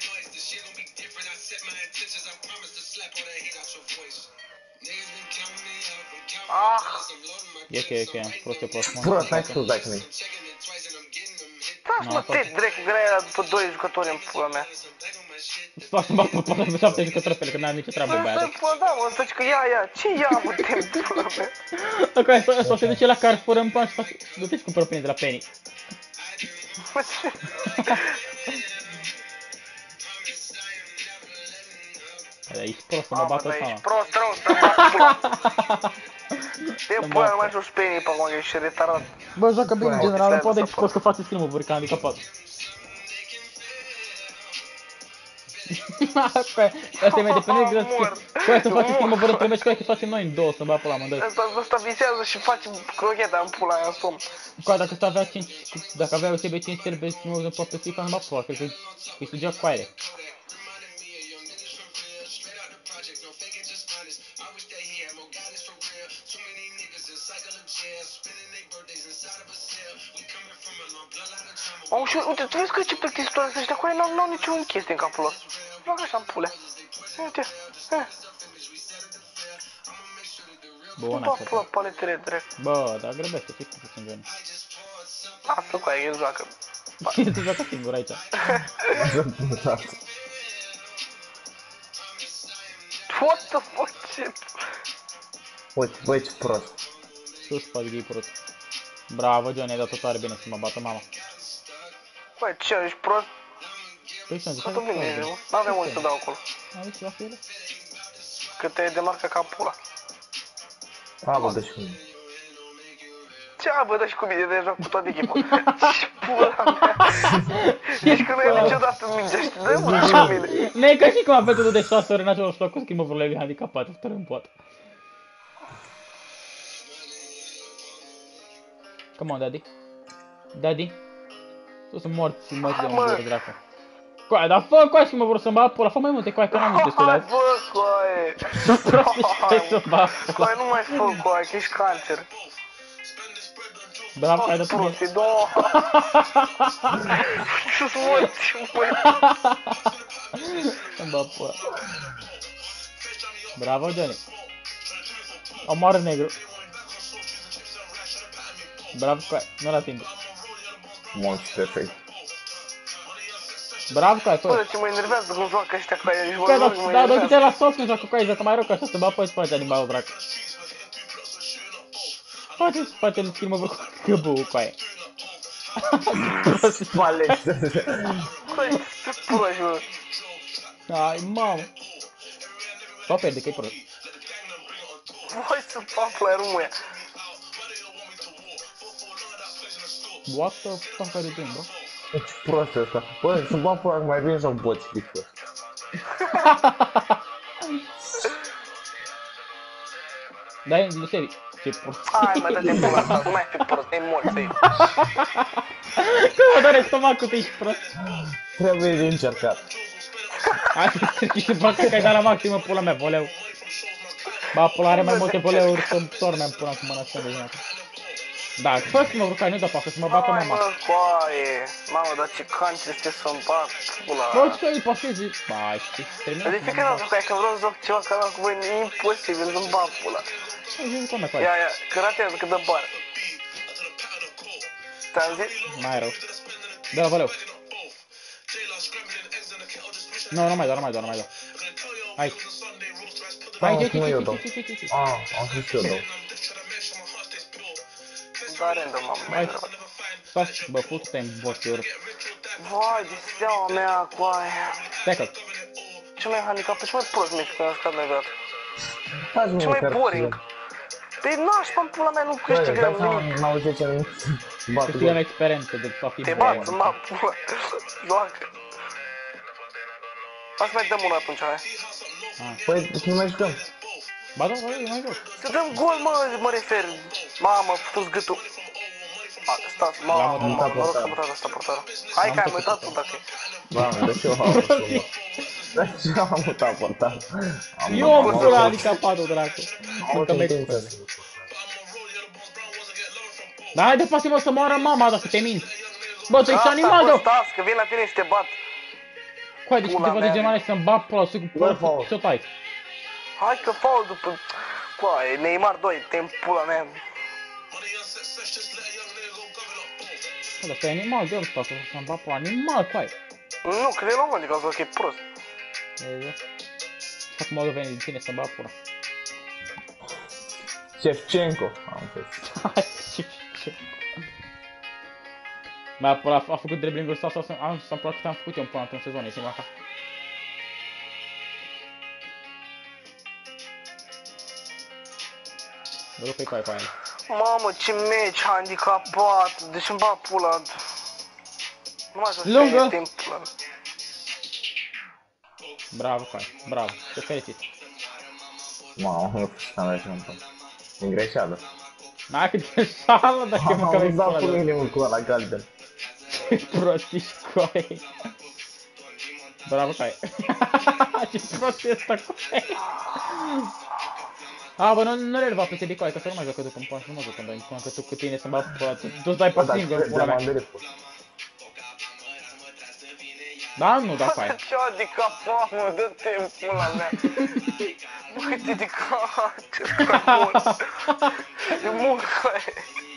Ah, E ok, am prost, e prost, mă. Prost, n-ai spus dacă nu-i. dați mă, te drecu, că aia după 2 jucători în pula mea. Fac să-mi bag pula pe 7 jucători pe ele, că n-am nicio treabă, Bă, băiatul. da, mă, zici că ia, ce ia, mă, te pula mea? Ok, sau se duce la Carrefour în pan și face... Du-te și cumpără pâine de la Penny. Bă, ce? Ești prost, să mă bată Dar seama. ești prost rău, să-mi bag pula. E pula, nu mai joci pe ei pe acum, că ești retardat. Bă, joacă bine, în general, nu Bă, poate că face scrim-uri ca handicapat. Asta e mai depinde de că să face scrim-uri într-un meci, că facem noi în două, să-mi bag pula amândoi. Ăsta visează și face crocheta în pula aia în somn. Cu dacă ăsta avea 5, dacă avea USB 5 serbe și nu în poate FIFA, să-mi bag pula, cred că îi sugea cu aere. Au, și uite, tu vezi că ce plictisitori sunt ăștia, cu aia n-au niciun chestie în capul lor. Joacă așa în pule. Uite, Bun, bă, așa. pula, paletele drept. Bă, dar grăbește, ce să în genul. Asta cu aia, el joacă. Cine se joacă singur aici? What the fuck, ce? Uite, băi, ce prost. Sus, faci gay prost. Bravo, Johnny, ai dat-o tare bine să mă bată mama. Băi, ce, ești prost? Păi ce-am zis, Scoată mine, nu? N-avem unde să dau acolo. Ai și la fel? Că te demarcă ca pula. A, bă, dă și cu mine. Ce, bă, dă și cu mine de joc cu toată echipa. Și pula mea. Ești că nu ai niciodată mingea, știi? Dă-mă și cu mine. Nu e ca și cum a făcut de 6 ori în același loc cu schimbările handicapate, fără în poate. Come on, daddy. Daddy. Tu sunt morți, morți de un gură, dracu. Coaie, dar fă coaie și mă vor să-mi bag pula, fă mai multe coaie, că n-am multe sule Hai, azi. bă, coaie. Hai să bag pula. Coaie, nu mai fă, coaie, că ești cancer. Bravo, hai de pe mine. Prosti, două. Ce-s morți, măi. Să-mi bag pula. Bravo, Johnny. Omoară negru. Bravo, coaie, nu-l atinge. Mulți, perfect. Bravo, coaie, Bă, fă. ce mă enervează cum joacă ăștia cu aia, ești Coaie, văzut că mă da, du-te enervează. la sos când joacă coaie, joacă mai rău ca așa, să bag pe spate din balul dracu. Face-l schimbă cu căbău, coaie. Spale. Coaie, ce proști, bă. Ai, mamă. Sau pierde, că-i prost. Voi să fac la România. What the fuck are you doing, bro? Ce prost e ăsta. Bă, să bag pula mai bine sau boți FIFA. Dai, Lucevi. Ce prost. Hai, mă, dă-te pula asta, nu mai fi prost, e mult, e. Că mă doare stomacul, tu ești prost. Trebuie de încercat. Hai să strici și fac că ai dat la maximă pula mea, voleu. Ba, pula are mai multe voleuri să-mi torne-mi pula cu mâna așa de zi. Da, fă să mă urcai, nu da pacă, să mă bată Hai, mama. mă, coaie. Mamă, dar ce cancer este să-mi bag pula. Bă, ce ai pasezi? Ba, știi, terminat. Dar de fiecare dată cu aia, că vreau să joc ceva canal cu voi, e imposibil să-mi bag pula. Ia, că ratează, că dă bară. Ți-am zis? Mai rău. Dă la voleu. Nu mai dau. Hai. Hai, cum eu dau? Am zis eu dau. Da, random, mamă, mai Hai. enervat. Faci, bă, fut-te în boștiuri. Vai, de steaua mea, coaie. Tecă. Ce mai handicapat, ce mai prost meci când am jucat mai vreodată. Hai, Ce mă, mai chiar. boring. Păi nașpa în pula mea, nu Bă, câștigăm dai nimic. seama, n-au 10 minute. Bat Câștigăm gol. experiență de a fi Te bun. bat, să mă pula. Joacă. Hai să mai dăm una atunci, hai. Păi, nu mai jucăm. Ba da, mai joc. Să dăm gol, mă refer. Mamă, fus gâtul. Stați, m-am mutat asta portarul. Hai că ai mutat tu dacă e. Doamne, dă și eu haos. Dă și eu am mutat portal. Eu am pula handicapat-o, dracu. Încă merg. Dar haide, poate-mă să moară mama dacă te minți. Bă, tu ești animal, bă, dă! stați, că vin la tine și te bat. Coai, deci câteva de genare să-mi bag pula, să cu ce-o tai. Hai că faul după... Coaie, Neymar 2, te-mi pula mea. Bă, dar pe animal de ăsta, să-mi bag pula, animal, coai. Nu, că de luăm, adică că e prost. Și acum o veni din tine să-mi bag pula. Șefcenco, am fost. Mi-a pula, a făcut dribbling-ul ăsta sau să-mi plac cât am făcut eu până într-un sezon, ești așa. Mă duc pe coaie cu aia. Mamă, ce meci handicapat, deci îmi bag pula. Nu mai să Lungă. timp pula. Bravo, coaie, bravo, te felicit. Mamă, nu știu, am ieșit din greșeală. N-ai cât de șală dacă mă călăi dat pula. cu minimul cu ăla galben. Ce prost ești, coaie. Bravo, coaie. Ce prost e ăsta, coaie. A, bă, nu le lua pe tine, coaie, că să nu mai joacă după în pas, nu mă joc când dai, până că tu cu tine să-mi bag pula, tu-ți dai pe singur, pula mea. Da, nu, da, coaie. Ce handicapat, mă, dă-te în pula mea. Bă, ce de ca... Ce mult. E mult, coaie.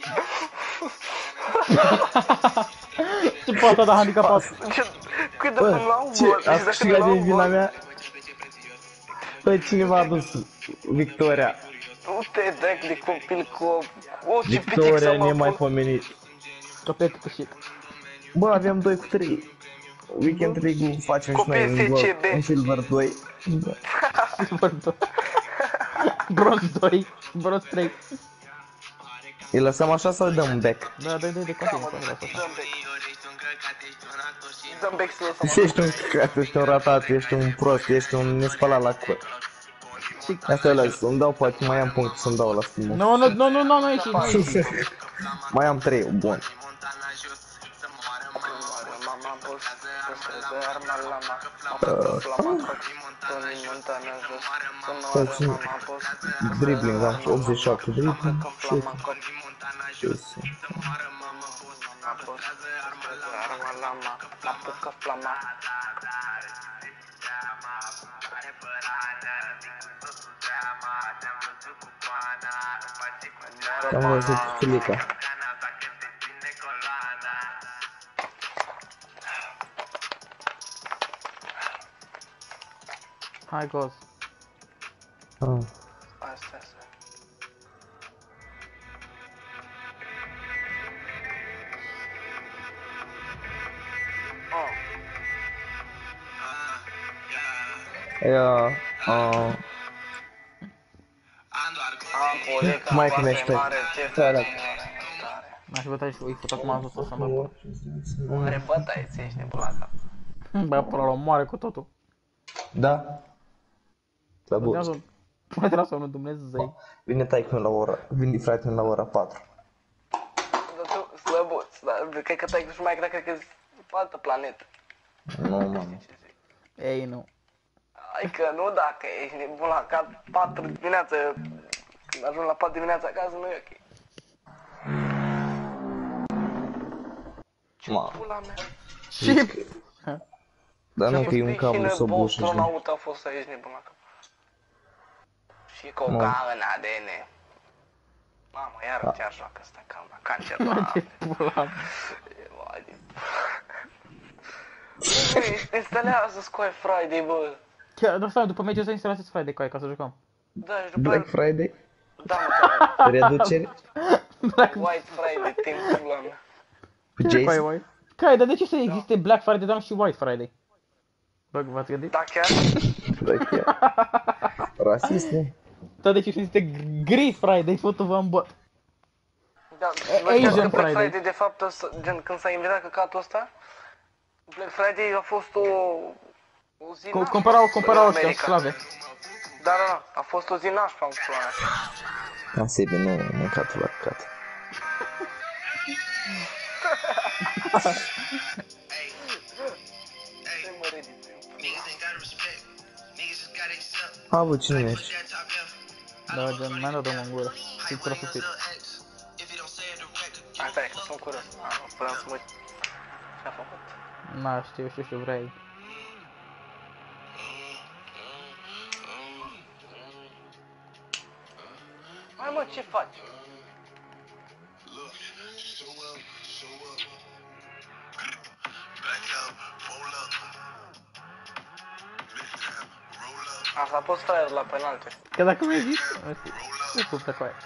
Ce poate da handicapat? Cât de până la urmă, Ce? Ați câștigat din vina mea? Bă, cineva a dus victoria. Nu te dai de copil cu o Victoria nemaipomenit. Copil câștig. Bă, avem 2 cu 3. Weekend League-ul facem și noi în Silver 2. Silver 2. Bronz 2. Bronz 3. Îi lăsăm așa sau îi dăm un back? Da, dă-i de continuu. Dăm back să lăsăm. Și ești un căcat, ești un ratat, ești un prost, ești un nespălat la cur. Asta e lăs, îmi dau, poate mai am punct să-mi dau la schimbul. Nu, ieși. Mai am 3, bun. Dribbling, am 87 dribbling, șut. Am văzut Filica. Hai, Goz. Asta. Mai cunește. M-aș băta și îi fut acum am zis să mă. Are bătaie, ți ești nebun asta. Bă, până la moare cu totul. Da? Slăbuț. Pune-te la somnul, Dumnezeu. Vine taică la ora, vine fratele la ora 4. Dar tu, slăbuț, dar cred că tai și mai cred că e pe altă planetă. Nu, mamă. Ei, nu. Hai că nu dacă ești nebun la ca 4 dimineața, când ajung la 4 dimineața acasă, nu e ok. Ce pula mea? Ce? Dar nu că e un cablu să bușă. Și astronaut a fost aici nebun la cap. Și cu o gamă în ADN. Mamă, iară chiar joacă ăsta calma, cancer la... Ce pula mea. Instalează Sky Friday, bă. Chiar, dar stai, după meciul ăsta instalați Friday, coaie, ca să jucăm. Da, și după... Black Friday? Da, mă, Reducere? White Friday, timp pula mea. Cu Coaie, Jason? white. Coaie, dar de ce să existe Black Friday, dar nu și White Friday? Bă, v-ați gândit? Da, chiar? Da, chiar. Rasiste? Dar de ce să existe Gri Friday, fotu-vă în bot? Da, Asian Black Friday. Friday, de fapt, gen, când s-a inventat căcatul ăsta, Black Friday a fost o zi nașpa Comparau în ăștia, America. slave. Da, a fost o zi nașpa în pula mea. Am sebi, nu mâncatul la căcat. A, bă, cine ești? Da, gen, mi-a dat în gură. Și profit. Asta e, că sunt curios. Nu puteam să mă uit. Ce-a făcut? Na, știu, vrei. Hai mă, ce faci? Asta a fost fraier la penalte. Că dacă mi-ai zis, nu pup pe coaie.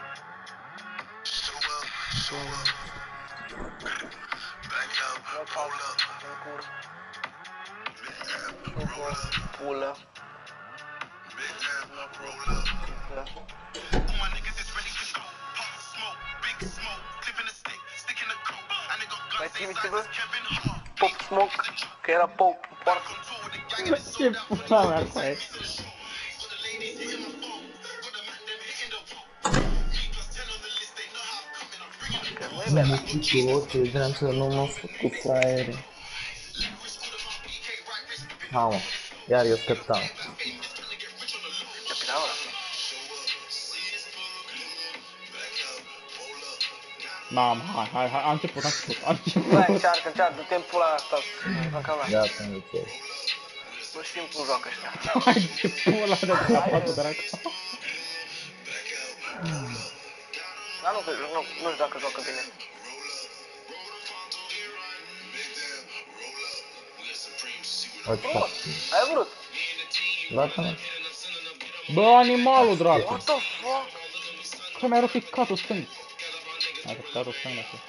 Pulă. Mai ții minte, bă? Pop Smoke, că era Pop în poartă. Ce pula mea coaie. Nu mă știu orice, vreau să nu mă fac cu fraiere. Ha, mă, iar eu scăptam. Capitanul ăla. Mamă, hai, a început. Băi, încearcă, du-te-n pula asta. Gata, nu cer. Nu știm cum joacă ăștia. Hai, ce pula de dracu, dracu. Dar nu știu dacă joacă bine. Uite, fac. Ai vrut? Gata, mă. Bă, animalul, dracu. What the fuck? Că mi-a rupt picatul stâng. Hai, că picatul stâng, așa.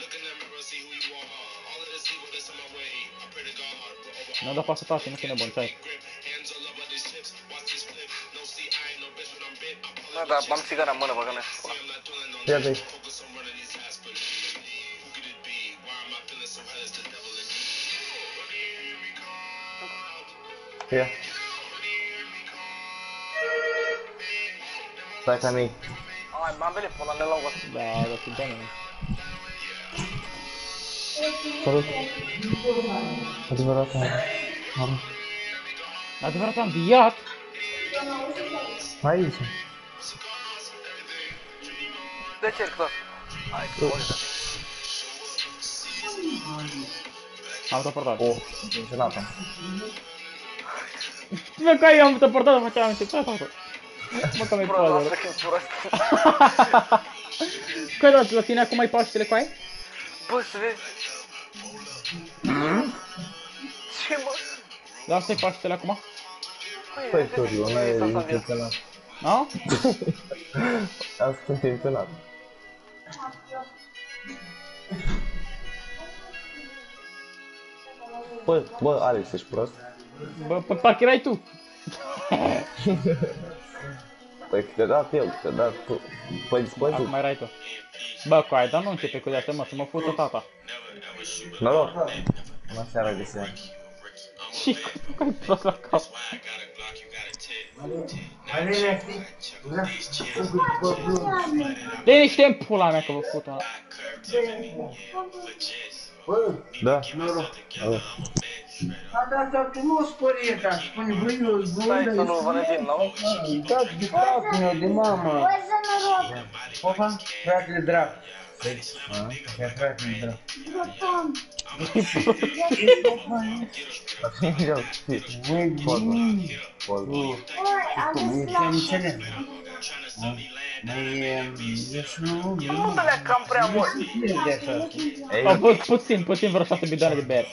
Nu da pasă tati, nu fi nebun, ce ai? Da, dar am țigara în mână, bă, că mi-a spus. Ia de aici. Ia. Stai ca mii. Hai, m-am venit până la nelogos. Da, sunt bine. Salut. Adevărat, am. Adevărat, am înviat. Aici. De ce tot? Hai, că boli, Am teleportat. Oh, intenționat am. Bă, că eu am teleportat, făceam început. Mă, că mi-ai prost, poză. lasă că-i prost. Că da, la tine acum ai Paștele cu aia? Bă, să vezi. Ce, mă? Lasă-i Paștele acum? Păi, Toriu, nu e intenționat. Da? Asta sunt intenționat. Bă, Alex, ești prost? Bă, parcă erai tu. Păi te-a dat eu, te-a dat tu. Păi dispăi tu. Acum erai tu. Bă, cu aia, dar nu începe cu de-astea, mă, să mă fută tata. Noroc. Bună seara de seară. Și cu ai prost la cap. Liniște-mi pula mea că vă fut una. Da. Asta nu spărie, dar spune, băi, eu Stai să nu Valentin, nu? da, de tatăl meu, de mamă. Opa, fratele drag. E fratele drag. Băi, bine. Nu înțeleg. Nu te le cam prea mult. Au fost puțin vreo 6 bidoane de bere.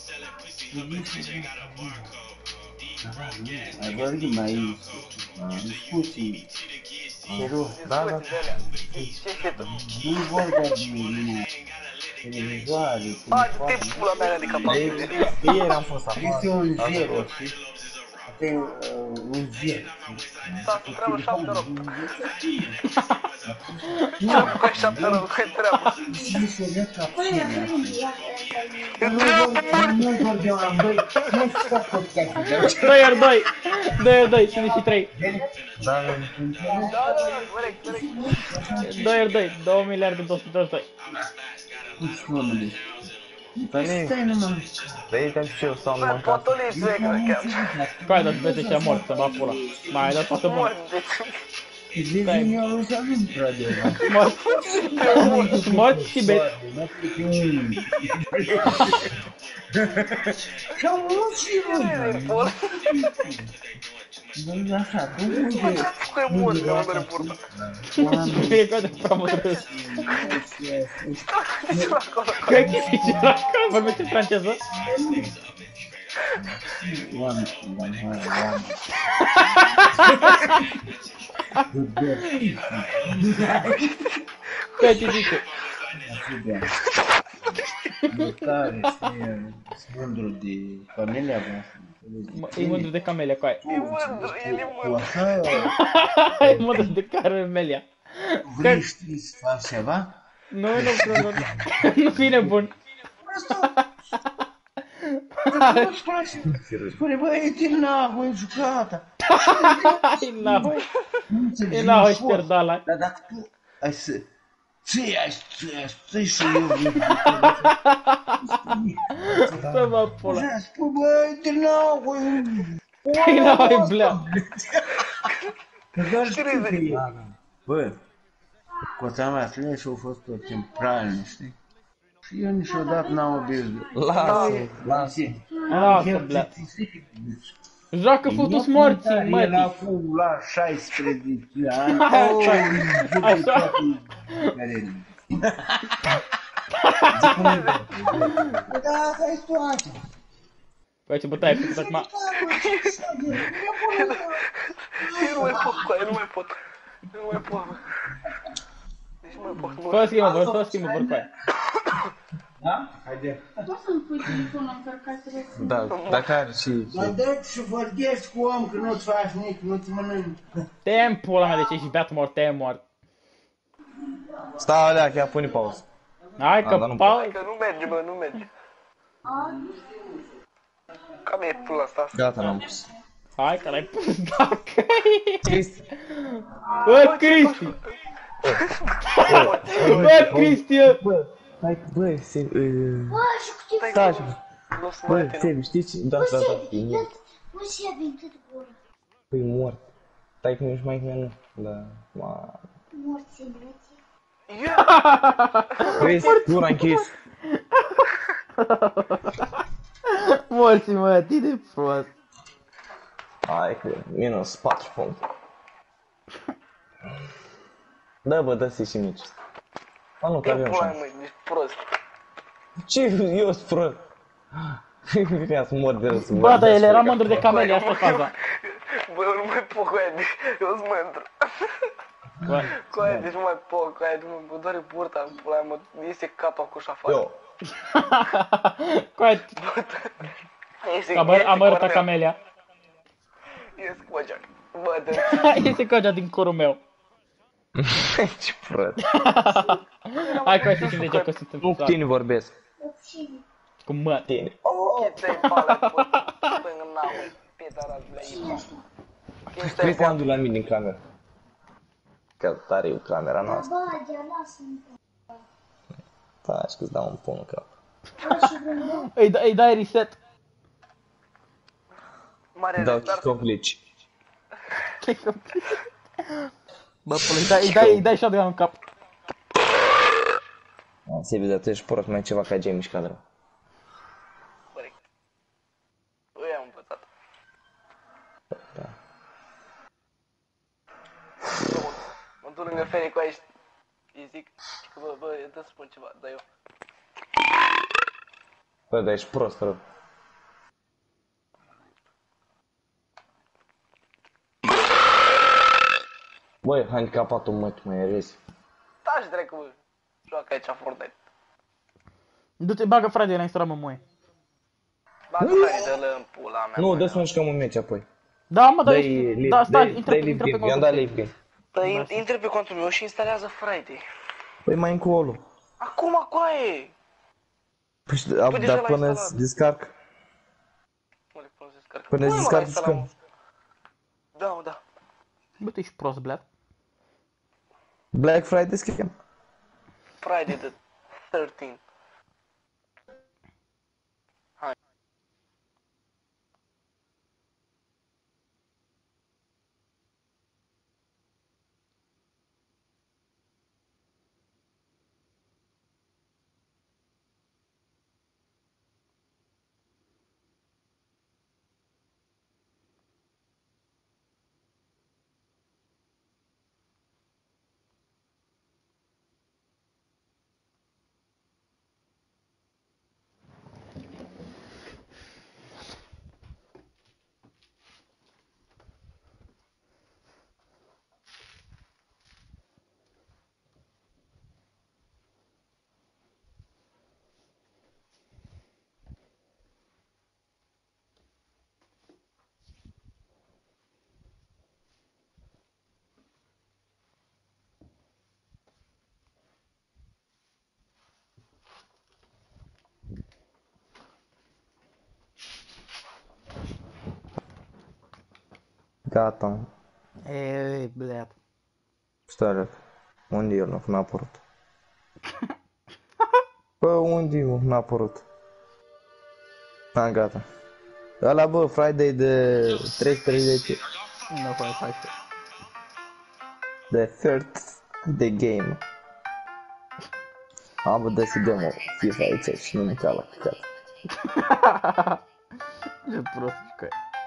Ai vorbit mai discuții. Da, da. Ce știi tu? Nu vorba de televizoare. Hai, du-te pula mea de capabil. De ieri am fost afară. Este un zero, știi? Este un zero. S-a treabă 7 Ce-am cu 7 rău, că-i treabă? Și se vede abținea. Nu vorbeam la băi, nu fac podcastul. 2 ori 2. 2 ori 2, sunt și 3. Da, da. Da, corect. 2 ori 2, 2 miliarde 222. Which family? Family. Stai numai. Vei că și eu stau numai în casă. Potolici, vecră, chiar. Coai, dar vezi ăștia morți, să mă pula. Mai ai dat toată bună. Mor, deci... Vezi, eu nu știu frate. Morți. Morți și beți. Ce-au mulți și eu, Pol. așa, tu unde? Cu mult, că mă doare burta. E ca de prea mult râs. Ce acolo? Cred că e ce la acolo, vorbește franceză? Oameni. Cred ce zice. Tare, sunt mândru de familia voastră. E mândru de camelia, coaie. E mândru, el e mândru. Așa, E mândru de camelia. vrei știi să faci ceva? Nu, nu vine bun. Nu-ți place? Spune, băi, e din nahul, e jucata. E nahu. E nahu șterdala. Dar dacă tu ai să... Ții și eu. Să mă pula. Spune, băi, e din nahul. E nahu, e blea. Că doar știi că e. Bă, coța mea Flash a fost tot în pralni, știi? Și eu niciodată n-am obișnuit. Lasă. Lasă, blea. Joacă futus morții, El a mătii. fost la 16 ani. Așa. Da, asta-i toate. Păi ce bătaie făcut acum. Eu nu mai pot, coaie, nu mai pot. Eu nu mai pot, mă. Deci nu mai pot, mă. Fă schimbă, vor coaie. Da? Haide. Poți să-mi pui telefonul încărcat telefon? Da, dacă are și... Dar dă-ți și vorbești cu om că nu-ți faci nimic, nu-ți mănânci. Te-am pula mea, de ce ești beat mort, te-am mort. Stai, alea, chiar pune pauză. Hai că dar nu Paul... Hai că nu merge, bă, nu merge. Cam e pula asta. Gata, n-am pus. Hai că l-ai pus, dacă Cristi. Bă, Cristi! Bă, Cristi! Bă, hai, bă, se... Bă, și cu ce Stai așa. Nu o să Bă, mai Sebi, știi ce? Da, Bă, da, da, Sebi, e mort. bă, Sebi, în cât gură. Păi, mort. Stai că nici mai mea nu. Da, ma... Morți în rețe. Vezi, gura închis. Morți, mă, atât de prost. Hai că minus 4 puncte. Da, bă, dă-ți și mici. A, nu, că E avem pula, șansă. mă, ești prost. Ce? Eu sunt prost. Vrea să mor de râs. Bă, dar el era mândru de camelia, asta e faza. Bă, eu nu mai pot, coaie, eu sunt mândru. Bă, Coaie, deci nu mai pot, coaie, mă doare burta în pula, mă iese capul acum și afară. Eu. coaie, Iese am arătat cornel. camelia. Iese cogea. Bă, dă Iese cogea din corul meu. Ce prost. Hai, coaie, să știm de ce că suntem Nu cu tine vorbesc. Cu mă. Tine. Chestia-i pala, până în naul, pietara, blei. Chestia-i Cristian, du la mine din cameră. Că tare e camera noastră. Bă, de-a lasă-mi. Faci că-ți dau un pun în cap. Îi dai reset. mare Dau retard. kick-off Bă, pula, îi dai shotgun în cap. Sebi, dar tu ești prost, mai ceva ca Jamie și cadră. Corect. Eu am învățat. Da. Mă duc lângă Fere cu aici. Îi zic că bă, dă să spun ceva, dar eu. Bă, dar ești prost, rău. Băi, handicapatul mătii, mai rezi. Taci dracu, bă. Joacă aici Fortnite. Du-te, bagă frate la Instagram, măi. Bagă hai, dă-l în pula mea. Nu, dă să ne jucăm un meci apoi. Da, mă, dar Dă-i ești... Da, stai, intră live pe game, i-am dat live game. Păi intră pe contul meu și instalează Friday. Păi mai încolo. Acum, coaie! Păi, deja dar l-ai până instalat. se descarcă. Mă le pun să descarc. Până se Cum descarcă, l-ai instalat, scăm. mă? Da, mă, da. Bă, tu ești prost, blea. Black Friday schem. Friday de 13. Gata, mă. Блядь. Stai, Alec. Unde e el? N-a apărut. Bă, unde e, mă? N-a apărut. Gata. Ăla, bă, Friday de 13. Nu mai faci. The third the game. Am văzut să dăm o FIFA aici și nu mânca la picat. Ce prost că e.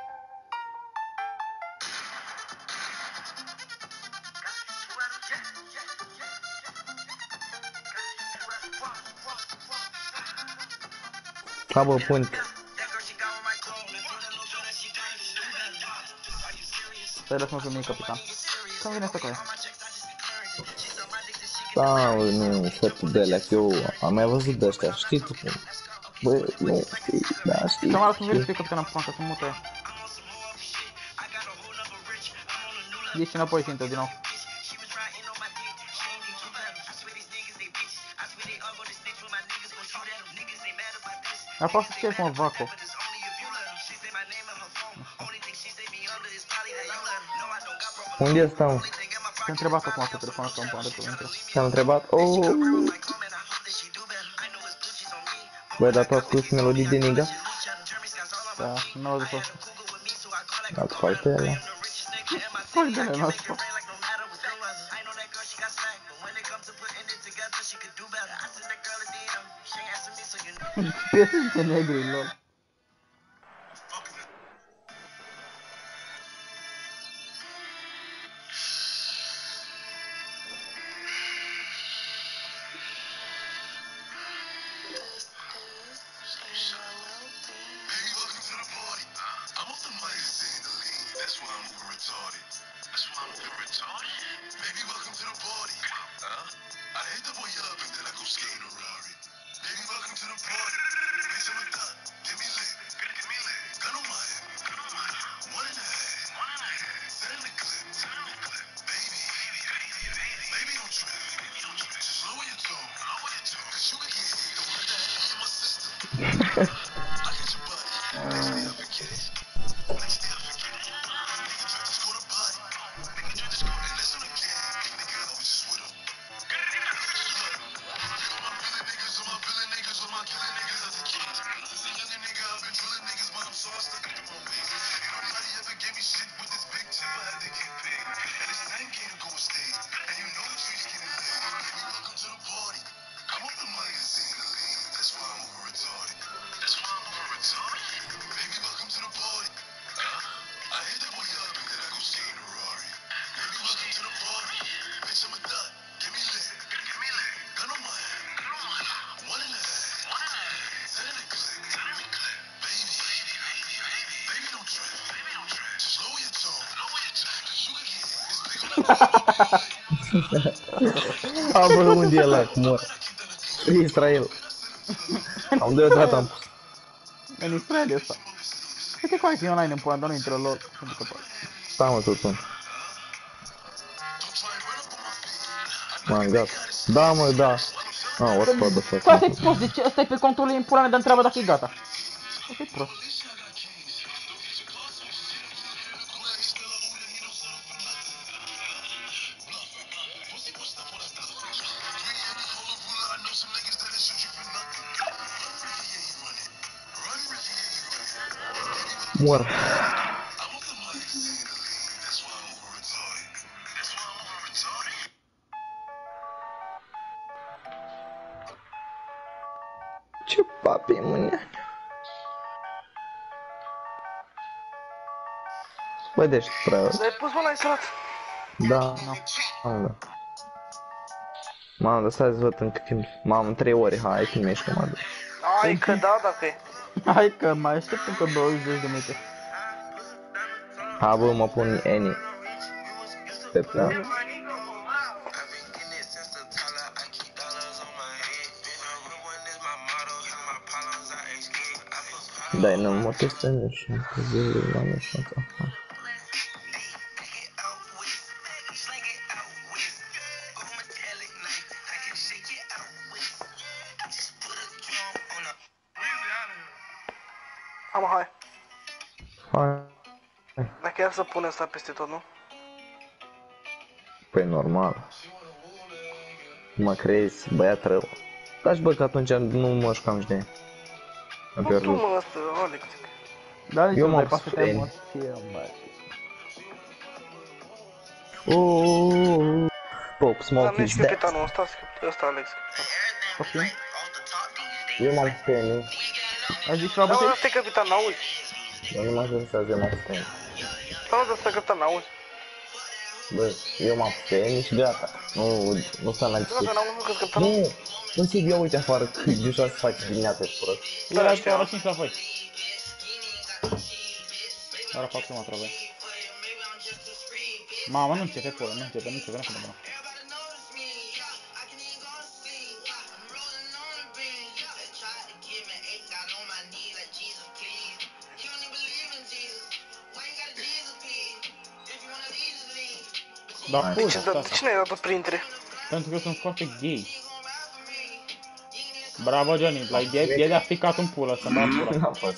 Ha, bă, punct. Stai, lăsăm să mie capitan. Când vine asta cu aia? Da, bă, nu, fătul de alea, că eu am mai văzut de ăștia, știi tu cum? Bă, nu știi, da, știi. Și-am arăt un verific capitana Franca, să mută ea. Ieși înapoi și intră din nou. Apasă ce mă, Vaco. Unde e ăsta, mă? Te-a întrebat acum pe telefonul că îmi pare că intră. Te-am întrebat, oh. Băi, dar tu asculti melodii de Niga? Da, nu au zis-o. Da, tu faci pe ăla. Hai de la noastră. Piesă negri, lol. A, bă, unde e ăla, cum mor? Israel. Am de dat am. În Israel e ăsta. Uite cum e online în pula, dar nu intră lor. Pentru că poate. Da, mă, tot un. M-am gata. Da, mă, da. Ah, o spadă să Păi asta e prost, deci ăsta e pe contul lui în pula mea de întreabă dacă e gata. Asta e prost. Mor. Ce papi mâine? Bă, deci prea... L-ai pus, mă, l-ai salat. Da, da. Mamă, dar stai să văd încă timp. Mamă, 3 ore, hai, când mișcă, mă duc. Ai că da, dacă e. Hai că mai aștept încă 20 de minute. Ha, bă, mă pun Annie. Pe plan. Dai, nu mă testăm eu și am crezut la mea șansa. Am, hai. Hai. Dacă iar să pune asta peste tot, nu? Păi normal. Mă crezi, băiat rău. Lași bă că atunci nu mă jucam și de ea. Am Nu tu, pierdut. mă, ăsta, Alex. Da, nici Eu nu m-am mai pasă spus, emoție, bă. Pop, Dar smoke nu is ești dead. capitanul ăsta, Alex. Poftim? Eu m-am spus, Ai zis la Da, mă, bătăi? ăsta e capitan, n-auzi? eu nu mă ajung să eu m-am spus. Da, mă, ăsta e capitan, n-auzi? Bă, eu m-am spus și gata. Nu s-a mai Da, discutat. că n-am văzut că capitanul. Nu, în Sibiu, uite afară, cât deja se face dimineața și prost. Era știam. ora 5 la voi. Ora 4 mă trebuie. Mamă, nu începe pula, nu începe, nu începe. Da, pula, De ce n-ai dat-o printre? pentru că sunt foarte gay. Bravo, Johnny, la idee de a picat un pulă, să-mi bag pula. N-am fost.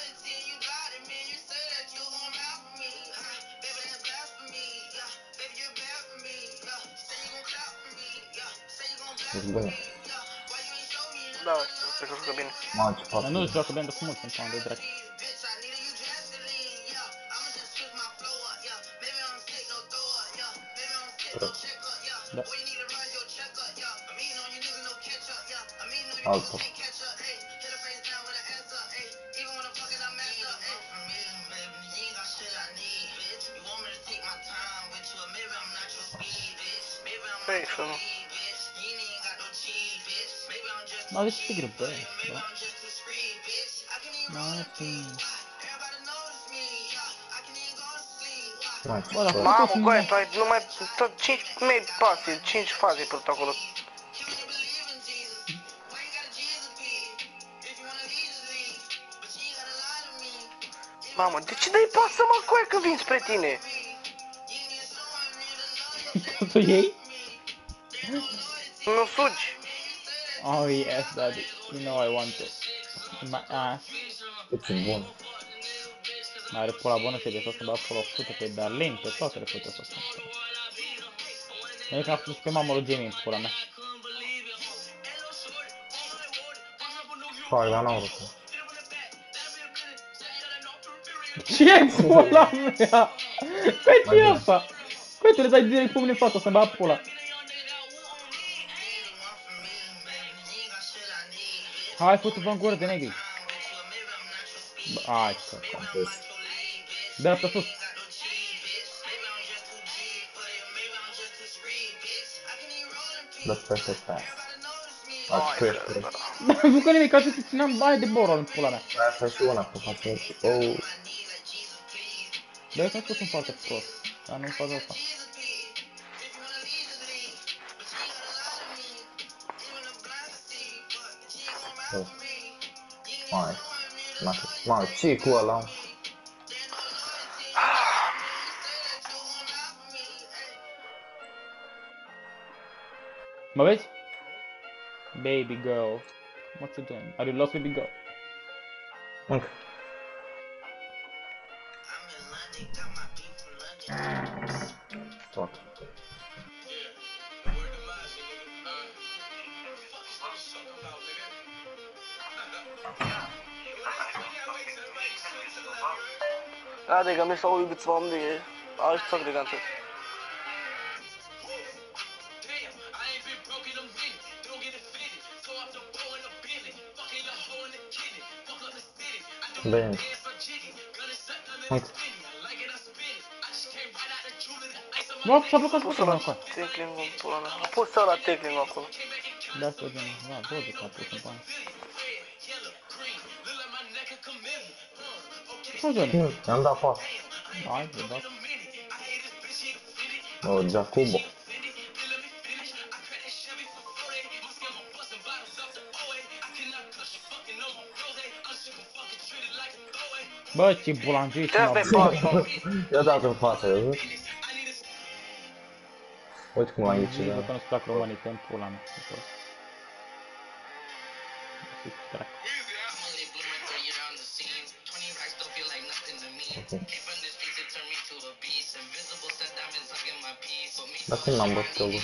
Ești bune. Da, cred că jucă bine. Mamă, ce fac. Dar nu joacă bine de mult, sunt fan de drac. Da. Altă. Păi, să nu. Dar de ce te grăbești, bă? Martin. Bă, dar Mamă, cum goaie, tu ai numai 5 pase, 5 faze pe acolo. Mamă, de ce dai pasă, mă, goaie, că vin spre tine? tu iei? Nu sugi. Oh yes, daddy. You know I want it. In my ass. Puțin bun. Are pula bună și de tot să-mi bag pula o fute pe Darlene, pe toate le fute să spun. Mie că am spus pe mamă lui Jamie în pula mea. Fac, dar n-am vrut. Ce pula mea? Păi ce-i asta? Păi tu le dai direct pe mine în față să-mi bag pula. Hai, fute-vă în gură de negri. Hai, că... Dreapta sus. That's perfect pass. That's perfect. Dar am făcut nimic, ca să te țineam baie de borul în pula mea. Asta și una cu față. Oh. Dar eu ți-am spus sunt foarte prost, dar nu-mi fac asta. Mai, ce-i cu ăla? Mă vezi? Baby girl. What's you doing? Are you lost, baby girl? Încă. Tot. Adică mi s-au iubit să de aș ți-o de ganță. Bine. Uite. Bă, s-a blocat Pus spatele ăla acolo. tackling în pula mea. Pus ăla tackling acolo. Da, să vedem. Da, 20 a pus în bani. Ce Johnny? I-am dat pas. Hai, de dat. O, Jacobo. Bă, ce bulangiu Ce asta e ești, pasul? I-a dat în față, ai văzut? Uite cum l-am ghicit, Bă, da. că nu-ți plac românii, te-mi pula mea. Dracu. Dar cum l-am bătut eu, bă?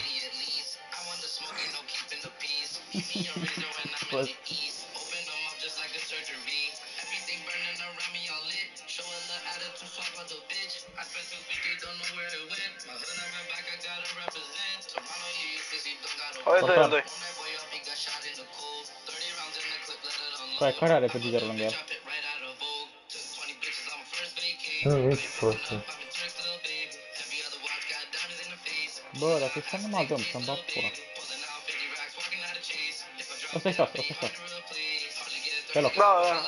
Hai, 2-2. Care are pe Gigerul lângă el? Nu, nici prostie. Bă, dar ce să nu mă dăm, să-mi bat pula. Ăsta-i 6, ăsta-i 6. Pe loc. Da, da.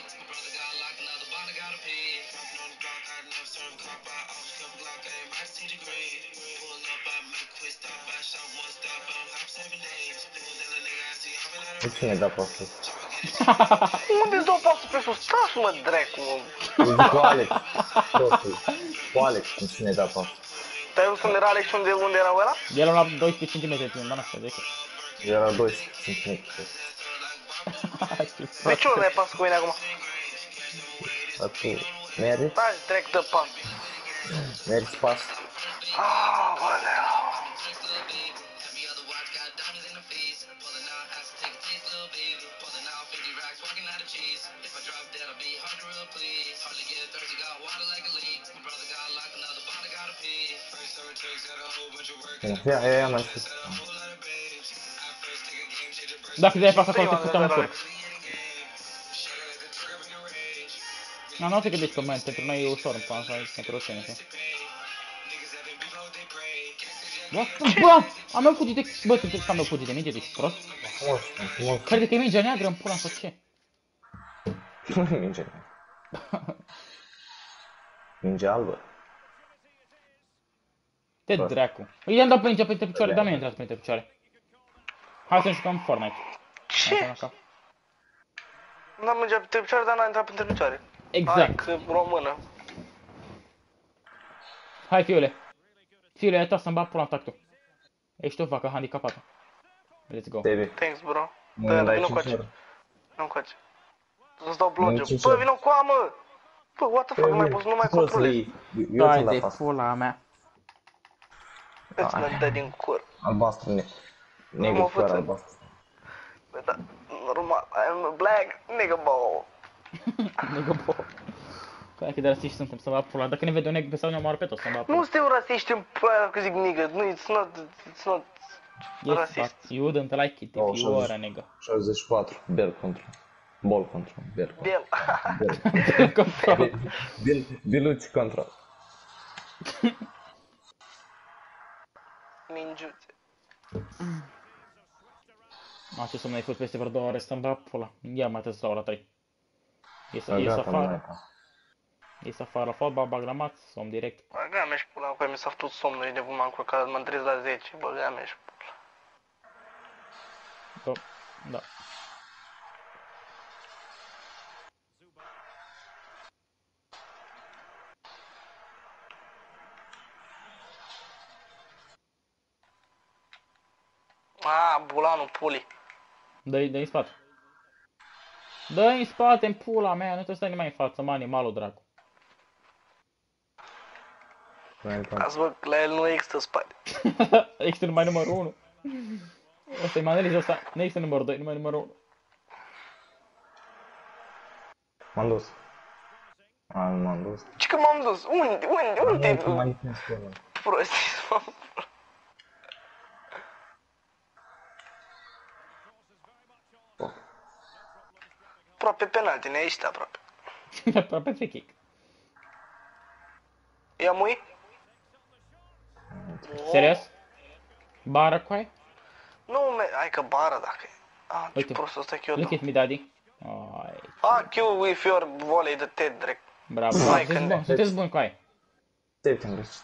De cine da pasul? Unde-ți dau pasul pe sus? Stați mă, dracu, mă. Zic cu Alex. Prostul. Cu Alex, cum cine da pasul? Te-ai văzut unde era Alex și unde era ăla? El la 12 cm din bana asta, de ce? Era 12 cm. De ce nu dai pas cu mine acum? Dar tu meriți? Taci, direct dă pas. Meriți pas? Aoleu. Ia mai sus. Dacă dai pas acolo, te puteam în cur. Nu te gândești pe mine, pentru noi e ușor în plan, pentru tine, știi? Bă, am eu fugit de... Bă, tu că am eu fugit de minge, ești prost? Frumos. Crede că e mingea neagră în pula sau ce? Nu e minge. Minge albă. Te dracu. I-am dat pe mingea printre picioare, dar nu i-a intrat printre picioare. Hai să ne jucăm Fortnite. Ce? N-am mergea pe picioare, dar n-a intrat printre picioare. Exact. Hai că română. Hai, fiule. Fiule, ai ta să-mi bat pula în tactul. Ești o vacă handicapată. Let's go. Baby. Thanks, bro. Mă dai Vino 5 coace. ore. Vino coace. Să-ți dau blowjob. cinci Bă, ore. vino cu mă! Bă, what the fuck, nu mai controlez. Eu Hai ți-am de dat pas. pula mea. Îți mă dă din cur. Albastru negru. Negru Mă fără făță. albastru. Bă, da, normal, I'm a black nigga ball. Nigga bo. Hai că de rasiști suntem, să-mi bat pula. Dacă ne vede un negru pe sau ne omoară pe toți, să-mi bat pula. Nu suntem rasiști în păi că zic nigga, nu, it's not Yes, rasist. but you wouldn't like it if you were a nigga. 64. Bell control. Ball control. Bell. Biel. Control. Biluți control. Mingiuțe. Ce să-mi ai fost peste vreo 2 ore să-mi bat pula. Ia mai trebuie să stau la 3. Ies Gata, afară. Ies afară la fotbal, bag la mat, somn direct. Băga mea și pula, că mi s-a făcut somnul și de cum m-am culcat, m-am trezit la 10, băga mea și pula. Bă, da. Bulanul puli. Dă-i în spate. Dă-i în spate, în pula mea, nu trebuie să stai numai în față, mă, animalul dracu. Azi văd că la el nu există spate. Există numai numărul 1. Ăsta-i analiza asta, nu există numărul 2, numai numărul 1. M-am dus. A, nu m-am dus. Ce că m-am dus? Unde? Nu mai nici scorul. Prostii, mă. Aproape penalti, ne-ai ieșit aproape. Aproape free kick. Ia mui? Serios? Bară cu aia? Nu, hai că bară dacă e. Ah, ce Uite. prost ăsta că eu Look dau. at me, daddy. Ai, Fuck you with your volley de Ted Drake. bravo. Hai Sunteți că bun, sunteți bun cu aia. Stai, te-am greșit.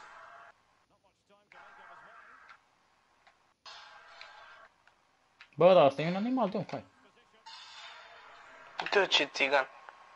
Bă, dar asta e un animal de un cu aia. Uite ce țigan.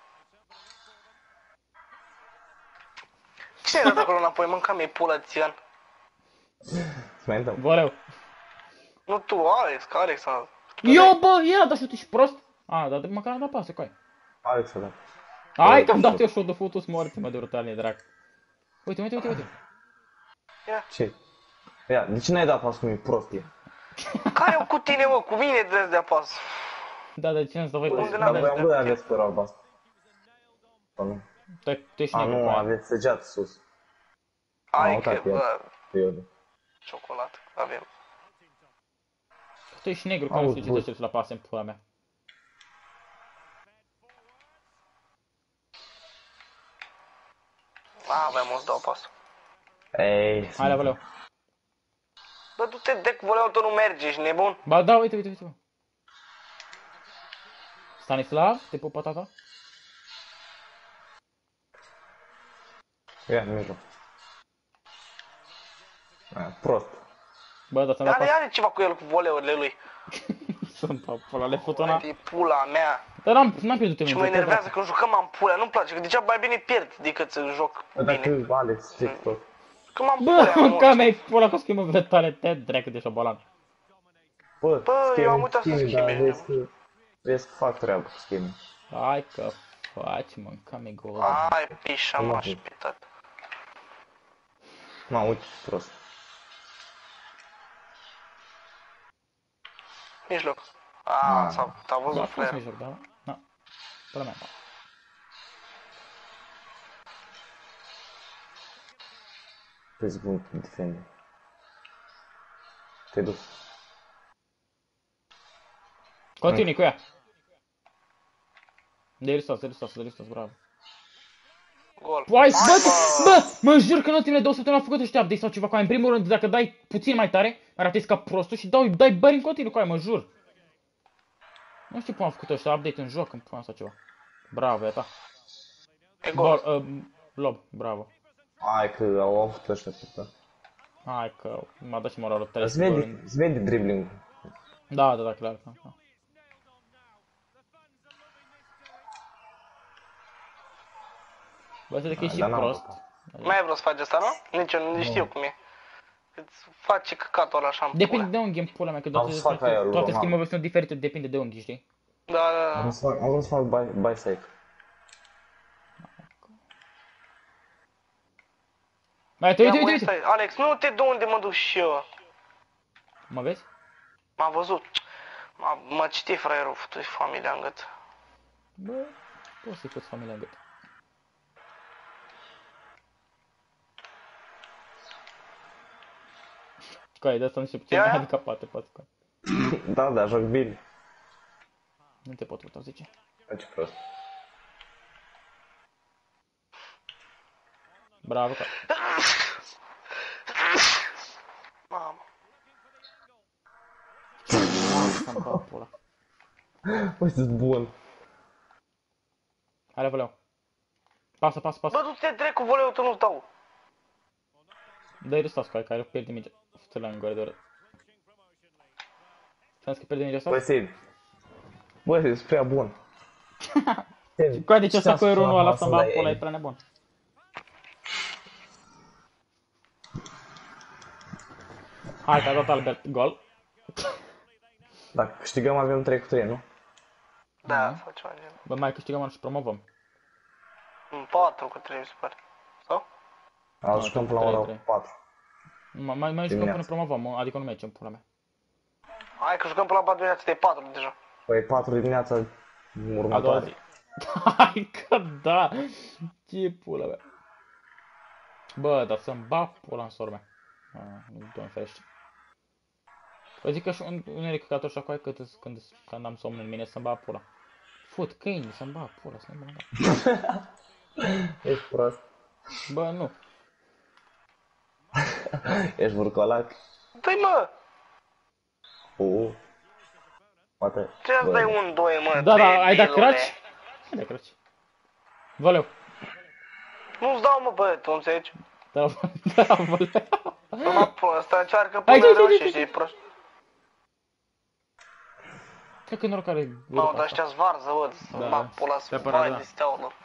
Cine ai dat acolo înapoi? Mânca-mi pula de țigan. Mai dăm. Voleu. Nu tu, Alex, că Alex a... Eu, bă, ia, dar și tu ești prost. A, dar măcar am dat pasă cu aia. Alex a dat. Hai că am dat eu shot de futus morți, mă, de brutale, drag. Uite. Ce? Ia, de ce n-ai dat pas cum e prostie? Care-o cu tine, mă? Cu mine trebuie de apasă. Da, de ce nu să voi Unde pasă? n-am Dar voi amândoi aveți păr albastru. Sau nu? Tu ești A, negru cu nu, aia. aveți săgeat sus. Hai Am că, uitat eu. bă, Perioadă. ciocolată, avem. Tu ești negru, care nu știu ce Auzi, trece la pase în pula mea. Avem o să dau pasul. Ei, Hai la voleu. Bă, du-te de cu voleul tău, nu merge, ești nebun? Ba da, uite. Bă. Stanislav, te pupă tata? Ia, în mijloc. Aia, prost. Bă, da, ți-am dat pas. Are ceva cu el, cu voleurile lui. Sunt pe pula, le fut una. E pula mea. Dar n-am pierdut Și eu. mă enervează că jucăm am pulea, nu-mi place, că degeaba mai bine pierd decât să joc Bă, bine. dacă Alex, ce prost. Că m-am Bă, pulea, mânca mea-i pula cu schimbă brutale, te dracu de șobolan. Bă, eu am uitat să schimbi, schimbe. dar vezi că fac treabă cu schimbi. Hai că faci, mânca mi gol. Ai, pișa, m-a șpitat. Mă, uite, prost. Mijloc. Ah. S-a Da, văzut a fost flair. mijloc, da? Da. Pula mea. Vezi cum defende. Te-ai dus. Continui cu ea. De ristos, bravo. Gol. Hai, bă, mă jur că în ultimele 2 săptămâni am făcut ăștia update sau ceva cu aia. În primul rând, dacă dai puțin mai tare, ratezi ca prostul și dai bări în continuu cu aia, mă jur. Nu știu cum am făcut ăștia update în joc, în pula sau ceva. Bravo, e ta. E gol. Lob, bravo. Hai că au avut ăștia pe Hai că m-a dat și moralul 3 Îți vede dribbling-ul. Da, clar. Bă, să de că e și dar n-am prost. făcut. Mai ai vrut să faci asta, nu? Nici eu nu știu cum e. Îți face căcatul ăla așa în Depinde pula. de unghi în pula mea, că Am să fac aia lui toate Roman. schimbările sunt diferite, depinde de unghi, știi? Da. Am vrut să fac bicycle. Mai uite. Stai. Alex, nu te du unde mă duc și eu. Mă vezi? M-a văzut. M-a citit fraierul, tu familia în gât. Bă, poți să-i fuți familia în gât. Coi, de asta nu știu ce mai handicapate poate cu. Da, joc bine. Nu te pot putea zice. Ce prost. Bravo, că. Mamă. Am băut pula. Băi, sunt bun. Hai la voleu. Pasă. Bă, du-te drept cu voleul tău, nu-ți dau. Dă-i restos cu aia, care pierde mingea. Fute la în de Știți că pierde mingea asta? Băi, Sid. Băi, Sid, sunt prea bun. Coai, de ce ăsta cu erunul ăla să-mi bag pula, e prea nebun. Hai, că a dat Albert gol. Dacă câștigăm avem 3-3, nu? Da, facem așa. Bă, mai câștigăm și promovăm. În 4 că trebuie, se pare. Sau? Azi jucăm până la ora 4. Mai jucăm până promovăm, adică nu mergem, pula mea. Hai că jucăm până la 4 dimineața, de 4 deja. Păi 4 dimineața A doua următoare. zi. Hai că da! Ce pula mea. Bă, dar să-mi bag pula în sora mea. Doamne ferește. Vă zic că și unele căcaturi așa cu aia când am somn în mine să-mi bag pula. Fut câini, să-mi bag pula, să-mi bag. Ești prost. Bă, nu. Ești burcolac. Dă-i mă! Poate. Ce-ți dai un doi, mă, Da, ai dat debilule? craci? Ai dat craci. Voleu. Nu-ți dau, mă, bă, tu înțelegi? Da, voleu. Mă, pula, ăsta încearcă Hai, până hai, hai, reușești, hai. e prost. Cred că noroc are Mamă, dar ăștia-s varză, văd, să Da, bag pula, să separat, vai da. de steaua lor.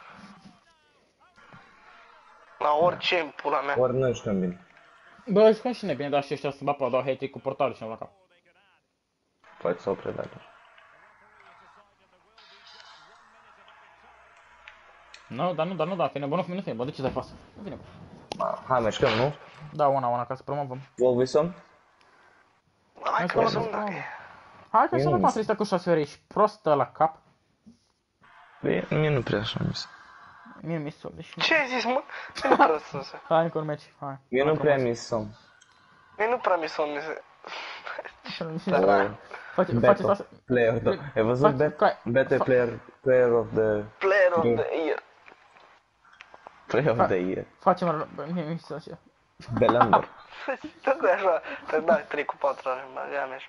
La orice în pula mea. Ori nu știu bine. Bă, jucăm și nebine, dar și ăștia să-mi bag pula, dau hat-trick cu portalul și nu la cap. Poate să opre de atunci. Nu, dar nu, fine, bă, nu fine, bă, de ce dai față? Nu vine, bă. Hai, mișcăm, nu? Da, una, ca să promovăm. Vă visăm? Hai că Hai mă să sunt promovăm. dacă e. Hai că Eu să nu nu mis. m-am cu 6 ore, ești prostă la cap. Mie nu prea așa mi se. Mie mi se deși... Ce ai zis, mă? Nu prea să. Hai încă un meci, hai. Mie nu prea mi se. Mie nu prea mi somn, mi se... Faceți Beto, asta. player, da. Ai văzut Beto player of the Player of the year. Facem, mie mi se așa. Belander. Tot așa, te dai 3 cu 4 ore, băga mea și...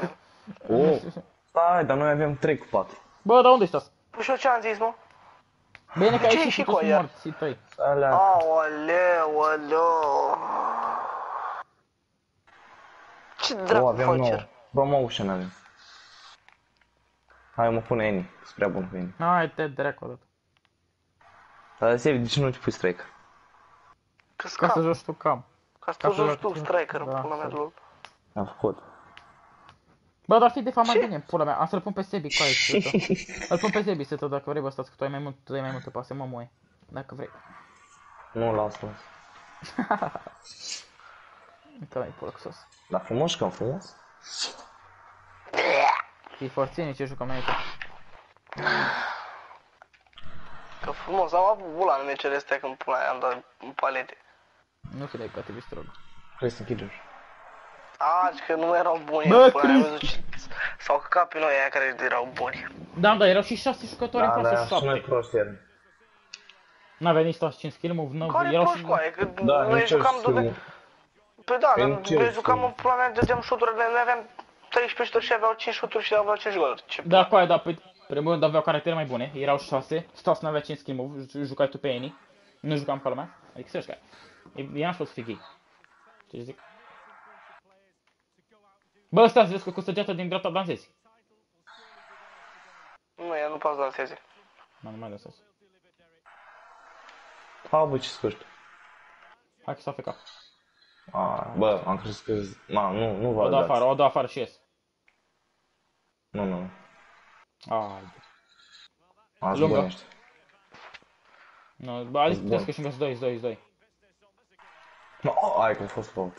Stai, dar noi avem 3 cu 4. Bă, dar unde ești asta? Păi și eu ce am zis, mă? Bine că Ce ai și și cu tu aia? morții tăi. Alea. Aoleu, aleu. Ce dracu Avem faci? 9. Promotion avem. Hai, mă pune Eni, sunt prea bun cu Eni. Hai, te dracu odată. Dar Sevi, de ce nu te pui striker? Că Ca să scap, joci tu cam. ca să tu joci tu striker-ul, Da, pula mea de lor. Am făcut. Bă, dar fi de fapt mai bine, pula mea. Am să-l pun pe Sebi, cu aia setă. Îl pun pe Sebi setă, dacă vrei, bă, stați că tu ai mai multe pase, mă moe. Dacă vrei. Nu, las. Că mai pula cu sos. Dar frumos, cam frumos. Fii forțini ce jucăm noi aici. Că frumos, am avut bula în meciurile astea când pula aia am dat în palete. Nu fi de activiști, te rog. Crezi să închidem. Aci că nu erau buni, Bă, pula aia, am Cristi! văzut ce... S-au căcat pe noi aia care erau buni. Da, erau și 6 jucători în față, și noi 7. proști ieri. N-avea nici toți 5 skill move, Care erau proști și... cu aia, că Da, noi nici jucam eu de... Păi da, Păi noi nici eu jucam în știu. pula mea, dădeam șuturile, noi aveam 13 șuturi și aveau 5 șuturi și aveau 5 goluri. Ce Da, cu aia, da, păi, primul rând aveau caractere mai bune, erau 6, Stas n-avea 5 skill move, jucai tu pe Eni, nu jucam ca lumea, adică serios că e nașul să fii gay. Ce zic? Bă, Stas, vezi că cu săgeata din dreapta dansezi. Nu, ea nu poate să danseze. Nu mai dansezi. Ha, bă, ce scurti. Hai că s-a fecat. Bă, am crezut că... nu vă O dau afară și ies. Nu. Ai. Azi Lungă. buni ăștia. Nu, bă, azi Bun. puteți că și încă 2. Hai că a fost fault.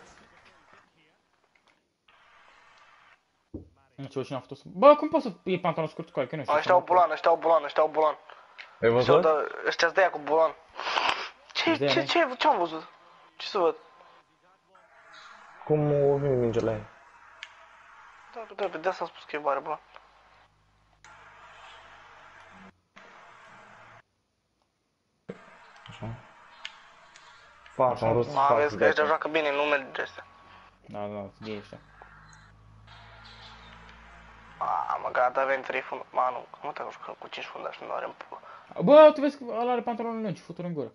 Nu știu cine a făcut să... Bă, cum poți să iei pantalon scurt cu aia, că nu știu. Ăștia au bulan, ăștia au bulan. Ai văzut? Ăștia-s de-aia cu bulan. De-aia, Ce-am văzut? Ce să văd? Cum o vine mingea la ea? Da, de asta am spus că e mare bulan. Așa. Fac, am vrut să Ma, fac. vezi că ăștia joacă bine, nu merge astea. Da, gay ăștia. Mă, gata, avem 3 fundași. Ma, nu, mă, dacă jucăm cu 5 fundași, nu avem pula. Bă, tu vezi că ăla are pantaloni lungi, futuri în gură.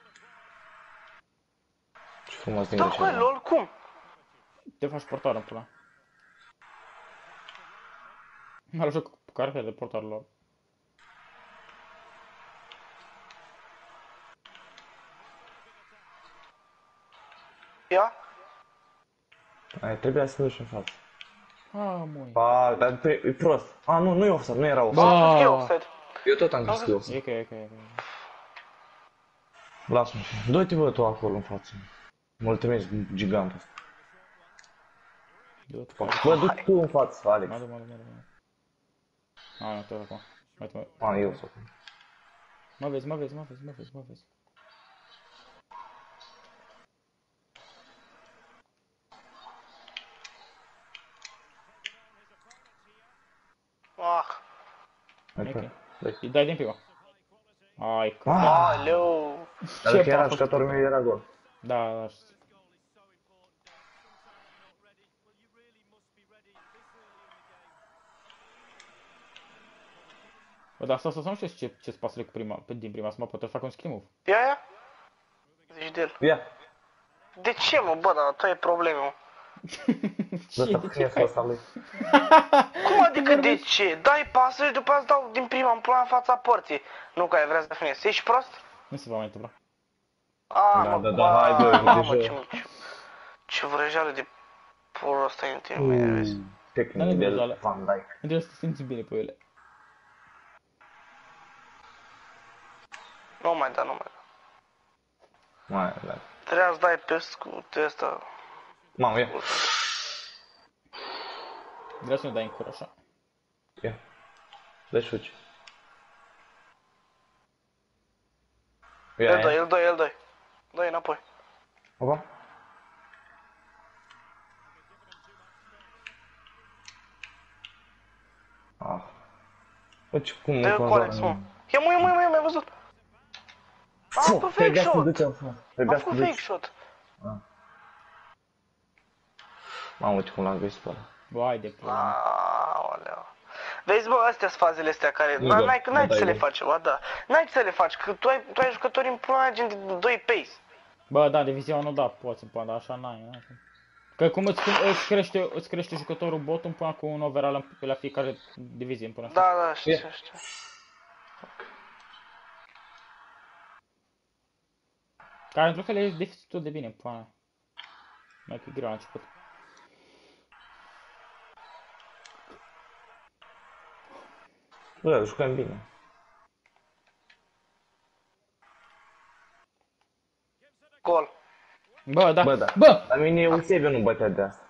Ce frumos din Da, grecea. cu lol, cum? Te faci portar în pula. N-are joc cu caractere de portar lor. Ia? Ai, trebuia să duci în față. Mui. Dar e prost. Nu e offside, nu era offside. Am zis că e Bă, offside. Eu tot am crezut că e offside. e că. Lasă-mă. Du-te bă tu acolo în față. Mulțumesc, gigant ăsta. Bă, du-te tu în față, Alex. Mă duc. Nu, te acum. Eu să Mă vezi, mă vezi, mă vezi, mă vezi, mă vezi. Ah, Ok. Îi dai din prima. Ai, că... aleu. Dar dacă era jucătorul meu, era gol. Da, da, știu. Bă, dar asta să nu știu ce-ți pasă din prima, să mă pot fac un scrim move. Ia. Zici de el. Ia. De ce, mă, bă, dar tu ai probleme, mă. Ăsta cum e ăsta lui? Cum adică de ce? Dai pasă și după aia îți dau din prima în plan în fața porții. Nu că ai vrea să finezi. Ești prost? Nu se va mai întâmpla. A, mă, da, hai, doi, mamă, deja. ce vrăjeală de pulul ăsta e în tine, vezi? Tehnic de Van Dijk. Trebuie să te simți bine pe ele. Nu mai da, nu mai da. Mai, da. Trebuia să dai pe scut ăsta. Mamă, ia. Vreau să ne dai în cur așa. Ia. Dă-i șuci. El dă. Dă-i înapoi. Opa. Ah. Bă, ce cum Dă-i cu Alex, mă. Ia mă, mi-ai văzut. A făcut fake shot. A făcut fake shot. Mamă, ce cum l-am găsit pe ăla. Bă, hai de pula. Aoleu. Vezi, bă, astea-s fazele astea care... Nu, da, N-ai ce să le dai, faci, bă, da. N-ai ce să le faci, că tu ai jucători în pula mea gen de 2 pace. Bă, da, divizia 1, da, poți în pula, dar așa n-ai. Că cum îți crește jucătorul bot până cu un overall la fiecare divizie până asta. Da, știu. Care într-un fel e destul de bine, până mea. Mai că e greu la început. Bă, jucăm bine. Gol. Bă, da. Bă, da. Bă! La mine Eusebio nu bătea de asta.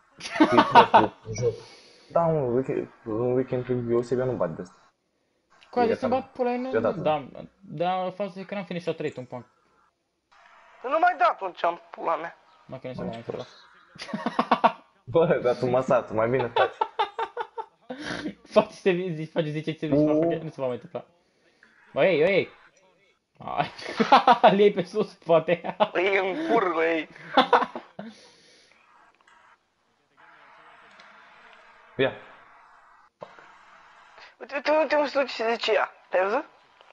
Da, un weekend Eusebio nu bate de asta. Cu aia de să-mi bat pula Eu dat, da, da, față că n-am finished-o 3 un punct. Nu mai da atunci în pula mea. Mă, că nu se mai întâmpla. Bă, dar tu măsați, mai bine faci. Faci zice, nu se va mai întâmpla. Bă, ei. Ai, le iei pe sus, poate. E în cur, ei. Ia. Uite, nu știu ce zice ea. Ai văzut?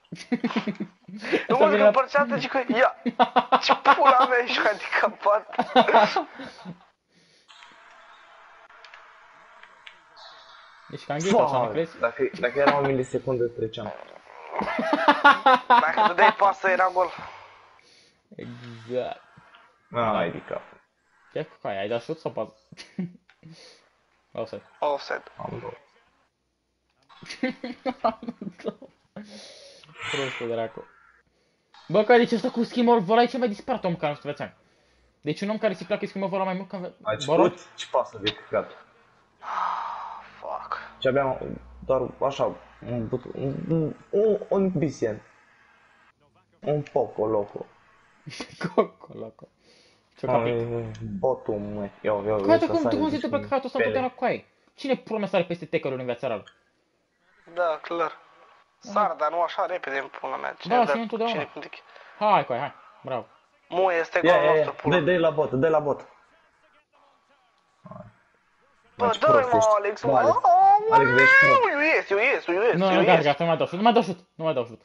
Nu mă zic împărțeată, zic că ia. Ce pula mea ești handicapat. Deci ca în gheta, așa, nu crezi? Dacă era o milisecundă, treceam. Dacă dădeai pasă, era gol. Exact. Ai de cap. Ce cu aia, ai dat șut sau pas? Offside. Offside. Am două. Prostul dracu. Bă, care deci ăsta cu skin-over ăla e cel mai disperat om care nu știu. Deci un om care ți-i place skin-over ăla mai mult ca... Ai cicut? Ce pasă de căcat. Fuck. Și aveam doar așa, un bisien. Un poco loco. Coco, loco. Botul, mă. Eu, Coate, cum se întâmplă căcatul ăsta întotdeauna cu aia? Cine pula mea sare peste tackle-ul în viața reală? Da, clar. Sar, dar nu așa repede în pula mea. Da, și întotdeauna. Hai, cu aia, hai. Bravo. Mu este golul nostru, pula. Dă-i la bot, dă-i la bot. Bă, dă-i, mă, Alex, mă. Alex, vezi prost. Eu ies. Nu, gata, nu mai dau șut.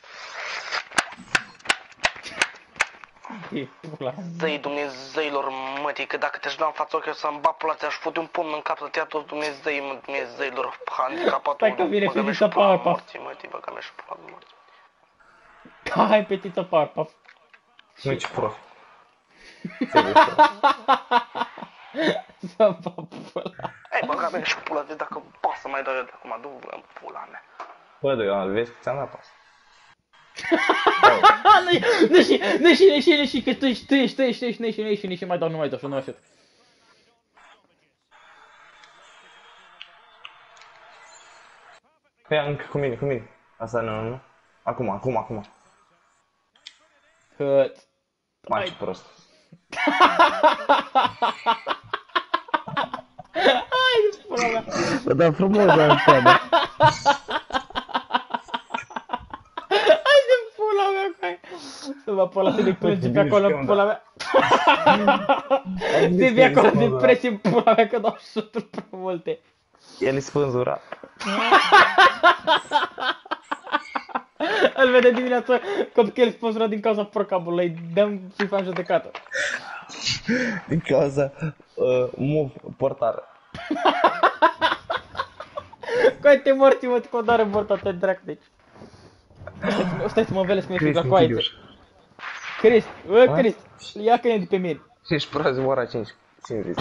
E pula. Zăi Dumnezeilor, mătii, că dacă te-aș da în fața ochilor să-mi bat pula, ți-aș fute un pumn în cap să te ia toți Dumnezeilor, handicapatul. Stai că vine fetița Powerpuff. Mătii, băga mea și pula morții. Hai, fetița Powerpuff. Nu, ce prost. Să bă pula. Hai, băga mea și pula, vezi dacă poți să mai dau eu de acum, du-vă în pula mea. Bă, dă-i, vezi că ți-am dat pas. Nu și, că tu ești, nu mai dau, nu mai dau, nu așa. Păi, încă cu mine. Asta nu. Acum. Hăț. Mai ce prost. Hai de pula mea. Bă, dar frumos, dar așa, da. Hai de pula mea, coi. Să mă pula să plânge pe acolo în pula mea. Se vii acolo de presie în pula mea că dau șuturi prea multe. El e spânzurat. Îl vede dimineața cum că el spânzurat din cauza porcabului, îi dăm și fac judecată. Din cauza move portar. Coi te morți, mă, cu o doare mortă, te drac de aici. Stai să mă învelesc mie frica cu aici. Crist, Crist, ia că e de pe mine. Și ești prost, ora 5. Țin-ți.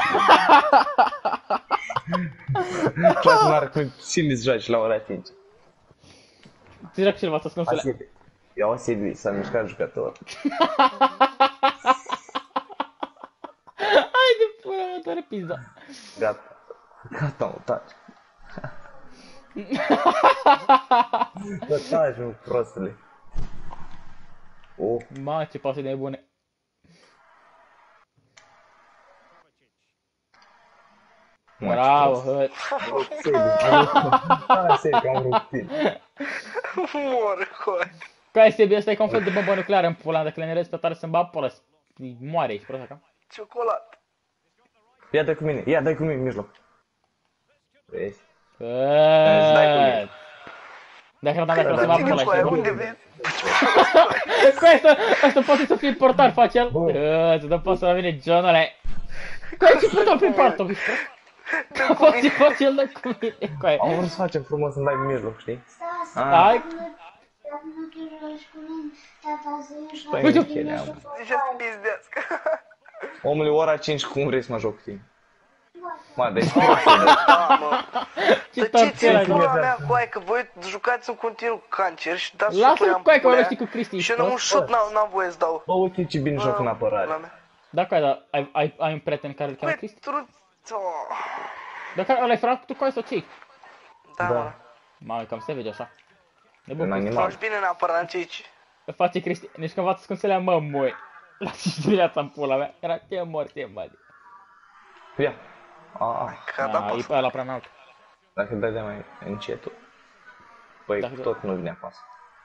Clar n-are cum țin-ți joci la ora 5. Ți joc ceva să sconsule. Asede. Iau asede, s-a mișcat jucător. Hai de pula mea, doare pizza. Gata. Gata, mă, taci. Bă, taci, mă, prostule. Ma, ce pase de bune. Bravo, hăt. Hai, Sebi, că am rupt tine. Mor, coi. Coi, Sebi, ăsta e ca un fel de bombă nucleară în pula, dacă le nerezi pe tare să-mi bag pula, moare aici, prost așa. Ciocolat. Ia dai cu mine, ia dai cu mine în mijloc. Vezi? Hăt. Dacă nu aveam să-mi bag pula Coi, aici. unde vezi? Coi, asta poate să fie portar, face el. Hăt, nu poți să la mine, Johnule. Coi, ce puteau prin partul, ești prost? Face el de cu mine, coi. Am vrut să facem frumos să-mi dai în mijloc, știi? Hai. Uite, uite, Deja pizdească. omule, ora 5, cum vrei să mă joc cu tine? Mă, deci Ce Dar ce ți-e torțel pula ai. mea, coi, că voi jucați în continuu cancer și dați Lasă-l, șuturi în coi, că mă pulea știi cu Cristi, și ești eu nu prost. șut, n-am voie să dau. bă, uite ce bine joc în apărare. Da, coi, dar ai un prieten care îl cheamă Băi, Cristi? truțo. Dar care ăla-i frac tu, coi, sau ce? Da, mă. Mamă, cam se vede așa. În Nebun, animal. Faci bine în apărare, ce aici. face Cristi, nici că învață cum să le mă moi. La 5 dimineața în pula mea, era te mor, te mădi. Ia. Că da, E pe ăla prea înalt. Dacă dai mai încetul. Păi, Dacă- tot nu vine acasă.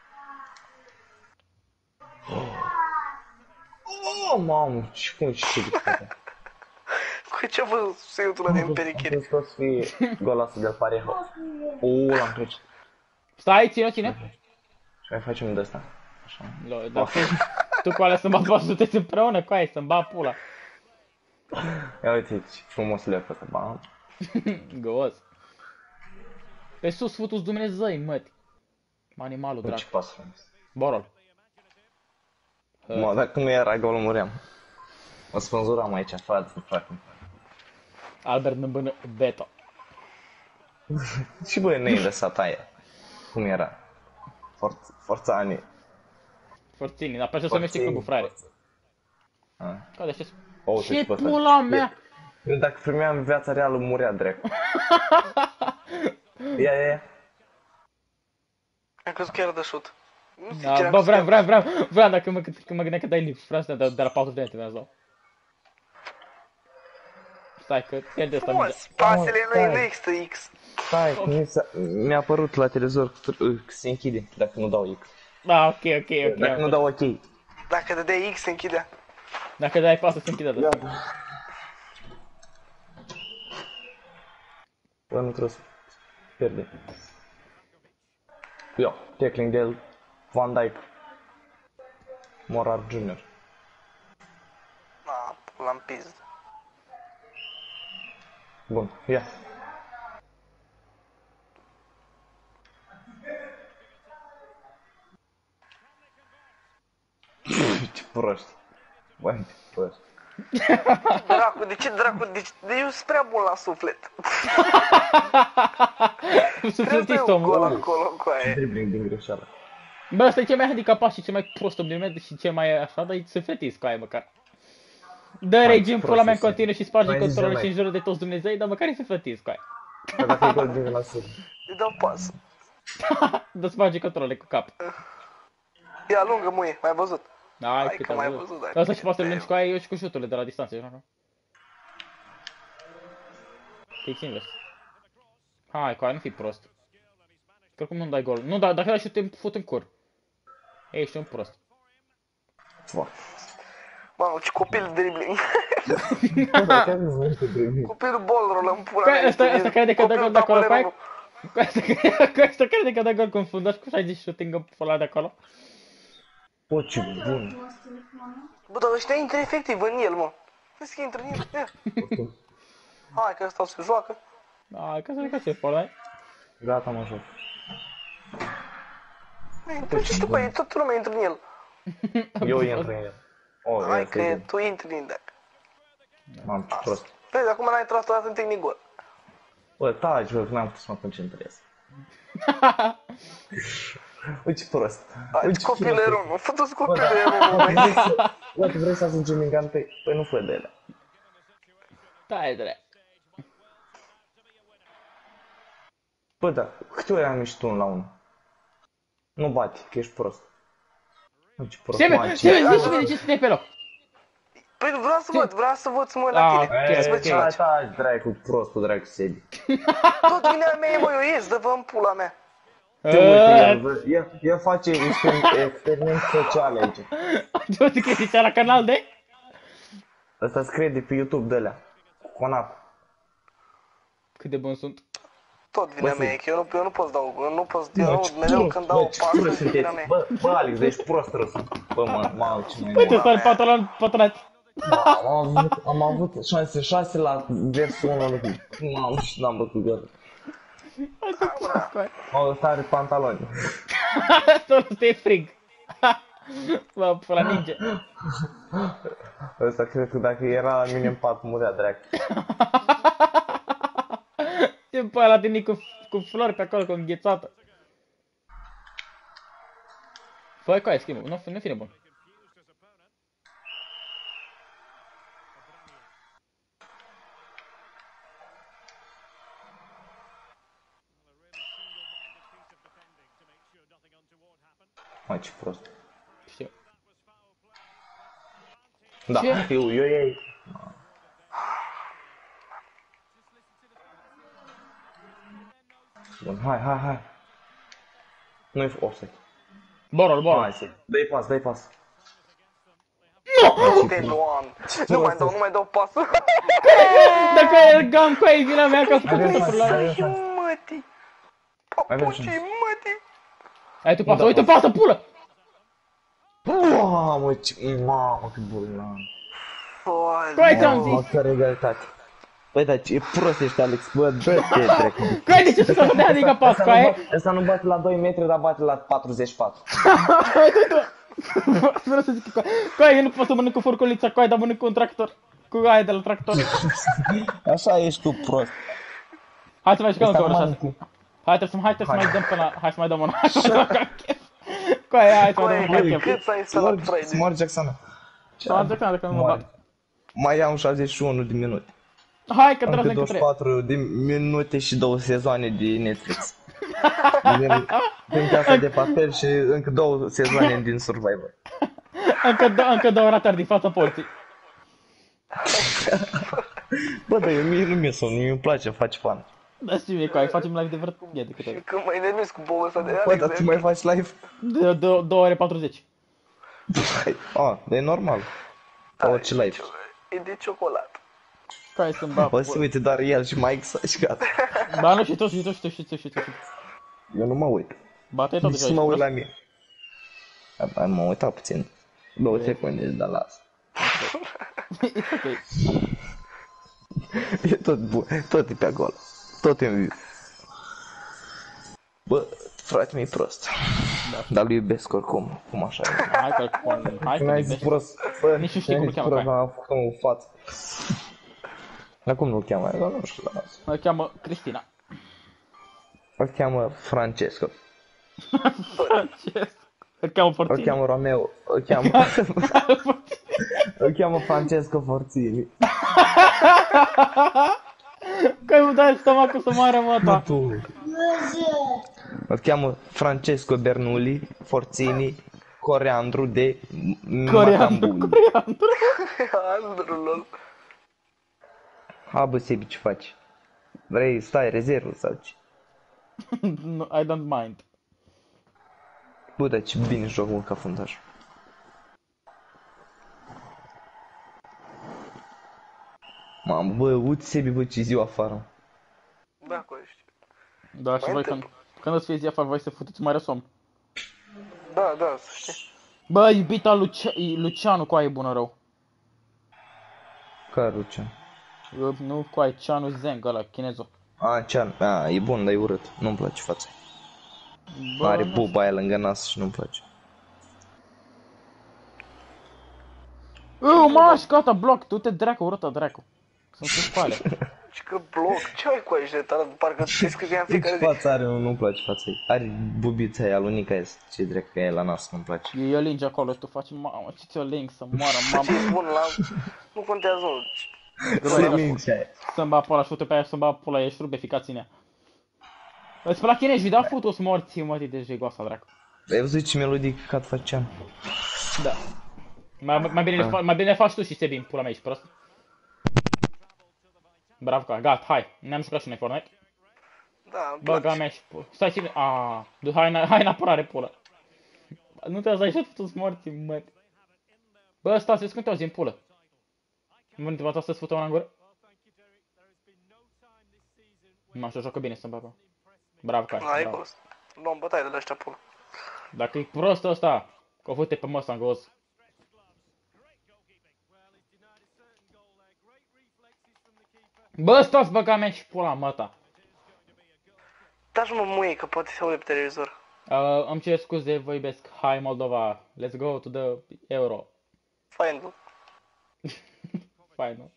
Oh, mamă, ce cum ce cu ce-a văzut seiutul ăla din perechire? Trebuie să fie golasul de Parejo. L-am trece. Stai, ține. Și mai facem de asta. Așa. Dar tu cu alea să mă bagi, sunteți împreună cu aia, să-mi bag pula. Ia uite ce frumos le-a făcut, bam. Gos. Pe sus futu-ți Dumnezei, măti. Animalul, Ce drag. pas frumos. Borol. Mă, dacă nu era gol, muream. O spânzuram aici, față, facă. Albert Nâmbână, Beto. Și băi, ne-ai lăsat aia. Cum era? Forțani. Forțini, dar pe ce să numește clubul, frate? Ca de ce? Ce Ce pula mea? Eu dacă primeam viața reală, murea drept. Ia. Am crezut că era de șut. Da, bă, vreau, dacă mă gândeam că dai lift, vreau să de la 4 de vreau să dau. Stai că el de asta Mă, mingea. spatele nu există X. Stai, mi-a apărut la televizor că se închide dacă nu dau X. Da, ok. Dacă nu dau OK. Dacă dădeai X, se închidea. Dacă dai pasă, se închide de asta. Bă, nu trebuie să pierde. Ia, tackling de el, Van Dijk. Morar Junior. Pula-n pizdă. Bun, ia. Ce proști. Băi, ce proști. Dracu, de ce dracu? De eu sunt prea bun la suflet. Trebuie un gol acolo cu aia. Dribbling din greșeală. Bă, ăsta e cel mai handicapat și cel mai prost obligat și cel mai așa, dar e sufletist cu aia măcar. Dă regi în pula mea în continuu și sparge controlul și în jurul de toți Dumnezei, dar măcar e sufletist cu aia. Că dacă e gol din la sub. Îi dau pas. Dă sparge controlul cu cap. Ia lungă muie, mai văzut? Hai, Hai cât că am mai văzut. văzut, dar Asta și poate să eu- lângi cu aia, eu și cu șuturile de la distanță, eu nu? Fix invers. Hai, cu aia, nu fi prost. Că oricum nu dai gol. Nu, dacă dai șut, te fut în cur. Ești un prost. Mamă, ce copil dribbling. Bă, dar chiar nu vreau să trebuie. Copilul ball în pula Că mea. ăsta crede că dă gol de acolo, cu aia? Tapalerul. Că ăsta crede că dă gol cu un fundaș cu 60 shooting în pula de acolo. Bă, ce bun. Bă, dar ăștia intră efectiv în el, mă. Vezi că intră în el, ia. Hai că ăsta se joacă. Hai, că să ne ce pula, Gata, mă joc. Intră și tu, băi, toată lumea intră în el. Eu intru în el. Oh, Hai ia, că să tu intri în deck. Mam, ce prost. Vezi, acum n-ai tras o dată în tehnic gol. Bă, taci, bă, că n-am putut să mă concentrez. Bă, ce prost. Hai, ce copilărul, mă. Fă-tu-ți copilărul, mă. Bă, tu vrei să ajungem Mingan pe... Păi nu fă de ele. Stai, dre. Bă, da, câte ori am ieșit tu 1-1? Nu bati, că ești prost. Bă, ce prost, Sebe, mă, Sebe, zici mie de ce stai pe loc. Păi vreau să văd mă Ah, la ok, tine. Să văd ok. ce faci. Taci, dracu, prostul, dracu, Sebi. Tot vine a mea, mă, eu ies, dă-vă în pula mea. Te uite, el face experimente sociale aici. Tu zic că zicea la canal de? Ăsta scrie de pe YouTube de alea. Conac. Cât de bun sunt. Tot vine a mea, că eu nu pot să dau, eu nu pot să Bă, dau, ce mereu prost, când bă, dau ce pasă, prost vine a sunteți. mea. Bă, Alex, ești prost rău. Bă, mă, ce mai Uite, stai pantalon pătrat. am avut șanse 6 la versul 1 Mamă, și n-am bătut gol. Hai să prost cu aia. Ăsta are pantaloni. Asta nu e frig. Bă, pula ninja. Ăsta cred că dacă era la mine în pat, murea dracu. Ce pe la tine cu flori pe acolo, cu înghețată. Fă-i cu aia, schimbă, nu fi nebun. Mă, ce prost. Știu. Da, Ce? eu ei. Bun, hai. Nu-i offside. Borol. Hai, să dai pas. Te luam. Nu mai dau pasul. Dacă ergam cu aia, vina mea ca să pot să pula. Mătii. Papucii, mătii. Ai tu pasă, uite pasă, pulă! Mamă, cât bolnav. Cu aia ți-am Mamă, zis. care egalitate. Băi, dar ce prost ești, Alex, bă, dă-te, trecu. Cu aia de ce să te adică pas, cu aia? Ăsta nu bate la 2 metri, dar bate la 44. Vreau să zic cu aia, eu nu pot să mănânc cu furculița, cu aia, dar mănânc cu un tractor. Cu aia de la tractor. Așa ești tu prost. Hai să mai jucăm Ăsta încă o nu oră 6. mănânc. Hai să mai dăm până la... Hai să mai dăm una. Cu aia, hai să mai dăm una. Cât să ai să la trei? Smart Jackson. Să mă zic dacă nu mă bag. Mai am 61 de minute. Hai că Încă trebuie să 24 de minute și 2 sezoane de Netflix. Din Casa de Papel și încă 2 sezoane din Survivor. Încă două ratări din fața porții. Bă, dar mie nu mi-e somn, mie îmi place, îmi face fan. Da, știi mie, cu aia, facem live de vreo... Ia de câte ori. Când mă enervez cu boul ăsta de Bă, Alex, dar tu mai faci live? De 2 ore 40. Ah, dar e normal. Orice live. e de ciocolată. Cu aia să-mi bag. O să uite doar el și Mike și gata. Ba nu, și tu. Eu nu mă uit. Bate tot Nici de să mă uit la mine. Abia m-am uitat puțin. 2 secunde, dar las. Ok. E tot bun, tot e pe acolo. Tot e în viu. Bă, frate mi-e prost. Dar îl iubesc oricum, cum așa e. Hai că-l pun. Hai Când că-l ai zis iubești. prost, bă, Nici nu știi cum îl cheamă, prost, hai. m-am făcut în față. Dar cum nu-l cheamă? Eu nu știu, las. Îl cheamă Cristina. Îl cheamă Francesco. Îl cheamă Îl Fortini. cheamă Romeo. Îl cheamă... Îl cheamă Francesco Forțini. Că îmi dai stomacul să moară măta. Îl cheamă Francesco Bernoulli Forțini Coreandru de Coreandru, Macambui. coreandru. Andru, lol. Ha, bă, Sebi, ce faci? Vrei, stai, rezervă sau ce? No, I don't mind. Bă, dar ce bine joc, mă, ca fundaș. Mamă, bă, uite, Sebi, bă, ce ziua afară. Da, cu știu. Da, și voi când o să fie zi afară, voi să futeți mare somn. Da, da, să știi. Bă, iubita Lucianu, cu aia e bună rău. Care, Lucian? Nu cu aia, Cianu Zeng, ăla, chinezul. A, Cian, a, e bun, dar e urât. Nu-mi place fața. Bă, Are nu buba aia lângă nas și nu-mi place. Maș, gata, bloc, du-te dracu, urâtă dracu. Să-mi se spale. Și că bloc, ce ai cu aici de tare? Parcă te scrie în fiecare Ce zi. față are, nu-mi place fața ei. Are bubița aia, alunica aia, ce drept că e la nas, nu-mi place. Eu lingi acolo și tu faci, mamă, ce ți-o ling să moară, Ce mamă. spun la... Nu contează, nu. Se linge aia. Să-mi bag pula, și pe aia să-mi bag pula, ești rupe, ficați în ea. Îți plac chinezi, da futus morții, mă, de jegoasa, dracu. Ai văzut ce melodii căcat făceam? Da. Mai bine le faci tu și Sebi, în pula mea, ești prost. Bravo, ca, gata, hai, ne-am jucat și noi Fortnite. Da, îmi Băga place. mea și pula. Stai, Sebi, hai în apărare, pula. Nu te-a zis futus morții, mă. Bă, stați, vezi când te auzi în pulă. Nu vă întrebați să-ți fută una în gură? Nu, așa joacă bine, să-mi bapă. Bravo, Kai, Ai bravo. fost. Luăm bătaie de la ăștia pula. Dacă e prost ăsta, că o fute pe măsa în gos. Bă, stați băga mea și pula măta. Taci mă muie, că poate se aude pe televizor. Îmi cer scuze, vă iubesc. Hai Moldova, let's go to the Euro. Fain, Fine, nu?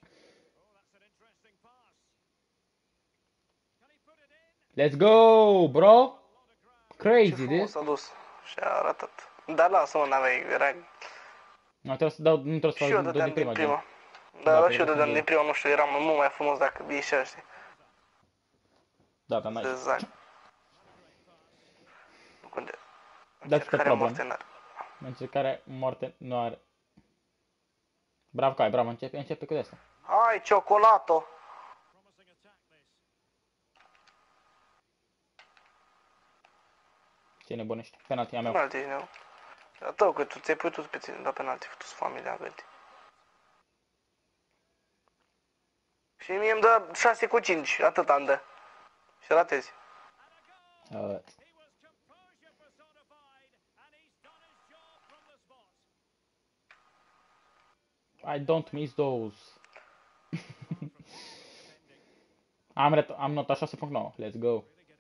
Let's go, bro! Crazy, ce frumos this. s-a dus. Și a arătat. Dar lasă-mă, n-aveai, era... Nu trebuie să dau, nu trebuie să Și eu fac dădeam din din prima, prima. Da, Da, trebuie și eu să dădeam fie. din prima, nu știu, eram mult mai frumos dacă ieșea, știi? Da, da, nice. Exact. Nu contează. That's the Încercarea problem. moarte n-are. Încercare moarte nu are. Bravo, Kai, bravo, începe cu asta. Hai, ciocolată! Ce nebunești. Penalty a meu. Penalti, nu? Dar tău, că tu ți-ai putut pe tine, da penalti, tu familia, găti. Și mie îmi dă 6 cu 5, atât am dă. Și ratezi. I don't miss those. Am nota 6.9. Let's go.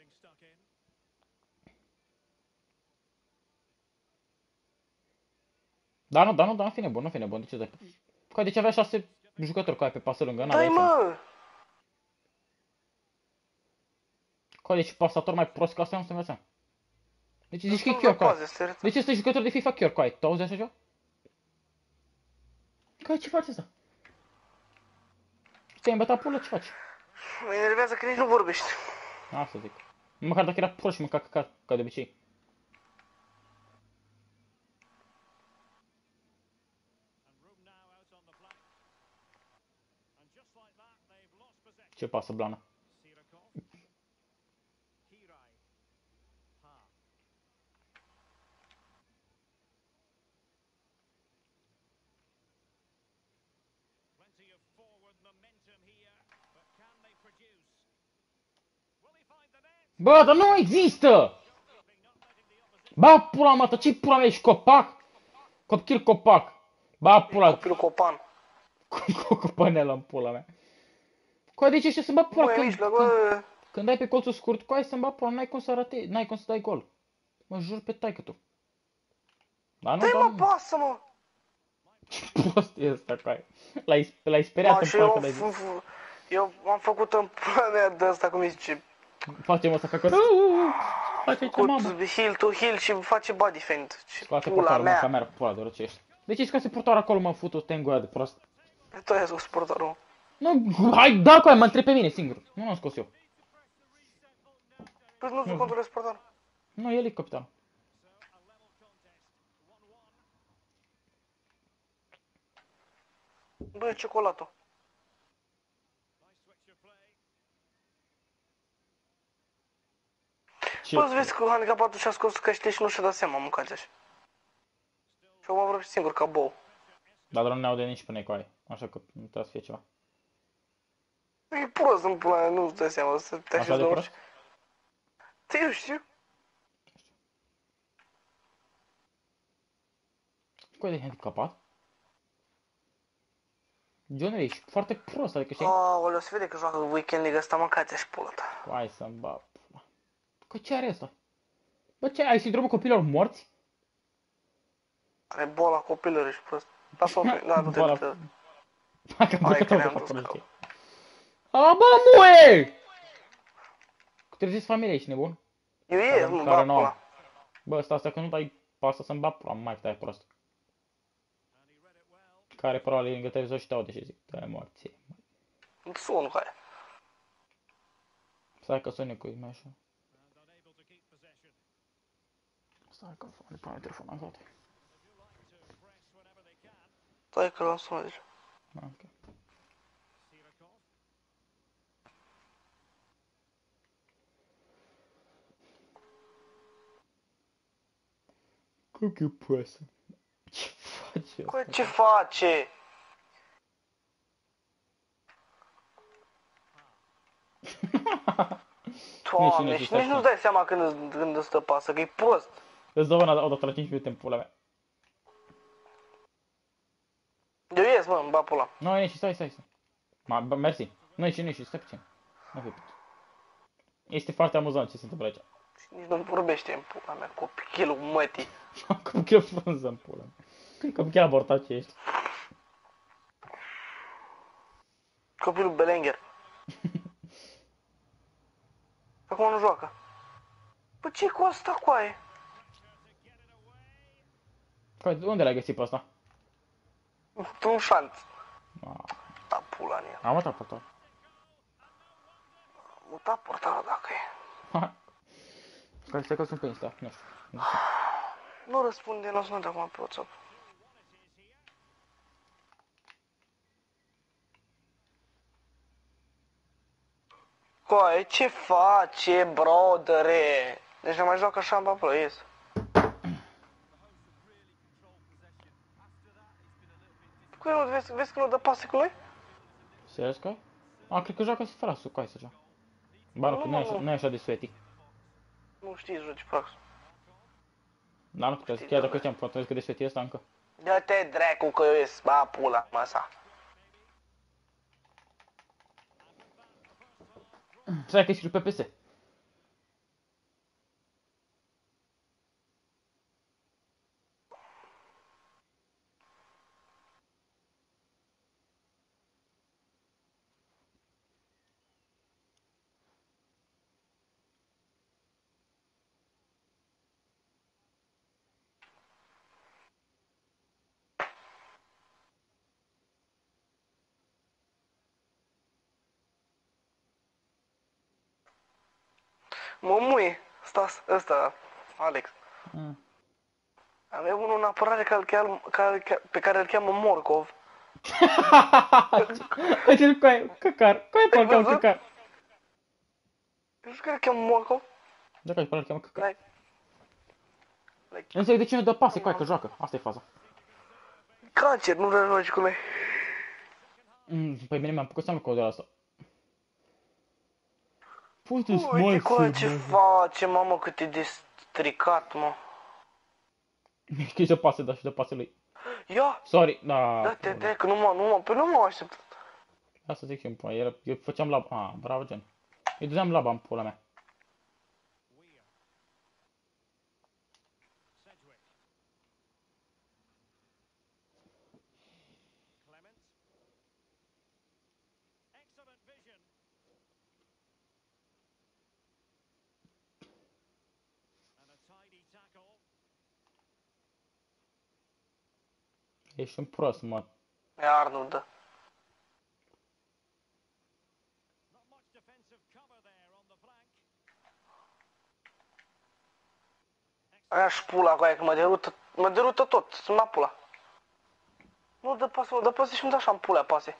Da, nu, fi nebun, nu fi nebun. De ce stai? Că de ce avea 6 jucători cu aia pe pasă lângă? Dai, mă! Că deci pasator mai prost ca asta nu se învăța. Deci zici că e chior cu aia. De ce stai jucător de FIFA chior cu aia? Tu auzi așa ceva? Că ce faci asta? Te-ai îmbătat pulă, ce faci? Mă enervează că nici nu vorbești. Asta zic. Măcar dacă era prost și mânca căcat, ca de obicei. Ce pasă blană. Bă, dar nu există! Ba, pula mea, ce pula mea, ești copac? Copil copac. Ba, pula. Copilul copan. Copanela în pula mea. Coa, de ce ăștia să-mi bag pula când ai pe colțul scurt, coa, să-mi bag pula, n-ai cum să arate, n-ai cum să dai gol. Mă jur pe taică tu. Da, nu, dai, mă, pasă, mă! Ce prost e ăsta, coa. L-ai speriat în parcă de zi. Eu am făcut în pula mea de asta, cum îi zice. Facem ăsta ca că... Face ce mamă. Cu heel to heel și face body feint. Scoate Pula portarul, mă, mea. camera, pula de răcești. De ce scoase portarul acolo, mă, futu-te în gura de prost? Tu ai scos portarul. Nu, hai, da, coa, mă întreb pe mine singur. Nu l-am scos eu. Păi nu-ți controlezi portarul. Nu, el e capitan. Bă, ciocolată. Ce? Bă, vezi că handicapatul și-a scos căște și nu și-a dat seama, mâncați așa. Și eu mă vreau singur ca bou. Dar nu ne aude nici până cu așa că nu trebuie să fie ceva. E prost în pula mea, nu-ți dai seama, să te Așa așezi de la prost? Te eu știu. Cu de handicapat? John, ești foarte prost, adică știi? Aoleu, se vede că joacă Weekend League ăsta, mâncați așa pula ta. Hai să-mi bag pula. Că ce are ăsta? Bă, ce ai sindromul copilor morți? Are boala copilării și prost. Lasă-mă pe... Da, nu te Boala- duce. Hai că am Hai, băgat că tot ne-am de dus acolo, cap. știi? A, bă, muie! Trezesc familia, ești nebun? Eu ies, mă, Care bă, nu am. pula. Bă, asta că nu dai pasă să-mi bag pula, mai stai prost. Care probabil lângă televizor și te aude și zic, dă-i morție. Sun cu aia. Stai că sune cu mai așa. Stai că îmi pune telefonul în toate. Stai că l-am sunat deja. Ok. Cum că poate? Ce face Cu asta? ce face? Doamne, și nici nu-ți dai seama când îți stă pasă, că e prost. Îți dă una odată la 5 minute în pula mea. Eu ies, mă, îmi bag pula. Nu, ieși, stai. Mersi. Nu ieși, stai puțin. Nu fi puțin. Este foarte amuzant ce se întâmplă aici. Și nici nu vorbește în pula mea, copilul mătii. Copil frunză în pula mea. Copil abortat ce ești. Copilul Belenger. Acum nu joacă. Bă, ce-i cu asta, coaie? Unde l-ai găsit pe ăsta? Un șanț. Ah, Da, pula în el. am mutat portal. Muta portalul dacă e. Care stai că sunt pe Insta, nu știu. Nu răspunde, l-a sunat de acum pe WhatsApp. Coaie, ce face, brodere? Deci ne mai joacă așa în bapă, ies. Cu el, vezi că nu dă pase cu noi? Serios că? A, cred că joacă frasul, cu să joacă. Ba nu e așa de sweaty. Nu știi, joci prax. Dar nu puteți, chiar dacă știam, poate că de sweaty ăsta încă. Dă-te dracu că eu ies, ba pula măsa. Stai că ești pe PS. Mă muie, ăsta, Alex. Avem unul în apărare pe care îl cheamă Morcov. Uite, căcar. Coi pe cheamă căcar. Nu știu că îl cheamă Morcov. Da, coi pe cheamă căcar. Like. Înțeleg de ce nu dă pase, coi că joacă. Asta e faza. Cancer, nu vrea joci cu noi. Păi bine, mi-am pus seama cu ăla asta. Puteți Uite cu ce face, mamă, cât e de stricat, mă. Că îi dă pase, da, și dă pase lui. Ia! Sorry, da. Da-te, de, că păi nu mă aștept. Asta zic și eu, până. Eu făceam laba. Bravo, gen. Îi dădeam laba în pula mea. Ești un prost, mă. E Arnold, da. Aia și pula cu aia, că mă derută tot, sunt la pula. Nu, dă pasă, dă pasă și-mi dă așa în pulea pase.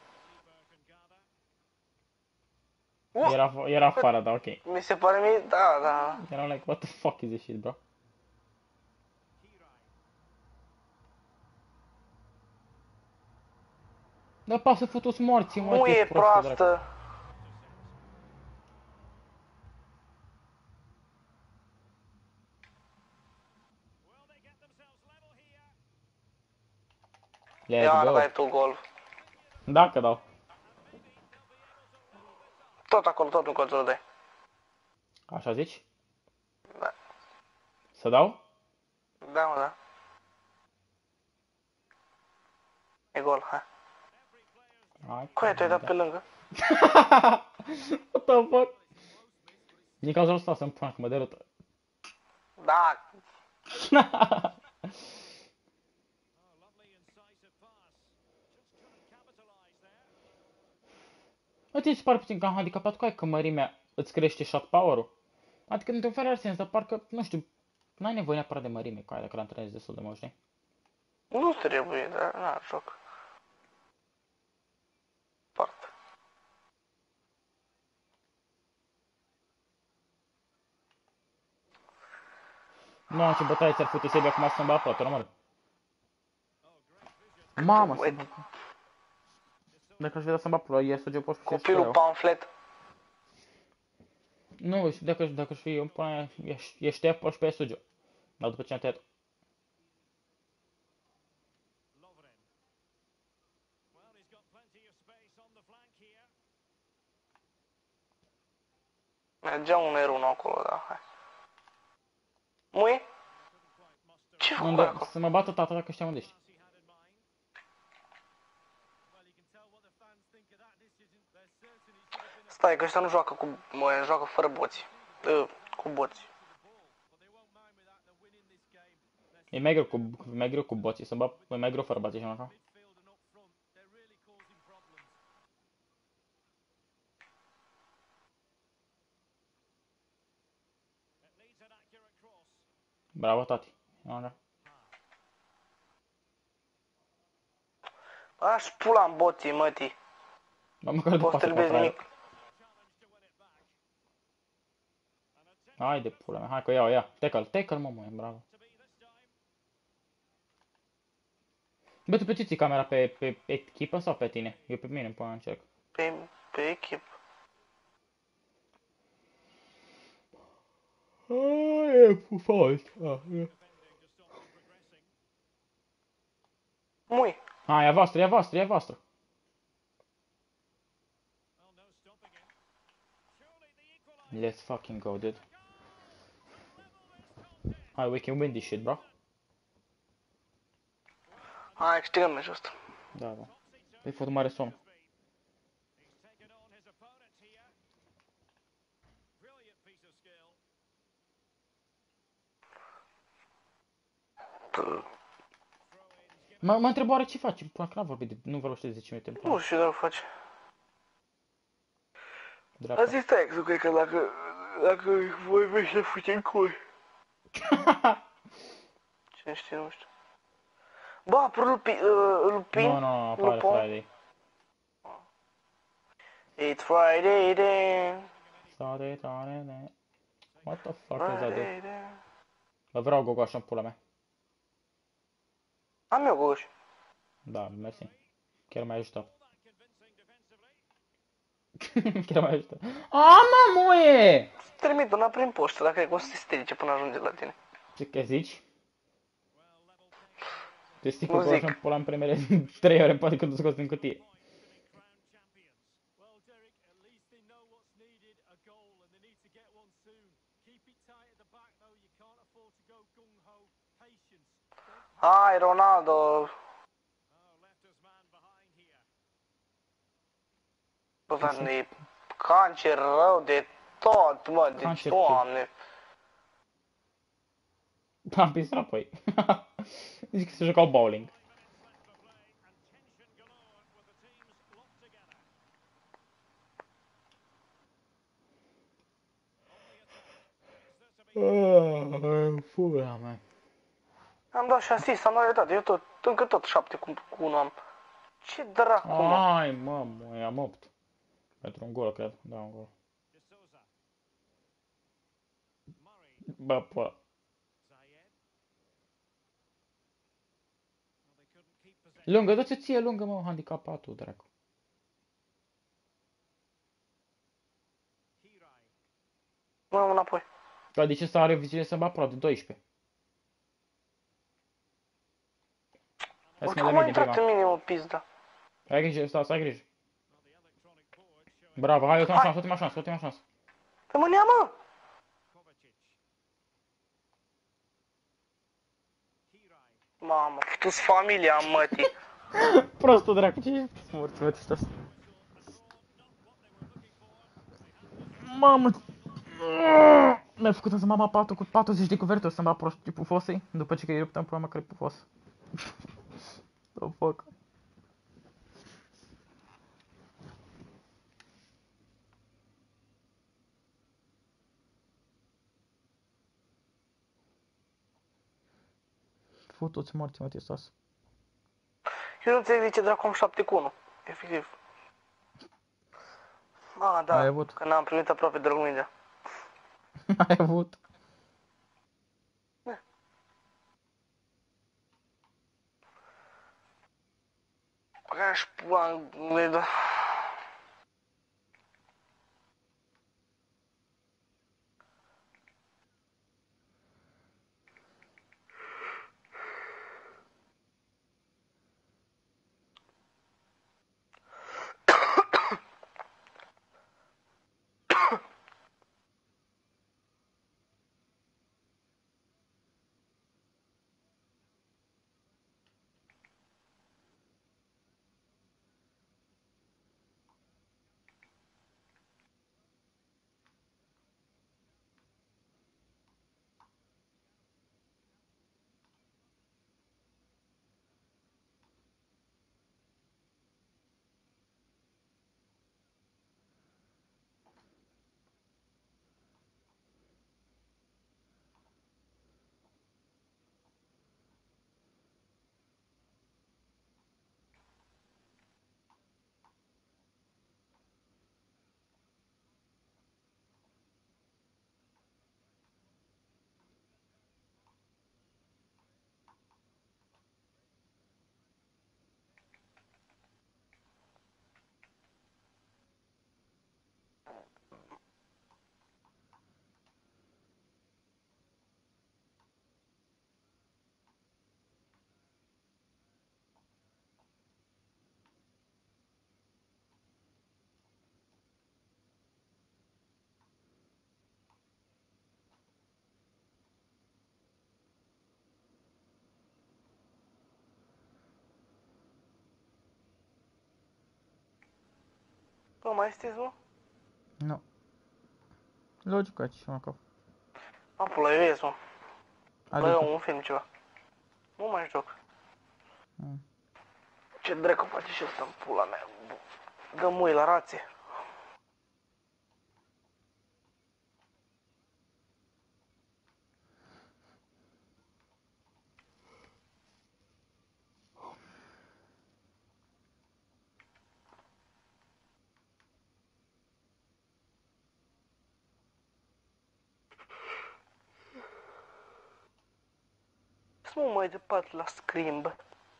Era afară, da, ok. Mi se pare mie, da. Era like, what the fuck is this shit, bro? Dă pasă futus morții, mă, Nu ce e prostă, dracu. proastă. Let's Iar go. dai tu gol. Dacă dau. Tot acolo, tot în colțul ăla dai. Așa zici? Da. Să dau? Da, mă, da. E gol, hai. Hai. Coaie, te-ai dat pe lângă. What the fuck? Din cauza asta să-mi pun că mă derută. Da. Uite, îți pare puțin cam handicapat cu aia că mărimea îți crește shot power-ul. Adică într-un fel are sens, dar parcă, nu știu, n-ai nevoie neapărat de mărime cu aia dacă l-antrenezi destul de mult, știi? Nu trebuie, dar n-ar joc. Parte. Mamă, ce bătaie ți-ar fute Sebi acum să-mi bea plată, rămâne. Mamă, să-mi bea. Dacă aș vedea să-mi bea plată, e SG poți fi Copilul pamflet. Nu, dacă aș fi, eu îmi pune, ești Apple și pe SG. Dar după ce am tăiat. Mergea un R1 acolo, da, hai. Mui? Ce fac Unde? acolo? Să mă bată tata dacă știam unde ești. Stai, că ăștia nu joacă cu... joacă fără boți. Cu boți. E mai greu cu boții, să-mi bag, e mai greu fără boții și așa. Bravo, tati. Așa. Aș pula în boții, mătii. Bă, măcar de Poți pasă trebuie contra nimic. el. Haide, pula mea, hai că iau, ia. Tackle, mă, bravo. Bă, tu pe ce ții camera? Pe echipă sau pe tine? Eu pe mine, până încerc. Pe echip. E fost. Mui. Hai, e a voastră. Let's fucking go, dude. Hai, we can win this shit, bro. Hai, câștigăm meciul ăsta. Da. Păi făt mare somn. Mă întreb oare ce faci? Până că n-am vorbit de... Nu vorbește de 10 minute. Nu știu, dar o face. Dreapta. Azi stai, că cred că dacă voi vește puțin cui. Cine știe, nu știu. Bă, apărut Lupin? Nu, apare Friday. It's Friday then. Saturday. What the fuck is that, dude? Bă, vreau gogoașă în pula mea. Am eu gogoși. Da, mersi. Chiar m-ai ajutat. Chiar m-ai ajutat. A, mă, muie! Trimit una prin poștă, dacă e că o să se strice până ajunge la tine. Ce că zici? Te stic cu gogoașă în pula în primele 3 ore, poate când o scoți din cutie. Hai, Ronaldo! Bă, Doamne, e cancer rău de tot, mă, deci, Cancer Doamne. Am pis înapoi. Zic că se jucau bowling. Pula mea. Am dat și asist, am dat, eu tot, încă tot 7 cu 1 am. Ce dracu, mă? Ai, mă, i-am 8. Pentru un gol, cred. Da, un gol. Bă. Lungă, dă-ți ție lungă, mă, handicapatul, dracu. Mă, înapoi. Dar de ce să are viziune să-mi apără de 12? Hai să mă Cum dă a mie din intrat prima. în mine, mă, pizda? Ai grijă, Stas, ai grijă. Bravo, hai, ultima șansă. Păi mă, nea, mă! Mamă, futu-ți familia, mătii. Prostul dracu, ce ești? Morți, mă, Stas. Mamă! Mi-a făcut să mama patul cu 40 de cuverte, o să-mi bat prost tipul fosei, după ce că îi ruptam pula mea care pe fos. The fuck? Futu-ți morți, mă, Stas. Eu nu înțeleg de ce dracu am 7 cu 1. Efectiv. Da, Ai avut. că n-am primit aproape de mingea. Ai avut. Băga-și pula în... Bă, mai sunteți, mă? Nu. Logic, aici, mă, că... Am pula, eu ies, mă. La Adică. eu un film ceva. Nu mai joc. Mm. Ce dracu face și ăsta în pula mea? Dă mui la rație. Să mă mai departe la Scream, bă.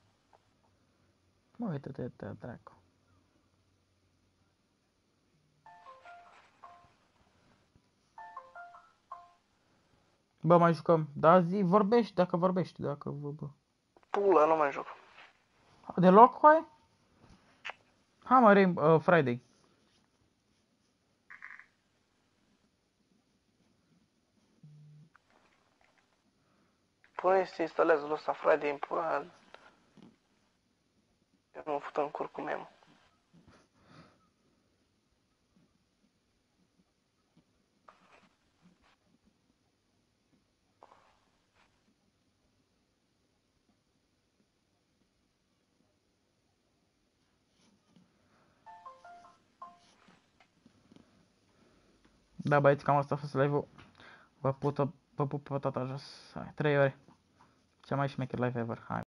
Mă, uite-te, dracu. Bă, mai jucăm. Da, zi, vorbești, dacă vorbești, dacă bă. Pula, nu mai joc. Deloc, coi? Hai, mă, Friday. Pune să instalează ăsta Friday în pula. Eu mă fut în cur cu memo. Da, băieți, cam asta a fost live-ul. Vă pup pe tata jos. Hai, 3 ore. Cea mai șmecher live ever. Hai.